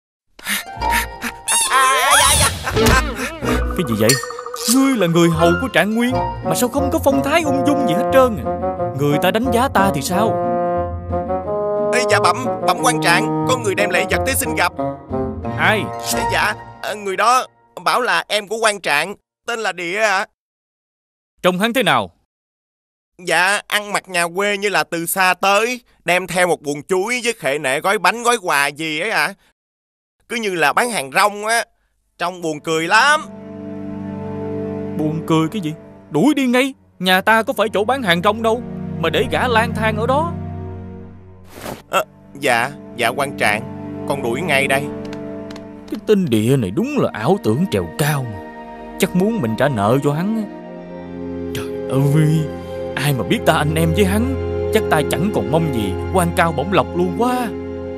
Cái gì vậy? Ngươi là người hầu của Trạng Nguyên mà sao không có phong thái ung dung gì hết trơn à? Người ta đánh giá ta thì sao? Ê, dạ bẩm, bẩm quan trạng, có người đem lễ vật tới xin gặp. Ai? Ê, dạ, người đó bảo là em của quan trạng, tên là Địa ạ. À. Trông hắn thế nào? Dạ, ăn mặc nhà quê như là từ xa tới, đem theo một buồng chuối với khệ nệ gói bánh gói quà gì ấy ạ. À. Cứ như là bán hàng rong á, trông buồn cười lắm. Buồn cười cái gì? Đuổi đi ngay. Nhà ta có phải chỗ bán hàng rong đâu mà để gã lang thang ở đó. À, dạ, dạ quan trạng, con đuổi ngay đây. Cái tên Địa này đúng là ảo tưởng trèo cao mà. Chắc muốn mình trả nợ cho hắn. Trời ơi, ai mà biết ta anh em với hắn, chắc ta chẳng còn mong gì quan cao bổng lộc luôn quá.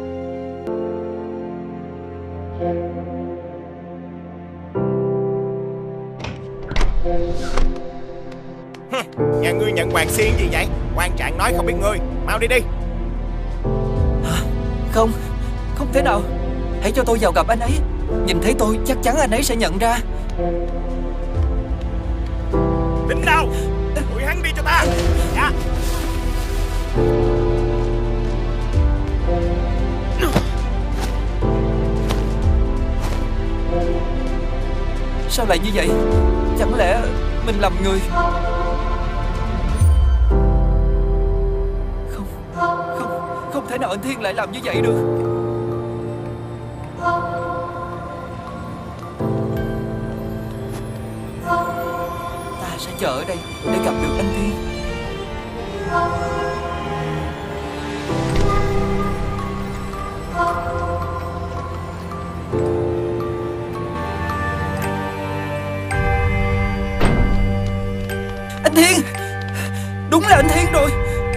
Nhà ngươi nhận hoàng xiên gì vậy? Quan trạng nói không biết ngươi. Mau đi đi. Không, không thể nào. Hãy cho tôi vào gặp anh ấy. Nhìn thấy tôi chắc chắn anh ấy sẽ nhận ra. Tính đâu? Đuổi hắn đi cho ta. Dạ. Sao lại như vậy? Chẳng lẽ mình lầm người? Không, không, không thể nào anh Thiên lại làm như vậy được. Ta sẽ chờ ở đây để gặp được anh Thiên. Anh Thiên! Đúng là anh Thiên rồi!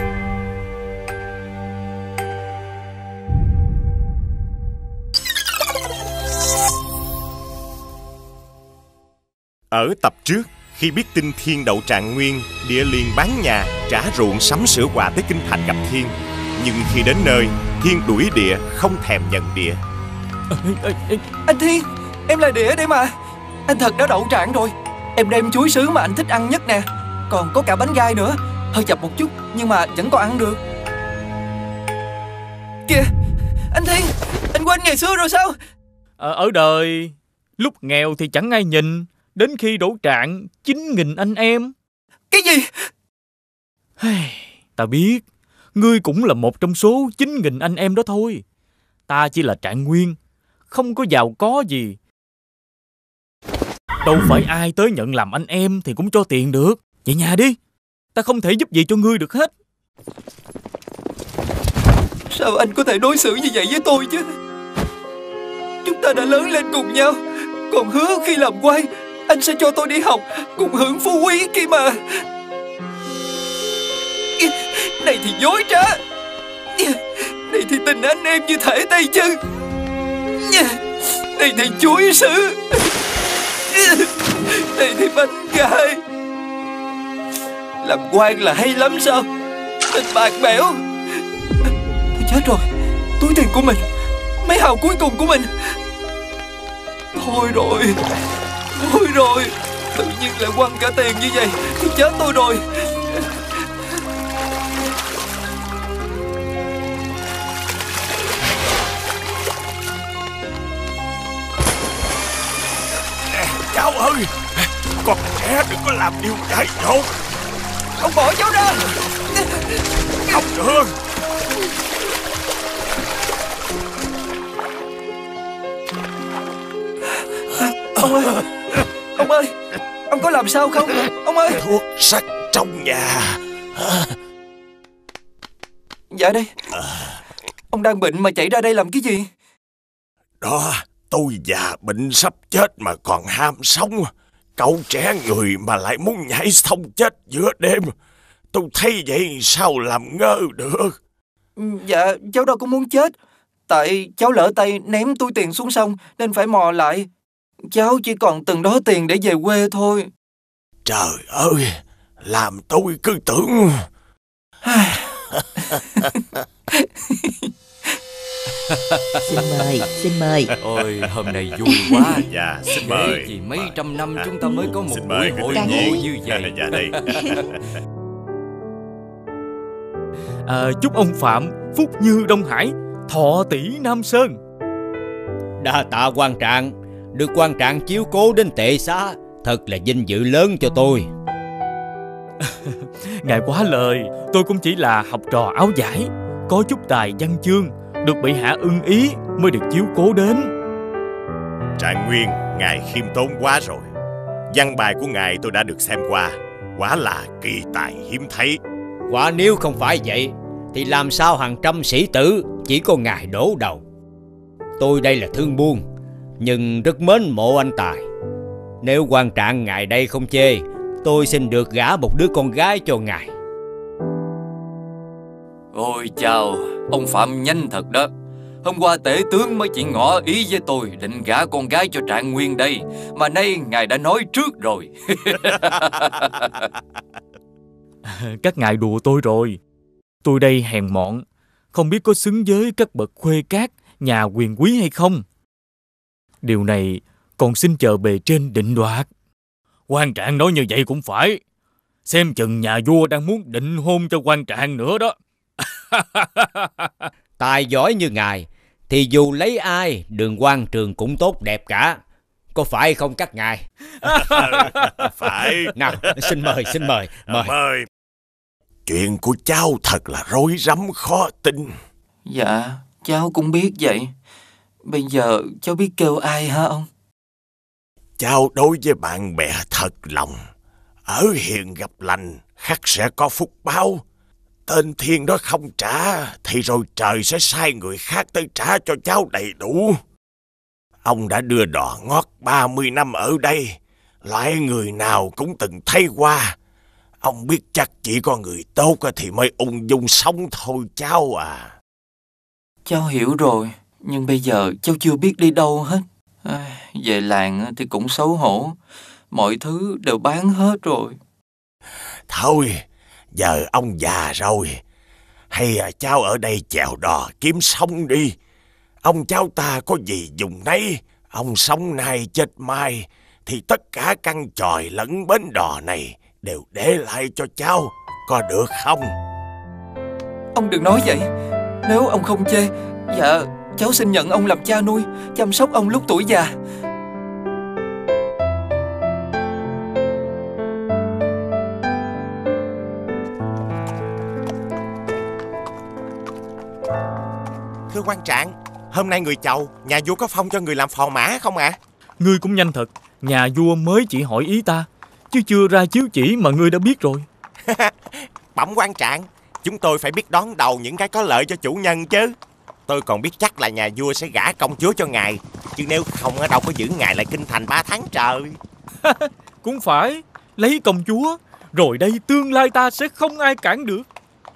Ở tập trước, khi biết tin Thiên đậu trạng nguyên, Địa liền bán nhà, trả ruộng sắm sửa quà tới kinh thành gặp Thiên. Nhưng khi đến nơi, Thiên đuổi Địa, không thèm nhận Địa. Anh Thiên, em là Địa đây mà. Anh thật đã đậu trạng rồi. Em đem chuối sứ mà anh thích ăn nhất nè. Còn có cả bánh gai nữa. Hơi chập một chút nhưng mà vẫn còn ăn được. Kìa, anh Thiên, anh quên ngày xưa rồi sao? Ở, ở đời, lúc nghèo thì chẳng ai nhìn. Đến khi đổ trạng, chín nghìn anh em. Cái gì? Ta biết, ngươi cũng là một trong số chín nghìn anh em đó thôi. Ta chỉ là trạng nguyên, không có giàu có gì. Đâu phải ai tới nhận làm anh em thì cũng cho tiền được. Về nhà đi, ta không thể giúp gì cho ngươi được hết. Sao anh có thể đối xử như vậy với tôi chứ? Chúng ta đã lớn lên cùng nhau. Còn hứa khi làm quan anh sẽ cho tôi đi học, cùng hưởng phú quý kia mà. Này thì dối trá. Này thì tình anh em như thể tay chân. Này thì chuối sứ. Này thì bánh gai. Làm quan là hay lắm sao? Tình bạc bẽo. Tôi chết rồi. Túi tiền của mình, mấy hào cuối cùng của mình. Thôi rồi, thôi rồi. Tự nhiên lại quăng cả tiền như vậy thì chết tôi rồi. Cháu ơi, con trẻ đừng có làm điều dại dột. Ông bỏ cháu ra. Không được. Ông ơi, ông ơi, ông có làm sao không? Ông ơi. Thuốc sắc trong nhà. Dạ đây. Ông đang bệnh mà chạy ra đây làm cái gì? Đó, tôi già bệnh sắp chết mà còn ham sống. Cậu trẻ người mà lại muốn nhảy sông chết giữa đêm. Tôi thấy vậy sao làm ngơ được. Dạ, cháu đâu có muốn chết. Tại cháu lỡ tay ném túi tiền xuống sông nên phải mò lại. Cháu chỉ còn từng đó tiền để về quê thôi. Trời ơi, làm tôi cứ tưởng. Xin mời, xin mời. Ôi, hôm nay vui quá. Dạ, xin mời. Chỉ mấy trăm năm chúng ta mới có một xin buổi mời, hội Càng ngộ Nhi. như vậy. Dạ đây. À, chúc ông Phạm phúc như Đông Hải, thọ tỷ Nam Sơn. Đa tạ quan trạng. Được quan trạng chiếu cố đến tệ xá, thật là vinh dự lớn cho tôi. Ngài quá lời, tôi cũng chỉ là học trò áo vải, có chút tài văn chương, được bị hạ ưng ý mới được chiếu cố đến. Trạng Nguyên, ngài khiêm tốn quá rồi. Văn bài của ngài tôi đã được xem qua, quả là kỳ tài hiếm thấy. Quả nếu không phải vậy thì làm sao hàng trăm sĩ tử chỉ có ngài đổ đầu. Tôi đây là thương buôn, nhưng rất mến mộ anh tài. Nếu quan trạng ngài đây không chê, tôi xin được gả một đứa con gái cho ngài. Ôi chào, ông Phạm nhanh thật đó. Hôm qua tể tướng mới chỉ ngỏ ý với tôi định gả con gái cho Trạng Nguyên đây, mà nay ngài đã nói trước rồi. Các ngài đùa tôi rồi. Tôi đây hèn mọn, không biết có xứng với các bậc khuê cát, nhà quyền quý hay không. Điều này còn xin chờ bề trên định đoạt. Quan trạng nói như vậy cũng phải. Xem chừng nhà vua đang muốn định hôn cho quan trạng nữa đó. Tài giỏi như ngài thì dù lấy ai, đường quan trường cũng tốt đẹp cả. Có phải không các ngài? Phải. Nào, xin mời, xin mời, mời. Mời. Chuyện của cháu thật là rối rắm khó tin. Dạ, cháu cũng biết vậy. Bây giờ cháu biết kêu ai hả ông? Cháu đối với bạn bè thật lòng. Ở hiền gặp lành, khắc sẽ có phúc báo. Tên thiên đó không trả, thì rồi trời sẽ sai người khác tới trả cho cháu đầy đủ. Ông đã đưa đò ngót ba mươi năm ở đây. Loại người nào cũng từng thấy qua. Ông biết chắc chỉ có người tốt thì mới ung dung sống thôi cháu à. Cháu hiểu rồi, nhưng bây giờ cháu chưa biết đi đâu hết. À, về làng thì cũng xấu hổ. Mọi thứ đều bán hết rồi. Thôi, giờ ông già rồi. Hay cháu ở đây chèo đò kiếm sống đi. Ông cháu ta có gì dùng nấy. Ông sống nay chết mai thì tất cả căn chòi lẫn bến đò này đều để lại cho cháu, có được không? Ông đừng nói vậy. Nếu ông không chê, dạ cháu xin nhận ông làm cha nuôi, chăm sóc ông lúc tuổi già. Thưa quan trạng, hôm nay người chầu, nhà vua có phong cho người làm phò mã không ạ? À? Ngươi cũng nhanh thật. Nhà vua mới chỉ hỏi ý ta, chứ chưa ra chiếu chỉ mà ngươi đã biết rồi. Bẩm quan trạng, chúng tôi phải biết đón đầu những cái có lợi cho chủ nhân chứ. Tôi còn biết chắc là nhà vua sẽ gả công chúa cho ngài, chứ nếu không ở đâu có giữ ngài lại kinh thành ba tháng trời. Cũng phải, lấy công chúa, rồi đây tương lai ta sẽ không ai cản được.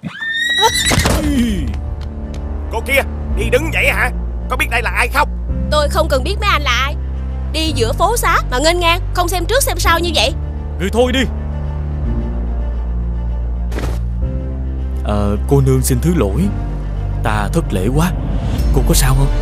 Cô kia, đi đứng vậy hả? Có biết đây là ai không? Tôi không cần biết mấy anh là ai. Đi giữa phố xá mà nghênh ngang, không xem trước xem sau như vậy. Người thôi đi. Ờ, cô nương xin thứ lỗi, ta thất lễ quá. Cô có sao không?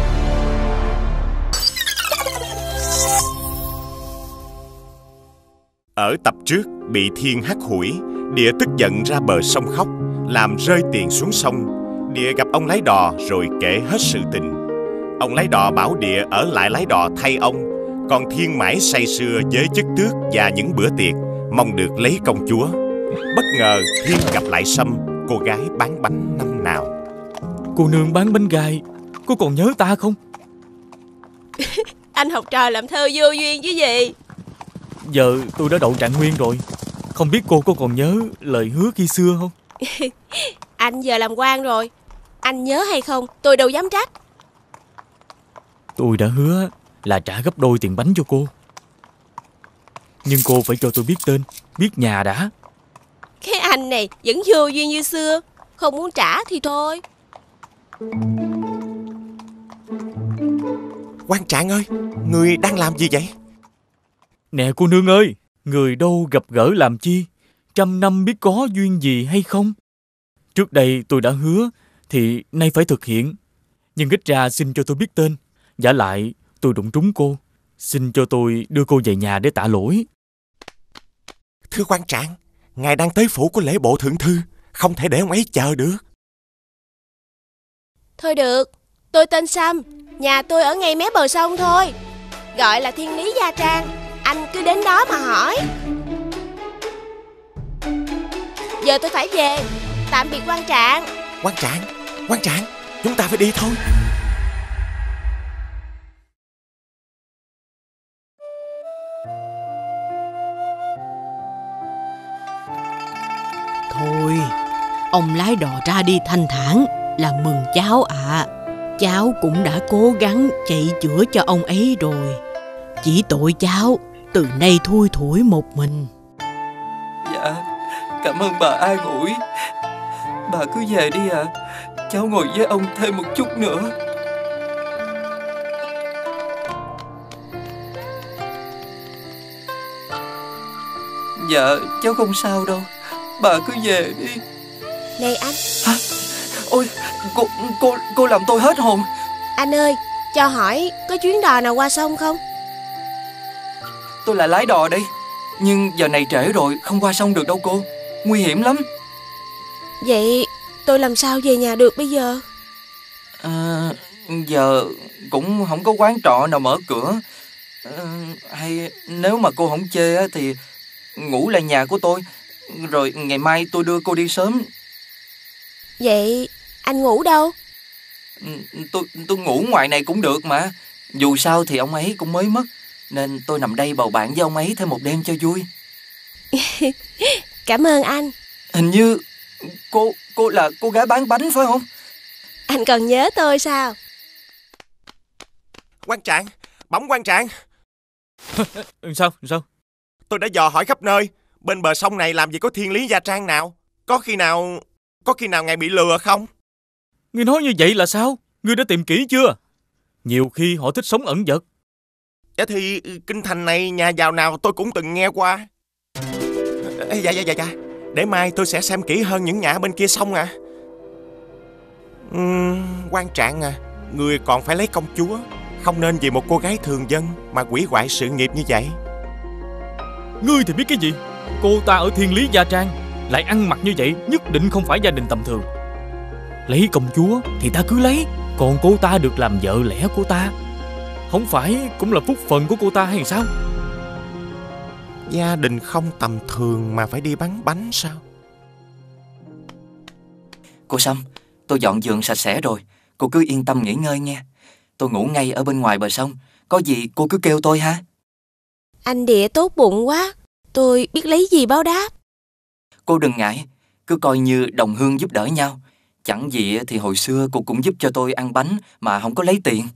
Ở tập trước bị thiên hắt hủi, Địa tức giận ra bờ sông khóc, làm rơi tiền xuống sông. Địa gặp ông lái đò rồi kể hết sự tình. Ông lái đò bảo Địa ở lại lái đò thay ông, còn Thiên mãi say sưa với chức tước và những bữa tiệc, mong được lấy công chúa. Bất ngờ Thiên gặp lại Sâm, cô gái bán bánh năm nào. Cô nương bán bánh gai, cô còn nhớ ta không? Anh học trò làm thơ vô duyên chứ gì. Giờ tôi đã đậu Trạng Nguyên rồi, không biết cô có còn nhớ lời hứa khi xưa không? Anh giờ làm quan rồi, anh nhớ hay không tôi đâu dám trách. Tôi đã hứa là trả gấp đôi tiền bánh cho cô, nhưng cô phải cho tôi biết tên, biết nhà đã. Cái anh này vẫn vô duyên như xưa, không muốn trả thì thôi. Quan trạng ơi, người đang làm gì vậy? Nè cô nương ơi, người đâu gặp gỡ làm chi, trăm năm biết có duyên gì hay không. Trước đây tôi đã hứa thì nay phải thực hiện, nhưng ít ra xin cho tôi biết tên. Vả lại tôi đụng trúng cô, xin cho tôi đưa cô về nhà để tạ lỗi. Thưa quan trạng, ngài đang tới phủ của lễ bộ thượng thư, không thể để ông ấy chờ được. Thôi được, tôi tên Sâm, nhà tôi ở ngay mé bờ sông thôi, gọi là Thiên Lý Gia Trang, anh cứ đến đó mà hỏi. Giờ tôi phải về. Tạm biệt quan trạng. Quan trạng, quan trạng, chúng ta phải đi thôi. Thôi, ông lái đò ra đi thanh thản là mừng cháu ạ. À. Cháu cũng đã cố gắng chạy chữa cho ông ấy rồi. Chỉ tội cháu từ nay thui thủi một mình. Dạ, cảm ơn bà an ủi. Bà cứ về đi ạ. À. Cháu ngồi với ông thêm một chút nữa. Dạ, cháu không sao đâu. Bà cứ về đi. Này anh. Hả? Ôi, cô, cô, cô làm tôi hết hồn. Anh ơi, cho hỏi có chuyến đò nào qua sông không? Tôi là lái đò đây. Nhưng giờ này trễ rồi, không qua sông được đâu cô. Nguy hiểm lắm. Vậy tôi làm sao về nhà được bây giờ? À, giờ cũng không có quán trọ nào mở cửa. À, hay nếu mà cô không chê thì ngủ lại nhà của tôi. Rồi ngày mai tôi đưa cô đi sớm. Vậy anh ngủ đâu? Tôi tôi ngủ ngoài này cũng được mà. Dù sao thì ông ấy cũng mới mất, nên tôi nằm đây bầu bạn với ông ấy thêm một đêm cho vui. Cảm ơn anh. Hình như cô cô là cô gái bán bánh phải không? Anh còn nhớ tôi sao? Quan trạng, bẩm quan trạng. Sao, sao? Tôi đã dò hỏi khắp nơi. Bên bờ sông này làm gì có thiên lý gia trang nào. Có khi nào Có khi nào ngài bị lừa không? Ngươi nói như vậy là sao? Ngươi đã tìm kỹ chưa? Nhiều khi họ thích sống ẩn dật. Dạ thì kinh thành này nhà giàu nào tôi cũng từng nghe qua. Dạ dạ dạ dạ. Để mai tôi sẽ xem kỹ hơn những nhà bên kia sông à. uhm, Quan trạng à, người còn phải lấy công chúa. Không nên vì một cô gái thường dân mà hủy hoại sự nghiệp như vậy. Ngươi thì biết cái gì? Cô ta ở Thiên Lý Gia Trang, lại ăn mặc như vậy, nhất định không phải gia đình tầm thường. Lấy công chúa thì ta cứ lấy, còn cô ta được làm vợ lẽ của ta, không phải cũng là phúc phần của cô ta hay sao? Gia đình không tầm thường mà phải đi bán bánh sao? Cô Sâm, tôi dọn giường sạch sẽ rồi. Cô cứ yên tâm nghỉ ngơi nha. Tôi ngủ ngay ở bên ngoài bờ sông. Có gì cô cứ kêu tôi ha. Anh Địa tốt bụng quá. Tôi biết lấy gì báo đáp. Cô đừng ngại, cứ coi như đồng hương giúp đỡ nhau. Chẳng gì thì hồi xưa cô cũng giúp cho tôi ăn bánh mà không có lấy tiền.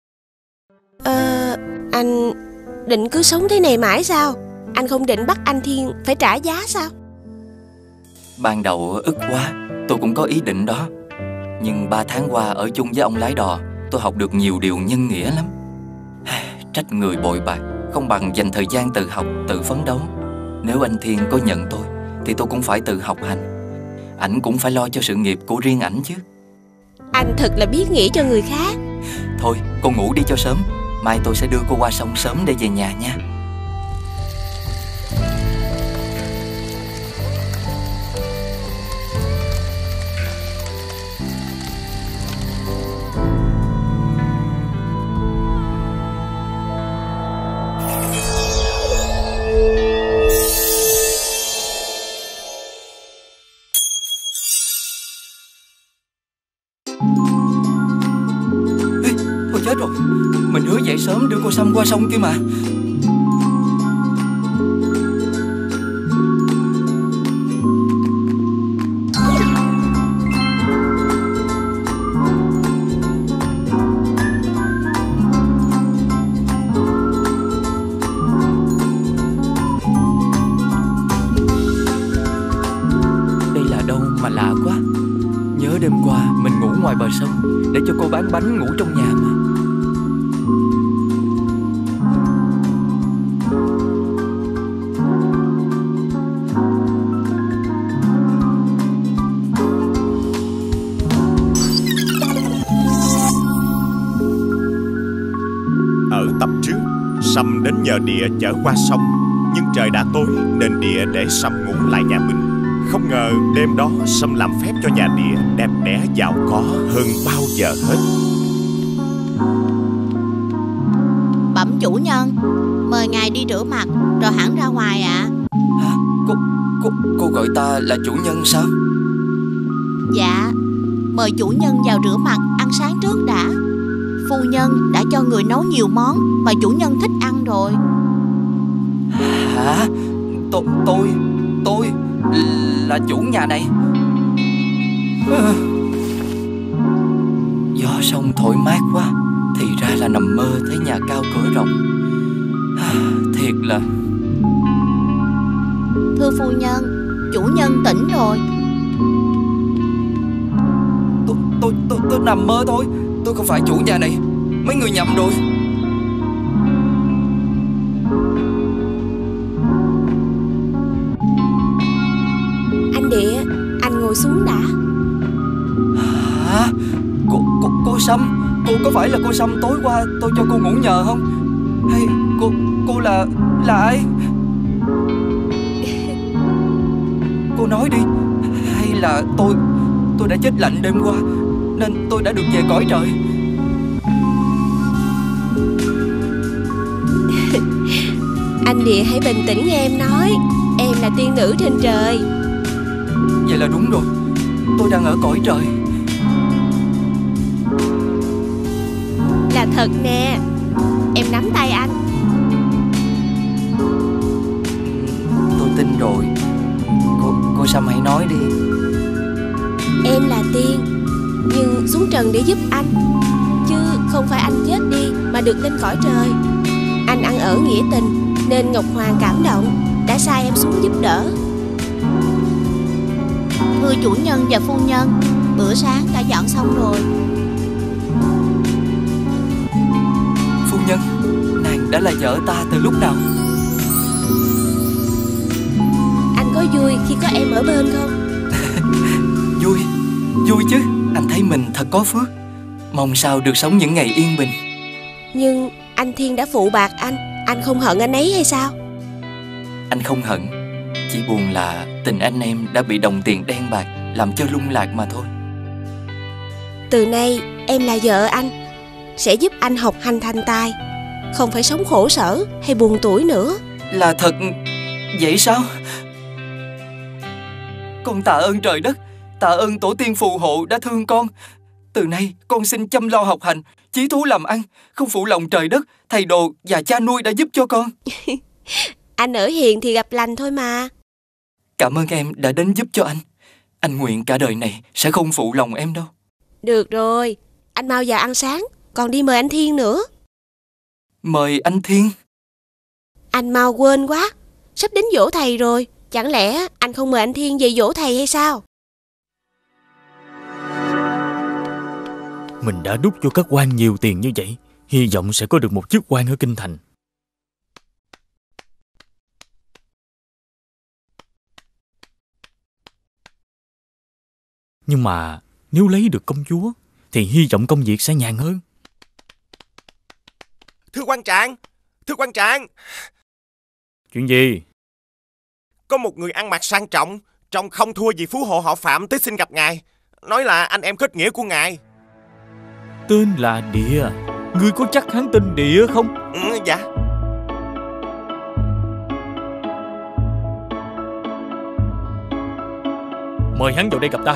Ờ, anh định cứ sống thế này mãi sao? Anh không định bắt anh Thiên phải trả giá sao? Ban đầu ức quá, tôi cũng có ý định đó. Nhưng ba tháng qua ở chung với ông lái đò, tôi học được nhiều điều nhân nghĩa lắm. Trách người bội bạc, không bằng dành thời gian tự học, tự phấn đấu. Nếu anh Thiên có nhận tôi, thì tôi cũng phải tự học hành. Ảnh cũng phải lo cho sự nghiệp của riêng ảnh chứ. Anh thật là biết nghĩ cho người khác. Thôi, cô ngủ đi cho sớm. Mai tôi sẽ đưa cô qua sông sớm để về nhà nha. Chết rồi, mình hứa dậy sớm đưa cô Sâm qua sông kia mà. Đây là đâu mà lạ quá. Nhớ đêm qua mình ngủ ngoài bờ sông để cho cô bán bánh ngủ trong nhà mà. Ở tập trước, Sâm đến nhờ Địa chở qua sông, nhưng trời đã tối nên Địa để Sâm ngủ lại nhà mình. Không ngờ đêm đó Sâm làm phép cho nhà Địa đẹp đẽ giàu có hơn bao giờ hết. Bẩm chủ nhân, mời ngài đi rửa mặt rồi hẳn ra ngoài ạ. À. Hả? Cô, cô, cô gọi gọi ta là chủ nhân sao? Dạ, mời chủ nhân vào rửa mặt, ăn sáng trước đã. Phu nhân đã cho người nấu nhiều món mà chủ nhân thích ăn rồi. Hả? Tôi, tôi, tôi là chủ nhà này. À, gió sông thổi mát quá, thì ra là nằm mơ thấy nhà cao cửa rộng. À, thiệt là... Thưa phu nhân, chủ nhân tỉnh rồi. Tôi, tôi, tôi, tôi nằm mơ thôi. Tôi không phải chủ nhà này. Mấy người nhầm rồi. Anh Địa, anh ngồi xuống đã. Hả? Cô, cô, cô Sâm, cô có phải là cô Sâm tối qua tôi cho cô ngủ nhờ không? Hay cô, cô là, là ai? Cô nói đi. Hay là tôi, tôi đã chết lạnh đêm qua nên tôi đã được về cõi trời? Anh Địa hãy bình tĩnh nghe em nói. Em là tiên nữ trên trời. Vậy là đúng rồi. Tôi đang ở cõi trời. Là thật nè. Em nắm tay anh. Tôi tin rồi. Cô, cô Sâm hãy nói đi. Em là tiên, nhưng xuống trần để giúp anh, chứ không phải anh chết đi mà được lên cõi trời. Anh ăn ở nghĩa tình nên Ngọc Hoàng cảm động, đã sai em xuống giúp đỡ. Thưa chủ nhân và phu nhân, bữa sáng đã dọn xong rồi. Phu nhân, nàng đã là vợ ta từ lúc nào? Anh có vui khi có em ở bên không? Vui, vui chứ. Anh thấy mình thật có phước. Mong sao được sống những ngày yên bình. Nhưng anh Thiên đã phụ bạc anh. Anh không hận anh ấy hay sao? Anh không hận. Chỉ buồn là tình anh em đã bị đồng tiền đen bạc làm cho lung lạc mà thôi. Từ nay em là vợ anh, sẽ giúp anh học hành thành tài, không phải sống khổ sở hay buồn tủi nữa. Là thật vậy sao? Con tạ ơn trời đất, tạ ơn tổ tiên phù hộ đã thương con. Từ nay con xin chăm lo học hành, chí thú làm ăn, không phụ lòng trời đất, thầy đồ và cha nuôi đã giúp cho con. Anh ở hiền thì gặp lành thôi mà. Cảm ơn em đã đến giúp cho anh. Anh nguyện cả đời này sẽ không phụ lòng em đâu. Được rồi, anh mau vào ăn sáng, còn đi mời anh Thiên nữa. Mời anh Thiên? Anh mau quên quá, sắp đến giỗ thầy rồi. Chẳng lẽ anh không mời anh Thiên về giỗ thầy hay sao? Mình đã đút cho các quan nhiều tiền như vậy, hy vọng sẽ có được một chức quan ở kinh thành. Nhưng mà nếu lấy được công chúa thì hy vọng công việc sẽ nhàn hơn. Thưa quan trạng, thưa quan trạng. Chuyện gì? Có một người ăn mặc sang trọng, trông không thua gì phú hộ họ Phạm tới xin gặp ngài, nói là anh em kết nghĩa của ngài. Tên là Địa. Ngươi có chắc hắn tên Địa không? Ừ, dạ. Mời hắn vào đây gặp ta.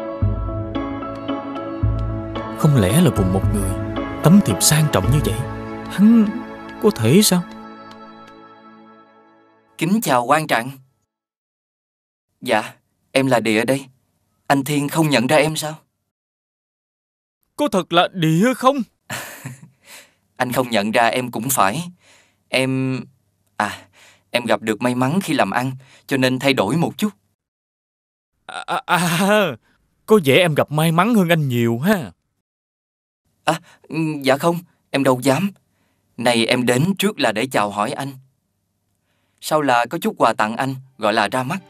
Không lẽ là cùng một người, tấm thiệp sang trọng như vậy? Hắn có thể sao? Kính chào quan trạng. Dạ, em là Địa đây. Anh Thiên không nhận ra em sao? Có thật là Địa không? Anh không nhận ra em cũng phải. Em... À, em gặp được may mắn khi làm ăn, cho nên thay đổi một chút. À, à, à, có vẻ em gặp may mắn hơn anh nhiều ha. À, dạ không, em đâu dám. Này em đến trước là để chào hỏi anh. Sau là có chút quà tặng anh, gọi là ra mắt.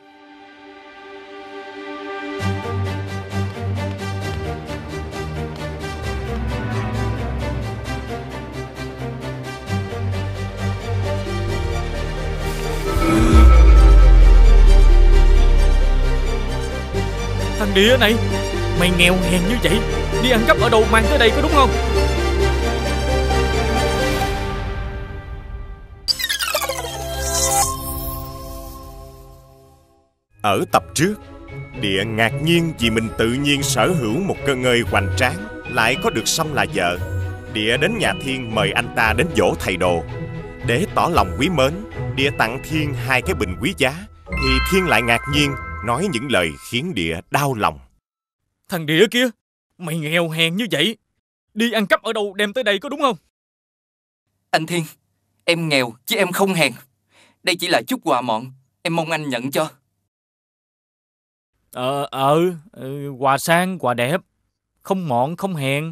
Thằng Địa này, mày nghèo hèn như vậy, đi ăn cắp ở đâu mang tới đây có đúng không? Ở tập trước, Địa ngạc nhiên vì mình tự nhiên sở hữu một cơ ngơi hoành tráng, lại có được Song là vợ. Địa đến nhà Thiên mời anh ta đến dỗ thầy đồ. Để tỏ lòng quý mến, Địa tặng Thiên hai cái bình quý giá, thì Thiên lại ngạc nhiên nói những lời khiến Địa đau lòng. Thằng Địa kia, mày nghèo hèn như vậy, đi ăn cắp ở đâu đem tới đây có đúng không? Anh Thiên, em nghèo chứ em không hèn. Đây chỉ là chút quà mọn, em mong anh nhận cho. Ờ, ờ, ừ, quà sang, quà đẹp, không mọn, không hèn.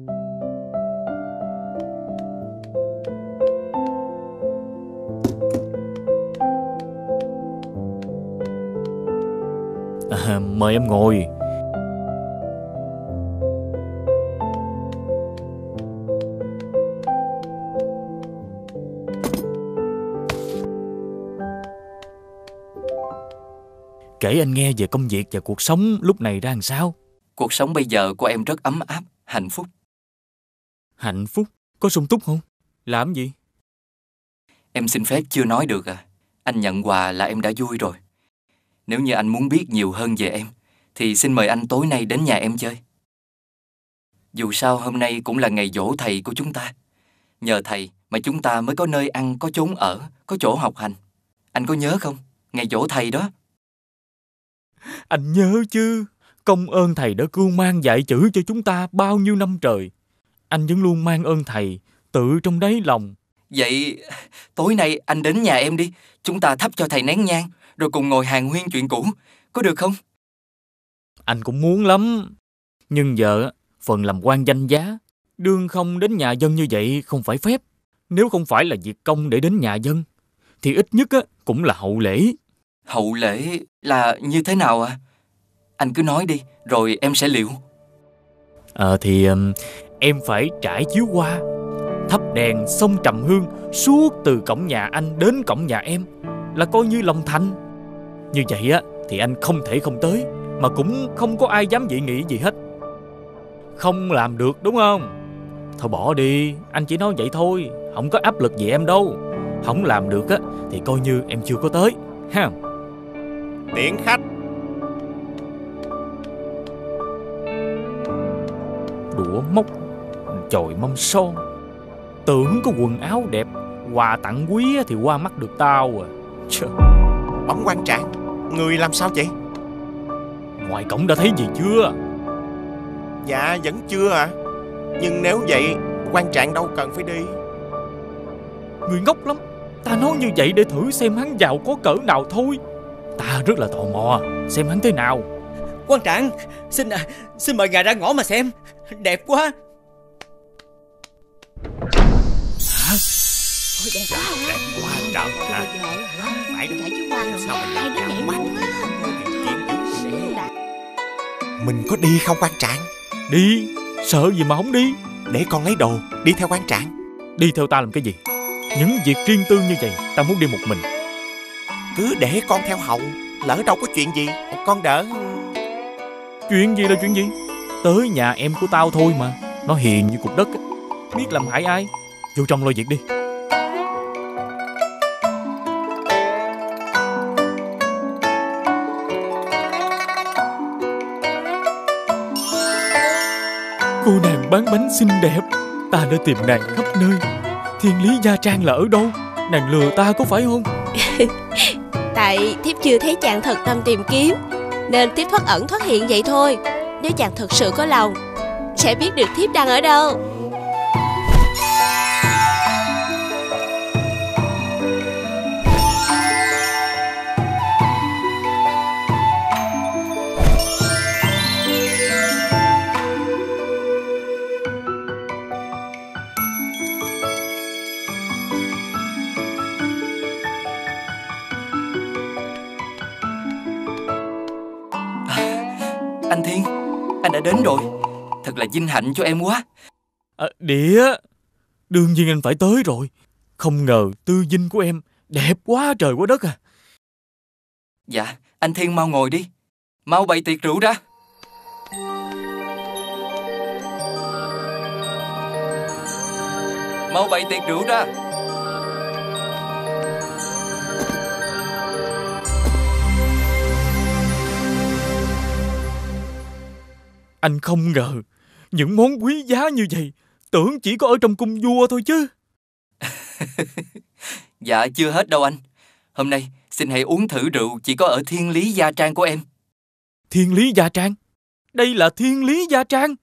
À, mời em ngồi. Kể anh nghe về công việc và cuộc sống lúc này ra làm sao? Cuộc sống bây giờ của em rất ấm áp, hạnh phúc. Hạnh phúc? Có sung túc không? Làm gì? Em xin phép chưa nói được à. Anh nhận quà là em đã vui rồi. Nếu như anh muốn biết nhiều hơn về em, thì xin mời anh tối nay đến nhà em chơi. Dù sao hôm nay cũng là ngày giỗ thầy của chúng ta. Nhờ thầy mà chúng ta mới có nơi ăn, có chốn ở, có chỗ học hành. Anh có nhớ không? Ngày giỗ thầy đó. Anh nhớ chứ. Công ơn thầy đã cưu mang dạy chữ cho chúng ta bao nhiêu năm trời. Anh vẫn luôn mang ơn thầy tự trong đáy lòng. Vậy tối nay anh đến nhà em đi. Chúng ta thắp cho thầy nén nhang, rồi cùng ngồi hàn huyên chuyện cũ. Có được không? Anh cũng muốn lắm. Nhưng giờ phần làm quan danh giá, đương không đến nhà dân như vậy không phải phép. Nếu không phải là việc công để đến nhà dân, thì ít nhất cũng là hậu lễ. Hậu lễ là như thế nào ạ? À? Anh cứ nói đi, rồi em sẽ liệu. Ờ thì um, em phải trải chiếu hoa, thắp đèn xông trầm hương suốt từ cổng nhà anh đến cổng nhà em, là coi như lòng thành. Như vậy á thì anh không thể không tới, mà cũng không có ai dám dị nghị gì hết. Không làm được đúng không? Thôi bỏ đi, anh chỉ nói vậy thôi, không có áp lực gì em đâu. Không làm được á thì coi như em chưa có tới ha. Tiễn khách. Đũa móc, chồi mâm son, tưởng có quần áo đẹp, quà tặng quý thì qua mắt được tao à. Trời. Bẩm quan trạng, người làm sao vậy? Ngoài cổng đã thấy gì chưa? Dạ vẫn chưa ạ. À. Nhưng nếu vậy, quan trạng đâu cần phải đi. Người ngốc lắm. Ta nói như vậy để thử xem hắn giàu có cỡ nào thôi. Ta rất là tò mò xem hắn thế nào. Quan trạng, xin à, xin mời ngài ra ngõ mà xem. Đẹp quá. Hả? Ôi đẹp quá hả? Đẹp quá trời hả? Phải được chứ Hoàng. Sao mình lại nó nhảy luôn á. Mình có đi không quan trạng? Đi. Sợ gì mà không đi. Để con lấy đồ, đi theo quan trạng. Đi theo ta làm cái gì? Những việc riêng tư như vậy ta muốn đi một mình. Cứ để con theo hầu, lỡ đâu có chuyện gì con đỡ. Chuyện gì là chuyện gì? Tới nhà em của tao thôi mà. Nó hiền như cục đất, biết làm hại ai. Vô trong lo việc đi. Cô nàng bán bánh xinh đẹp, ta đã tìm nàng khắp nơi. Thiên lý gia trang là ở đâu? Nàng lừa ta có phải không? Tại thiếp chưa thấy chàng thật tâm tìm kiếm, nên thiếp thoát ẩn thoát hiện vậy thôi. Nếu chàng thật sự có lòng, sẽ biết được thiếp đang ở đâu. Anh Thiên, anh đã đến rồi. Thật là vinh hạnh cho em quá. À, Địa, đương nhiên anh phải tới rồi. Không ngờ tư dinh của em đẹp quá trời quá đất à. Dạ, anh Thiên mau ngồi đi. Mau bày tiệc rượu ra. Mau bày tiệc rượu ra. Anh không ngờ những món quý giá như vậy tưởng chỉ có ở trong cung vua thôi chứ. Dạ chưa hết đâu anh. Hôm nay xin hãy uống thử rượu chỉ có ở Thiên Lý Gia Trang của em. Thiên Lý Gia Trang? Đây là Thiên Lý Gia Trang?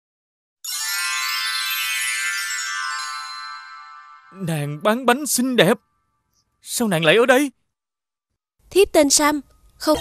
Nàng bán bánh xinh đẹp, sao nàng lại ở đây? Thiếp tên Sâm. Không.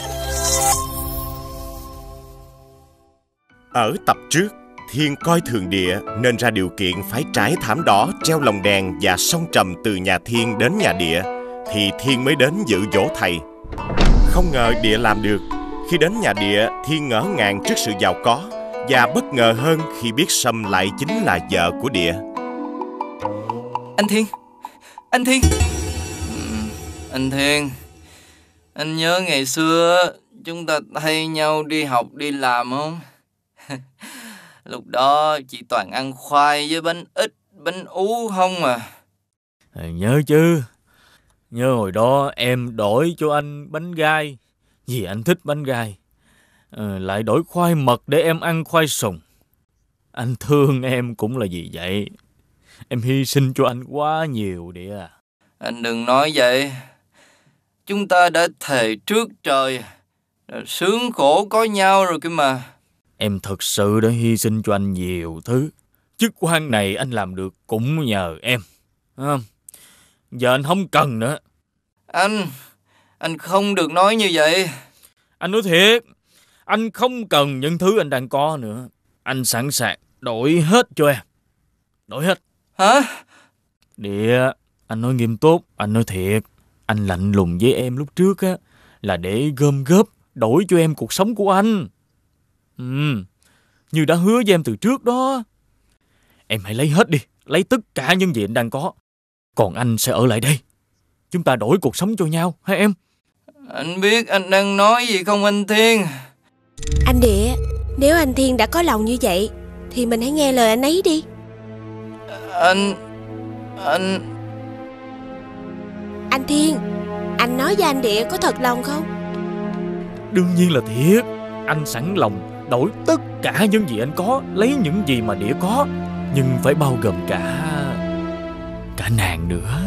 Ở tập trước, Thiên coi thường Địa nên ra điều kiện phải trải thảm đỏ treo lồng đèn và song trầm từ nhà Thiên đến nhà Địa, thì Thiên mới đến dự dỗ thầy. Không ngờ Địa làm được. Khi đến nhà Địa, Thiên ngỡ ngàng trước sự giàu có và bất ngờ hơn khi biết Sâm lại chính là vợ của Địa. Anh Thiên, anh Thiên, anh Thiên, anh nhớ ngày xưa chúng ta thay nhau đi học đi làm không? Lúc đó chỉ toàn ăn khoai với bánh ít, bánh ú không à. Nhớ chứ. Nhớ hồi đó em đổi cho anh bánh gai vì anh thích bánh gai, à, lại đổi khoai mật để em ăn khoai sùng. Anh thương em cũng là vì vậy. Em hy sinh cho anh quá nhiều Địa à. Anh đừng nói vậy. Chúng ta đã thề trước trời, sướng khổ có nhau rồi cơ mà. Em thật sự đã hy sinh cho anh nhiều thứ. Chức quan này anh làm được cũng nhờ em. À, giờ anh không cần nữa. Anh, anh không được nói như vậy. Anh nói thiệt, anh không cần những thứ anh đang có nữa. Anh sẵn sàng đổi hết cho em. Đổi hết. Hả? Địa, anh nói nghiêm túc, anh nói thiệt. Anh lạnh lùng với em lúc trước á là để gom góp đổi cho em cuộc sống của anh. Ừ, như đã hứa với em từ trước đó. Em hãy lấy hết đi, lấy tất cả những gì anh đang có. Còn anh sẽ ở lại đây. Chúng ta đổi cuộc sống cho nhau, hả em? Anh biết anh đang nói gì không anh Thiên? Anh Địa, nếu anh Thiên đã có lòng như vậy thì mình hãy nghe lời anh ấy đi. Anh... Anh... Anh Thiên, anh nói với anh Địa có thật lòng không? Đương nhiên là thiệt. Anh sẵn lòng đổi tất cả những gì anh có, lấy những gì mà Địa có, nhưng phải bao gồm cả... cả nàng nữa.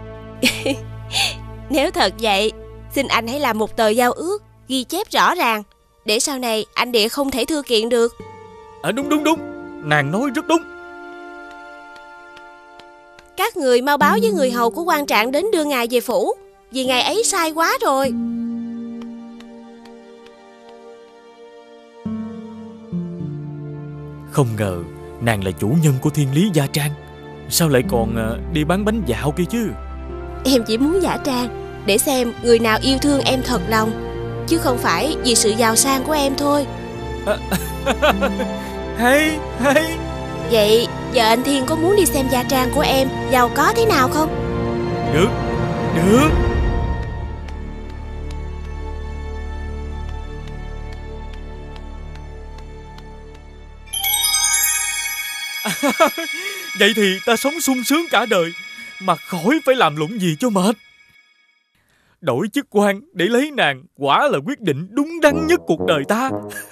Nếu thật vậy, xin anh hãy làm một tờ giao ước ghi chép rõ ràng, để sau này anh Địa không thể thưa kiện được. À, đúng đúng đúng, nàng nói rất đúng. Các người mau báo với người hầu của quan trạng đến đưa ngài về phủ, vì ngài ấy sai quá rồi. Không ngờ nàng là chủ nhân của Thiên Lý Gia Trang. Sao lại còn đi bán bánh dạo kia chứ? Em chỉ muốn giả trang để xem người nào yêu thương em thật lòng, chứ không phải vì sự giàu sang của em thôi. À, hay hay. Vậy giờ anh Thiên có muốn đi xem gia trang của em giàu có thế nào không? Được, được. Vậy thì ta sống sung sướng cả đời mà khỏi phải làm lụng gì cho mệt. Đổi chức quan để lấy nàng quả là quyết định đúng đắn nhất cuộc đời ta.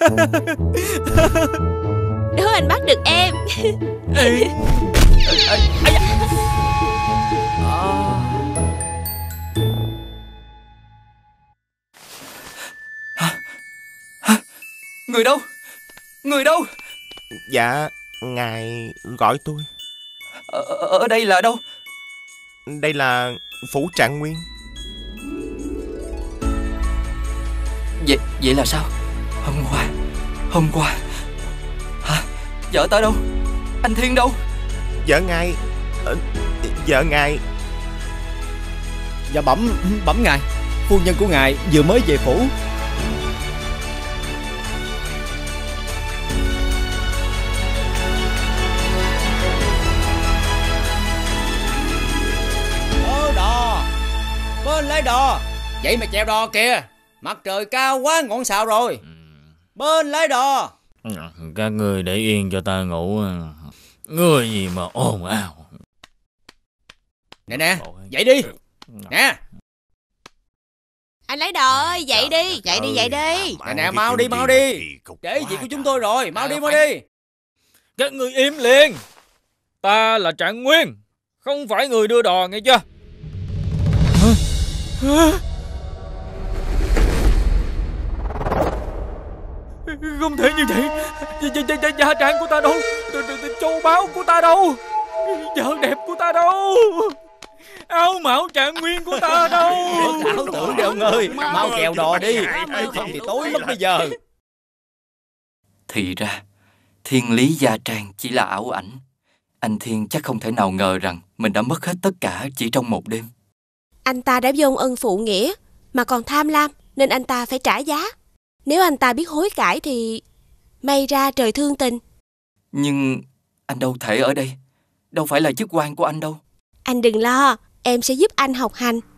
Đố anh bắt được em. Ê. À, à, à. Hả? Người đâu? Người đâu? Dạ, ngài gọi tôi. Ở, ở đây là đâu? Đây là phủ Trạng Nguyên. Vậy, vậy là sao? Hôm qua Hôm qua Hả? Vợ ta đâu? Anh Thiên đâu? Vợ ngài Vợ ngài Dạ bẩm Bẩm ngài, phu nhân của ngài vừa mới về phủ. Bơ đò, bên lấy đò. Vậy mà chèo đò kìa. Mặt trời cao quá ngọn sào rồi. Bên lấy đò. Các người để yên cho ta ngủ. Người gì mà ồn ào. Nè nè, dậy đi. Nè. Anh lấy đồ ơi, dậy đi, dậy đi, dậy đi. Nè nè, mau đi, mau đi. Trễ việc của chúng tôi rồi, mau đi, mau đi. Các người im liền. Ta là Trạng Nguyên, không phải người đưa đò nghe chưa? Không thể như vậy. Gia trang của ta đâu? Châu báu của ta đâu? Vợ đẹp của ta đâu? Áo mão Trạng Nguyên của ta đâu? Ảo tưởng đi ông ơi, mau chèo đò đi, không thì tối mất bây giờ. Thì ra thiên lý gia trang chỉ là ảo ảnh. Anh Thiên chắc không thể nào ngờ rằng mình đã mất hết tất cả chỉ trong một đêm. Anh ta đã vong ân phụ nghĩa mà còn tham lam, nên anh ta phải trả giá. Nếu anh ta biết hối cải thì may ra trời thương tình. Nhưng anh đâu thể ở đây, đâu phải là chức quan của anh đâu. Anh đừng lo, em sẽ giúp anh học hành.